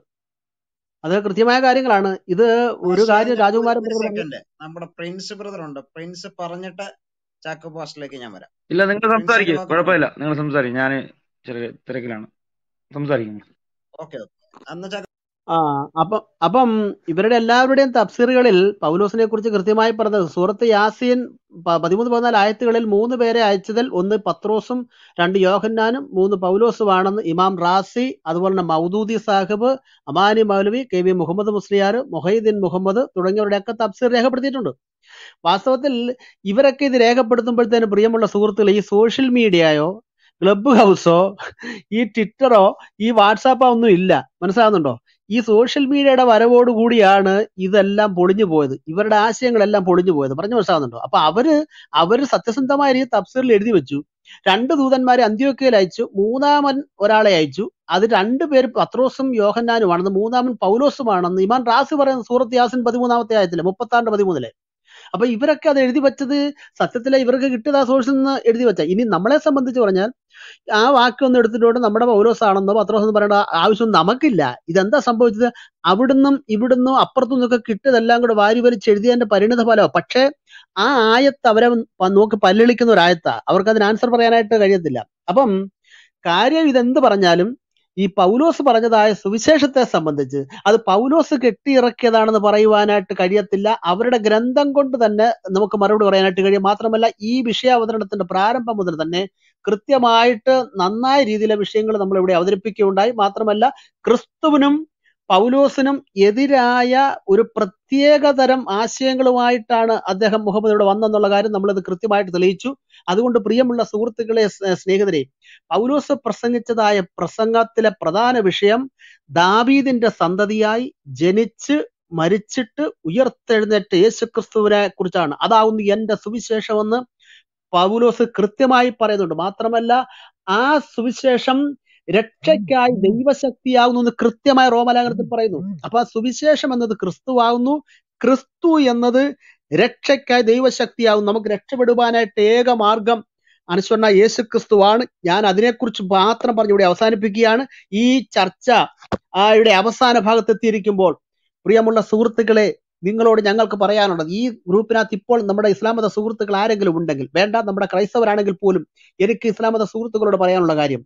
അത് കൃത്യമായ കാര്യങ്ങളാണ്. ഇത് ഒരു പാസ്റ്ററെ കാര്യം ഞാൻ ഒരു രാജകുമാരൻ ഒരു ബ്രദർ പറഞ്ഞു. സെക്കൻഡ്, നമ്മുടെ പ്രിൻസ് ബ്രദർ ഉണ്ട്. പ്രിൻസ് പറഞ്ഞിട്ട് ചാക്കോ പാസ്റ്ററിലേക്ക് ഞാൻ വരാം. ഇല്ല, നിങ്ങൾ പ്രിൻസിന്റെ സംസാരിക്കും, വാക്ക് പറഞ്ഞു. കുഴപ്പമില്ല, നിങ്ങൾ സംസാരിക്കും. ഞാൻ ചെറിയ തിരക്കിലാണ്, സംസാരിക്കുന്നു. Okay okay. അന്ന് ചാക്കോ ആ അപ്പം അപ്പം ഇവരുടെ എല്ലാവരുടെയും തഫ്സീറുകളിൽ പൗലോസിനെ കുറിച്ച് കൃത്യമായി പറഞ്ഞത് സൂറത്ത് യാസീൻ പ- പതിമൂന്ന് പതിനാല് ആയത്തുകളിൽ മൂന്ന് പേരെ അയച്ചതിൽ ഒന്ന് പത്രോസും രണ്ട് യോഹന്നാനും മൂന്ന് പൗലോസുമാണെന്ന് ഇമാം റാസി, അതുപോലെ തന്നെ മൗദൂദി സാഹിബ്, അമാനി മൗലവി, കെ വി മുഹമ്മദ് മുസ്ലിയാർ, മൊഹീദ്ദീൻ മുഹമ്മദ് തുടങ്ങിയവരുടെയൊക്കെ തഫ്സീർ രേഖപ്പെടുത്തിയിട്ടുണ്ട്. വാസ്തവത്തിൽ ഇവരൊക്കെ ഇത് രേഖപ്പെടുത്തുമ്പോഴത്തേന് പ്രിയമുള്ള സുഹൃത്തുക്കൾ, ഈ സോഷ്യൽ മീഡിയയോ ക്ലബ് ഹൗസോ ഈ ട്വിറ്ററോ ഈ വാട്സാപ്പോ ഒന്നും ഇല്ല. മനസ്സിലാകുന്നുണ്ടോ? ഈ സോഷ്യൽ മീഡിയയുടെ വരവോടുകൂടിയാണ് ഇതെല്ലാം പൊളിഞ്ഞു പോയത്, ഇവരുടെ ആശയങ്ങളെല്ലാം പൊളിഞ്ഞു പോയത്. പറഞ്ഞു മനസ്സിലാകുന്നുണ്ടോ? അപ്പൊ അവര് അവര് സത്യസന്ധമായ രീതി തഫ്സീറിൽ എഴുതി വെച്ചു. രണ്ട് ദൂതന്മാരെ അന്ത്യോക്യയിൽ അയച്ചു, മൂന്നാമൻ ഒരാളെ അയച്ചു. അത് രണ്ടുപേര് പത്രോസും യോഹന്നാനുമാണെന്ന്, മൂന്നാമൻ പൗലോസുമാണെന്ന് ഇമാൻ റാസി പറയുന്ന സൂറത്ത് യാസിൻ പതിമൂന്നാമത്തെ ആയത്തില് മുപ്പത്താറിന്റെ പതിമൂന്നില്. അപ്പൊ ഇവരൊക്കെ അത് എഴുതി വെച്ചത് സത്യത്തിലെ ഇവർക്ക് കിട്ടിയത് ആ സോഴ്സിൽ നിന്ന് എഴുതി വെച്ച. ഇനി നമ്മളെ സംബന്ധിച്ച് പറഞ്ഞാൽ ആ വാക്കൊന്നും എടുത്തിട്ടുണ്ട് നമ്മുടെ പൗലോസ് ആണെന്നോ പത്രോസ് എന്ന് പറയേണ്ട ആവശ്യം നമുക്കില്ല. ഇതെന്താ സംഭവിച്ചത്? അവിടുന്നും ഇവിടുന്നും അപ്പുറത്തു നിന്നൊക്കെ കിട്ടിയതെല്ലാം കൂടെ വാരി വലിച്ച് എഴുതിയതിന്റെ പരിണിത ഫലം. പക്ഷെ ആ ആയത്ത് അവരെ പ- നോക്കി പല്ലിളിക്കുന്ന ഒരു ആയത്താ. അവർക്ക് അതിന് ആൻസർ പറയാനായിട്ട് കഴിയത്തില്ല. അപ്പം കാര്യം ഇതെന്ത് പറഞ്ഞാലും ഈ പൗലോസ് പറഞ്ഞതായ സുവിശേഷത്തെ സംബന്ധിച്ച് അത് പൗലോസ് കെട്ടിയിറക്കിയതാണെന്ന് പറയുവാനായിട്ട് കഴിയത്തില്ല. അവരുടെ ഗ്രന്ഥം കൊണ്ട് തന്നെ നമുക്ക് മറുപടി പറയാനായിട്ട് കഴിയും. മാത്രമല്ല ഈ വിഷയാവതരണത്തിന്റെ പ്രാരംഭം മുതൽ തന്നെ കൃത്യമായിട്ട് നന്നായ രീതിയിലെ വിഷയങ്ങൾ നമ്മൾ ഇവിടെ അവതരിപ്പിക്കുകയുണ്ടായി. മാത്രമല്ല ക്രിസ്തുവിനും പൗലോസിനും എതിരായ ഒരു പ്രത്യേകതരം ആശയങ്ങളുമായിട്ടാണ് അദ്ദേഹം മുഹമ്മദിലൂടെ വന്നെന്നുള്ള കാര്യം നമ്മളിത് കൃത്യമായിട്ട് തെളിയിച്ചു. അതുകൊണ്ട് പ്രിയമുള്ള സുഹൃത്തുക്കളെ, സ്- സ്നേഹിതരെ, പൗലോസ് പ്രസംഗിച്ചതായ പ്രസംഗത്തിലെ പ്രധാന വിഷയം ദാവീദിന്റെ സന്തതിയായി ജനിച്ച് മരിച്ചിട്ട് ഉയർത്തെഴുന്നേറ്റ യേശുക്രിസ്തുവിനെ കുറിച്ചാണ്. അതാവുന്നു എന്റെ സുവിശേഷമെന്ന് പൗലോസ് കൃത്യമായി പറയുന്നുണ്ട്. മാത്രമല്ല ആ സുവിശേഷം രക്ഷയ്ക്കായി ദൈവശക്തിയാകുന്നു എന്ന് കൃത്യമായ റോമലേഖനത്തിൽ പറയുന്നു. അപ്പൊ ആ സുവിശേഷം എന്നത് ക്രിസ്തുവാകുന്നു, ക്രിസ്തു എന്നത് രക്ഷയ്ക്കായി ദൈവശക്തിയാകുന്നു. നമുക്ക് രക്ഷപ്പെടുവാനായിട്ട് ഏക മാർഗം അനുസരണ യേശു ക്രിസ്തുവാണ്. ഞാൻ അതിനെക്കുറിച്ച് മാത്രം പറഞ്ഞ് ഇവിടെ അവസാനിപ്പിക്കുകയാണ്. ഈ ചർച്ച ആ ഇവിടെ അവസാന ഭാഗത്തെത്തിയിരിക്കുമ്പോൾ പ്രിയമുള്ള സുഹൃത്തുക്കളെ, നിങ്ങളോട് ഞങ്ങൾക്ക് പറയാനുള്ളത്, ഈ ഗ്രൂപ്പിനകത്ത് ഇപ്പോൾ നമ്മുടെ ഇസ്ലാം മത സുഹൃത്തുക്കൾ ആരെങ്കിലും ഉണ്ടെങ്കിൽ, വേണ്ട നമ്മുടെ ക്രൈസ്തവരാണെങ്കിൽ പോലും എനിക്ക് ഇസ്ലാം മത സുഹൃത്തുക്കളോട് പറയാനുള്ള കാര്യം,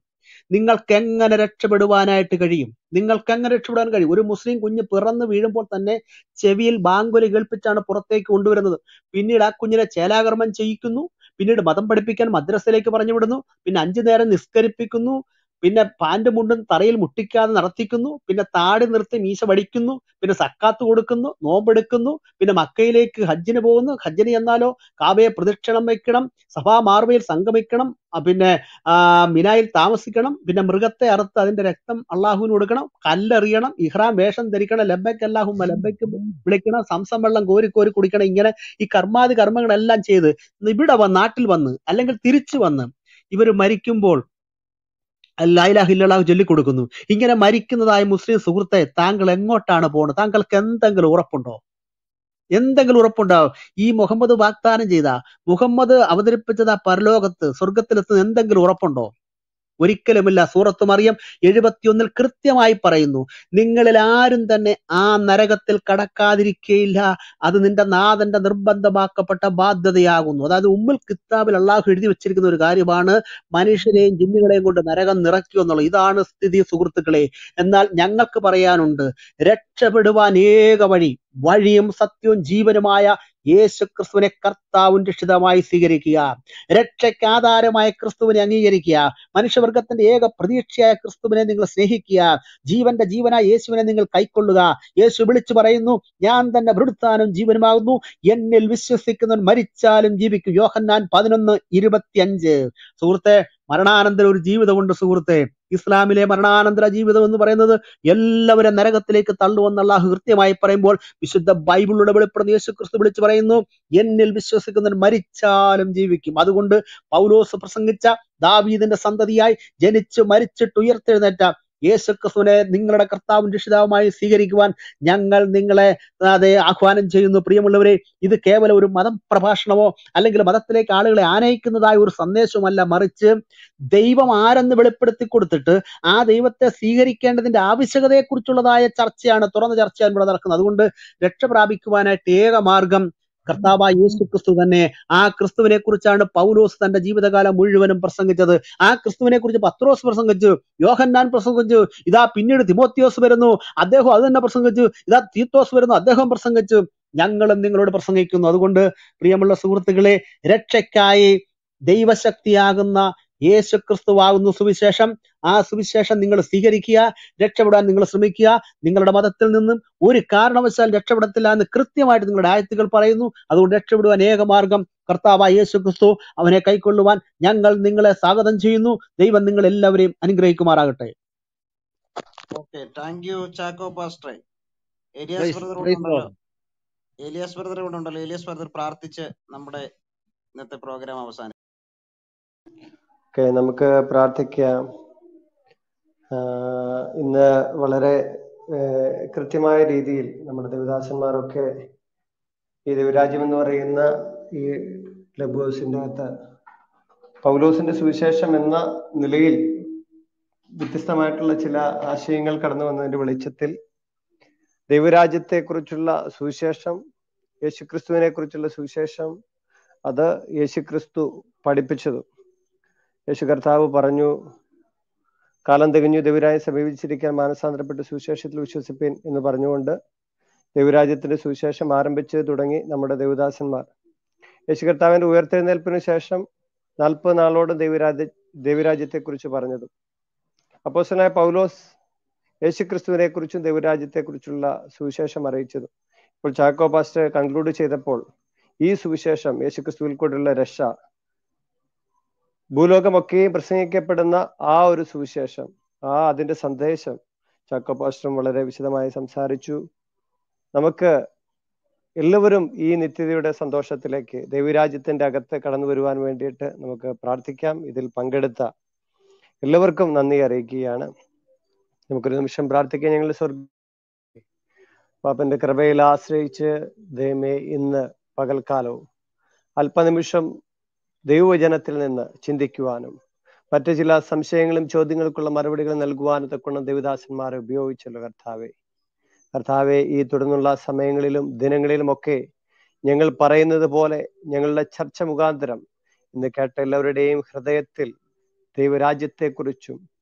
നിങ്ങൾക്ക് എങ്ങനെ രക്ഷപ്പെടുവാനായിട്ട് കഴിയും? നിങ്ങൾക്ക് എങ്ങനെ രക്ഷപ്പെടാൻ കഴിയും? ഒരു മുസ്ലിം കുഞ്ഞ് പിറന്ന് വീഴുമ്പോൾ തന്നെ ചെവിയിൽ ബാങ്കുലി കേൾപ്പിച്ചാണ് പുറത്തേക്ക് കൊണ്ടുവരുന്നത്. പിന്നീട് ആ കുഞ്ഞിനെ ചേലാകർമ്മം ചെയ്യിക്കുന്നു, പിന്നീട് മതം പഠിപ്പിക്കാൻ മദ്രസയിലേക്ക് പറഞ്ഞു വിടുന്നു, പിന്നെ അഞ്ചു നേരം നിസ്കരിപ്പിക്കുന്നു, പിന്നെ പാൻറ് മുണ്ടും തറയിൽ മുട്ടിക്കാതെ നടത്തിക്കുന്നു, പിന്നെ താടി നിർത്തി മീശ വടിക്കുന്നു, പിന്നെ സക്കാത്ത് കൊടുക്കുന്നു, നോമ്പെടുക്കുന്നു, പിന്നെ മക്കയിലേക്ക് ഹജ്ജിന് പോകുന്നു. ഹജ്ജിന് ചെന്നാലോ കാബയെ പ്രദക്ഷിണം വയ്ക്കണം, സഭാ മാർവയിൽ സംഗമിക്കണം, ആ പിന്നെ ആ മിനായിൽ താമസിക്കണം, പിന്നെ മൃഗത്തെ അറുത്ത് അതിന്റെ രക്തം അള്ളാഹുവിന് കൊടുക്കണം, കല്ലെറിയണം, ഇഹ്റാം വേഷം ധരിക്കണം, ലബ്ബൈക്ക് അല്ലാഹുമ്മ ലബ്ബൈക്ക് വിളിക്കണം, സംസം വെള്ളം കോരി കോരി കുടിക്കണം. ഇങ്ങനെ ഈ കർമാദി കർമ്മങ്ങളെല്ലാം ചെയ്ത് ഇവിടെ വന്ന് നാട്ടിൽ വന്ന് അല്ലെങ്കിൽ തിരിച്ചു വന്ന് ഇവർ മരിക്കുമ്പോൾ ലാ ഇലാഹ ഇല്ലല്ലാഹു ചൊല്ലിക്കൊടുക്കുന്നു. ഇങ്ങനെ മരിക്കുന്നതായ മുസ്ലിം സുഹൃത്തെ, താങ്കൾ എങ്ങോട്ടാണ് പോകുന്നത്? താങ്കൾക്ക് എന്തെങ്കിലും ഉറപ്പുണ്ടോ? എന്തെങ്കിലും ഉറപ്പുണ്ടാവും? ഈ മുഹമ്മദ് വാഗ്ദാനം ചെയ്ത, മുഹമ്മദ് അവതരിപ്പിച്ചത് ആ പരലോകത്ത് സ്വർഗത്തിലെത്തുന്ന എന്തെങ്കിലും ഉറപ്പുണ്ടോ? ഒരിക്കലുമില്ല. സൂറത്ത് മറിയം എഴുപത്തിയൊന്നിൽ കൃത്യമായി പറയുന്നു, നിങ്ങളിൽ ആരും തന്നെ ആ നരകത്തിൽ കടക്കാതിരിക്കുകയില്ല, അത് നിന്റെ നാഥന്റെ നിർബന്ധമാക്കപ്പെട്ട ബാധ്യതയാകുന്നു. അതായത് ഉമ്മുൽ കിതാബിൽ അള്ളാഹു എഴുതി വെച്ചിരിക്കുന്ന ഒരു കാര്യമാണ്, മനുഷ്യരെയും ജിന്നുകളെയും കൊണ്ട് നരകം നിറയ്ക്കുക എന്നുള്ളത്. ഇതാണ് സ്ഥിതി സുഹൃത്തുക്കളെ. എന്നാൽ ഞങ്ങൾക്ക് പറയാനുണ്ട്, രക്ഷപ്പെടുവാൻ ഏക വഴി, വഴിയും സത്യവും ജീവനുമായ യേശു ക്രിസ്തുവിനെ കർത്താവും രക്ഷിതമായി സ്വീകരിക്കുക. രക്ഷയ്ക്ക് ആധാരമായ ക്രിസ്തുവിനെ അംഗീകരിക്കുക. മനുഷ്യവർഗത്തിന്റെ ഏക പ്രതീക്ഷയായ ക്രിസ്തുവിനെ നിങ്ങൾ സ്നേഹിക്കുക. ജീവന്റെ ജീവനായ യേശുവിനെ നിങ്ങൾ കൈക്കൊള്ളുക. യേശു വിളിച്ചു പറയുന്നു, ഞാൻ തന്നെ പുനരുത്ഥാനവും ജീവനുമാകുന്നു, എന്നിൽ വിശ്വസിക്കുന്നവൻ മരിച്ചാലും ജീവിക്കും. യോഹന്നാൻ പതിനൊന്ന് ഇരുപത്തി അഞ്ച്. സുഹൃത്തെ, മരണാനന്തര ഒരു ജീവിതമുണ്ട് സുഹൃത്തെ. ഇസ്ലാമിലെ മരണാനന്തര ജീവിതം എന്ന് പറയുന്നത് എല്ലാവരും നരകത്തിലേക്ക് തള്ളുവെന്ന് അല്ലാഹു കൃത്യമായി പറയുമ്പോൾ, വിശുദ്ധ ബൈബിളിലൂടെ വെളിപ്പെടുന്ന യേശു ക്രിസ്തു വിളിച്ചു പറയുന്നു, എന്നിൽ വിശ്വസിക്കുന്നവൻ മരിച്ചാലും ജീവിക്കും. അതുകൊണ്ട് പൗലോസ് പ്രസംഗിച്ച ദാവീദിന്റെ സന്തതിയായി ജനിച്ച് മരിച്ചിട്ട് ഉയർത്തെഴുന്നേറ്റ യേശു ക്രിസ്തുവിനെ നിങ്ങളുടെ കർത്താവും രക്ഷിതാവുമായി സ്വീകരിക്കുവാൻ ഞങ്ങൾ നിങ്ങളെ അതെ ആഹ്വാനം ചെയ്യുന്നു. പ്രിയമുള്ളവരെ, ഇത് കേവലം ഒരു മതം പ്രഭാഷണമോ അല്ലെങ്കിൽ മതത്തിലേക്ക് ആളുകളെ ആനയിക്കുന്നതായ ഒരു സന്ദേശവുമല്ല, മറിച്ച് ദൈവം ആരെന്ന് വെളിപ്പെടുത്തി കൊടുത്തിട്ട് ആ ദൈവത്തെ സ്വീകരിക്കേണ്ടതിന്റെ ആവശ്യകതയെക്കുറിച്ചുള്ളതായ ചർച്ചയാണ്, തുറന്ന ചർച്ചയാണ് ഇവിടെ നടക്കുന്നത്. അതുകൊണ്ട് രക്ഷ പ്രാപിക്കുവാനായിട്ട് ഏക മാർഗം കർത്താവായ യേശു ക്രിസ്തു തന്നെ. ആ ക്രിസ്തുവിനെ കുറിച്ചാണ് പൗലോസ് തന്റെ ജീവിതകാലം മുഴുവനും പ്രസംഗിച്ചത്. ആ ക്രിസ്തുവിനെ കുറിച്ച് പത്രോസ് പ്രസംഗിച്ചു, യോഹന്നാൻ പ്രസംഗിച്ചു, ഇതാ പിന്നീട് തിമോത്തിയോസ് വരുന്നു, അദ്ദേഹം അത് തന്നെ പ്രസംഗിച്ചു, ഇതാ തീത്തോസ് വരുന്നു, അദ്ദേഹം പ്രസംഗിച്ചു, ഞങ്ങളും നിങ്ങളോട് പ്രസംഗിക്കുന്നു. അതുകൊണ്ട് പ്രിയമുള്ള സുഹൃത്തുക്കളെ, രക്ഷയ്ക്കായി ദൈവശക്തിയാകുന്ന യേശു ക്രിസ്തുവാകുന്നു സുവിശേഷം. ആ സുവിശേഷം നിങ്ങൾ സ്വീകരിക്കുക, രക്ഷപ്പെടാൻ നിങ്ങൾ ശ്രമിക്കുക. നിങ്ങളുടെ മതത്തിൽ നിന്നും ഒരു കാരണവശാൽ രക്ഷപ്പെടത്തില്ല എന്ന് കൃത്യമായിട്ട് നിങ്ങളുടെ ആയത്തുകൾ പറയുന്നു. അതുകൊണ്ട് രക്ഷപ്പെടുവാൻ ഏക മാർഗം കർത്താവായ യേശു ക്രിസ്തു, അവനെ കൈക്കൊള്ളുവാൻ ഞങ്ങൾ നിങ്ങളെ സ്വാഗതം ചെയ്യുന്നു. ദൈവം നിങ്ങൾ എല്ലാവരെയും അനുഗ്രഹിക്കുമാറാകട്ടെ. ഓക്കെ, താങ്ക് യു ചാക്കോ പാസ്റ്ററെ. ഏലിയാസ് പ്രൈസ് ബ്രദർ ഇവിടെ പ്രൈസ് ഉണ്ടല്ലോ. ലോർഡ്. ഏലിയാസ് ബ്രദർ ഇവിടെ ഉണ്ടല്ലോ. ഏലിയാസ് ബ്രദർ പ്രാർത്ഥിച്ച് നമ്മുടെ ഇന്നത്തെ പ്രോഗ്രാം അവസാനം. ഓക്കെ, നമുക്ക് പ്രാർത്ഥിക്കാം. ആഹ് ഇന്ന് വളരെ ഏഹ് കൃത്യമായ രീതിയിൽ നമ്മുടെ ദേവദാസന്മാരൊക്കെ ഈ ദൈവരാജ്യം എന്ന് പറയുന്ന ഈ ക്ലബ് ഹൗസിൻ്റെ അകത്ത് പൗലോസിന്റെ സുവിശേഷം എന്ന നിലയിൽ വ്യത്യസ്തമായിട്ടുള്ള ചില ആശയങ്ങൾ കടന്നു വന്നതിന്റെ വെളിച്ചത്തിൽ ദൈവരാജ്യത്തെക്കുറിച്ചുള്ള സുവിശേഷം, യേശുക്രിസ്തുവിനെ കുറിച്ചുള്ള സുവിശേഷം, അത് യേശുക്രിസ്തു പഠിപ്പിച്ചതും യേശു കർത്താവ് പറഞ്ഞു, കാലം തികഞ്ഞു, ദൈവരാജ്യം സമീപിച്ചിരിക്കാൻ മാനസാന്തരപ്പെട്ട് സുവിശേഷത്തിൽ വിശ്വസിപ്പീൻ എന്ന് പറഞ്ഞുകൊണ്ട് ദൈവരാജ്യത്തിന്റെ സുവിശേഷം ആരംഭിച്ച് തുടങ്ങി നമ്മുടെ ദേവദാസന്മാർ. യേശു കർത്താവിന്റെ ഉയർത്തെഴുന്നേൽപ്പിന് ശേഷം നാൽപ്പത് നാളോട് ദൈവരാജ്യ ദൈവരാജ്യത്തെക്കുറിച്ച് പറഞ്ഞതും അപ്പോസ്തലനായ പൗലോസ് യേശുക്രിസ്തുവിനെ കുറിച്ചും ദൈവരാജ്യത്തെക്കുറിച്ചുള്ള സുവിശേഷം അറിയിച്ചതും. ഇപ്പോൾ ചാക്കോ പാസ്റ്റർ കൺക്ലൂഡ് ചെയ്തപ്പോൾ ഈ സുവിശേഷം യേശുക്രിസ്തുവിൽ കൂടെയുള്ള രക്ഷ, ഭൂലോകമൊക്കെയും പ്രസംഗിക്കപ്പെടുന്ന ആ ഒരു സുവിശേഷം, ആ അതിന്റെ സന്ദേശം ചാക്കോ പാസ്റ്ററും വളരെ വിശദമായി സംസാരിച്ചു. നമുക്ക് എല്ലാവരും ഈ നിത്യതയുടെ സന്തോഷത്തിലേക്ക് ദൈവരാജ്യത്തിന്റെ അകത്ത് കടന്നു വരുവാൻ വേണ്ടിയിട്ട് നമുക്ക് പ്രാർത്ഥിക്കാം. ഇതിൽ പങ്കെടുത്ത എല്ലാവർക്കും നന്ദി അറിയിക്കുകയാണ്. നമുക്കൊരു നിമിഷം പ്രാർത്ഥിക്കാം. ഞങ്ങൾ സ്വർഗ പാപ്പന്റെ കൃപയിൽ ആശ്രയിച്ച് ദൈവമേ ഇന്ന് പകൽക്കാലവും അല്പനിമിഷം ദൈവവചനത്തിൽ നിന്ന് ചിന്തിക്കുവാനും മറ്റു ചില സംശയങ്ങളും ചോദ്യങ്ങൾക്കുള്ള മറുപടികൾ നൽകുവാനും തക്കണം ദേവദാസന്മാരെ ഉപയോഗിച്ചല്ലോ കർത്താവെ. കർത്താവെ, ഈ തുടർന്നുള്ള സമയങ്ങളിലും ദിനങ്ങളിലും ഒക്കെ ഞങ്ങൾ പറയുന്നത് പോലെ ഞങ്ങളുടെ ചർച്ച മുഖാന്തരം ഇന്ന് കേട്ട എല്ലാവരുടെയും ഹൃദയത്തിൽ ദൈവരാജ്യത്തെക്കുറിച്ചും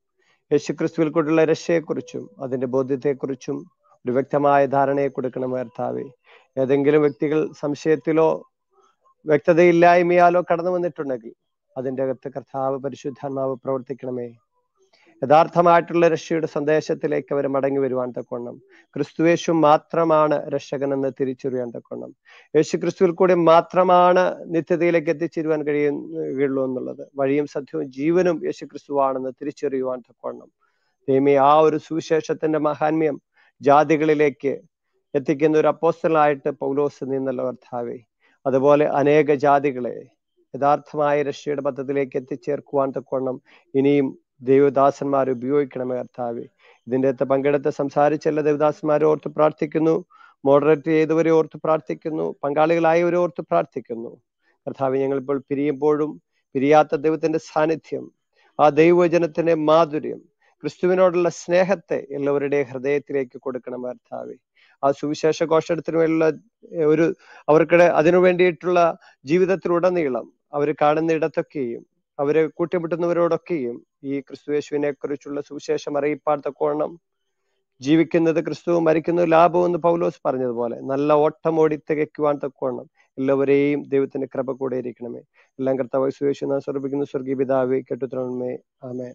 യേശുക്രിസ്തുവിൽ കൂടിയുള്ള രക്ഷയെക്കുറിച്ചും അതിന്റെ ബോധ്യത്തെക്കുറിച്ചും ഒരു വ്യക്തമായ ധാരണയെ കൊടുക്കണം കർത്താവേ. ഏതെങ്കിലും വ്യക്തികൾ സംശയത്തിലോ വ്യക്തതയില്ലായ്മയാലോ കടന്നു വന്നിട്ടുണ്ടെങ്കിൽ അതിൻ്റെ അകത്ത് കർത്താവ് പരിശുദ്ധാത്മാവ് പ്രവർത്തിക്കണമേ. യഥാർത്ഥമായിട്ടുള്ള രക്ഷയുടെ സന്ദേശത്തിലേക്ക് അവർ മടങ്ങി വരുവാൻ തക്കവണ്ണം, ക്രിസ്തുയേശു മാത്രമാണ് രക്ഷകനെന്ന് തിരിച്ചറിയാൻ തക്കവണ്ണം, യേശു ക്രിസ്തുവിൽ കൂടി മാത്രമാണ് നിത്യതയിലേക്ക് എത്തിച്ചേരുവാൻ കഴിയുകയുള്ളൂ എന്നുള്ളത്, വഴിയും സത്യവും ജീവനും യേശു ക്രിസ്തുവാണെന്ന് തിരിച്ചറിയുവാൻ തക്കവണ്ണം ദൈവമേ ആ ഒരു സുവിശേഷത്തിന്റെ മഹാത്മ്യം ജാതികളിലേക്ക് എത്തിക്കുന്ന ഒരു അപ്പോസ്തലനായിട്ട് പൗലോസ് നിന്നല്ല കർത്താവേ. അതുപോലെ അനേക ജാതികളെ യഥാർത്ഥമായ രക്ഷയുടെ പദ്ധതിയിലേക്ക് എത്തിച്ചേർക്കുവാൻ തക്കവണ്ണം ഇനിയും ദൈവദാസന്മാർ ഉപയോഗിക്കണമേ കർത്താവേ. ഇതിൻ്റെ അകത്ത് പങ്കെടുത്ത് സംസാരിച്ച എല്ലാ ദേവദാസന്മാരെ ഓർത്ത് പ്രാർത്ഥിക്കുന്നു, മോഡറേറ്റ് ചെയ്തവരെ ഓർത്ത് പ്രാർത്ഥിക്കുന്നു, പങ്കാളികളായവരെ ഓർത്ത് പ്രാർത്ഥിക്കുന്നു കർത്താവേ. ഞങ്ങളിപ്പോൾ പിരിയുമ്പോഴും പിരിയാത്ത ദൈവത്തിന്റെ സാന്നിധ്യം, ആ ദൈവവചനത്തിന്റെ മാധുര്യം, ക്രിസ്തുവിനോടുള്ള സ്നേഹത്തെ എല്ലാവരുടെയും ഹൃദയത്തിലേക്ക് കൊടുക്കണം കർത്താവേ. ആ സുവിശേഷ ഘോഷണത്തിന് വേണ്ടിയുള്ള ഒരു അവർക്കിടെ അതിനു വേണ്ടിയിട്ടുള്ള ജീവിതത്തിലുടനീളം അവർ കാണുന്ന ഇടത്തൊക്കെയും അവരെ കൂട്ടിമുട്ടുന്നവരോടൊക്കെയും ഈ ക്രിസ്തുയേശുവിനെ കുറിച്ചുള്ള സുവിശേഷം അറിയിപ്പാൻ തക്കോണം ജീവിക്കുന്നത് ക്രിസ്തുവും മരിക്കുന്നത് ലാഭവും എന്ന് പൗലോസ് പറഞ്ഞതുപോലെ നല്ല ഓട്ടം ഓടി തികയ്ക്കുവാൻ തക്കോണം എല്ലാവരെയും ദൈവത്തിന്റെ കൃപ കൂടെ ഇരിക്കണമേ. എല്ലാം കർത്താവ് സുയേശു നാം സമർപ്പിക്കുന്നു. സ്വർഗീയ പിതാവേ കേട്ടുത്തരണമേ. ആമേൻ.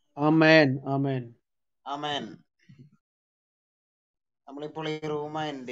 ആമേൻ ആമേൻ. ആമേൻ. നമ്മളിപ്പോൾ ഈ റൂം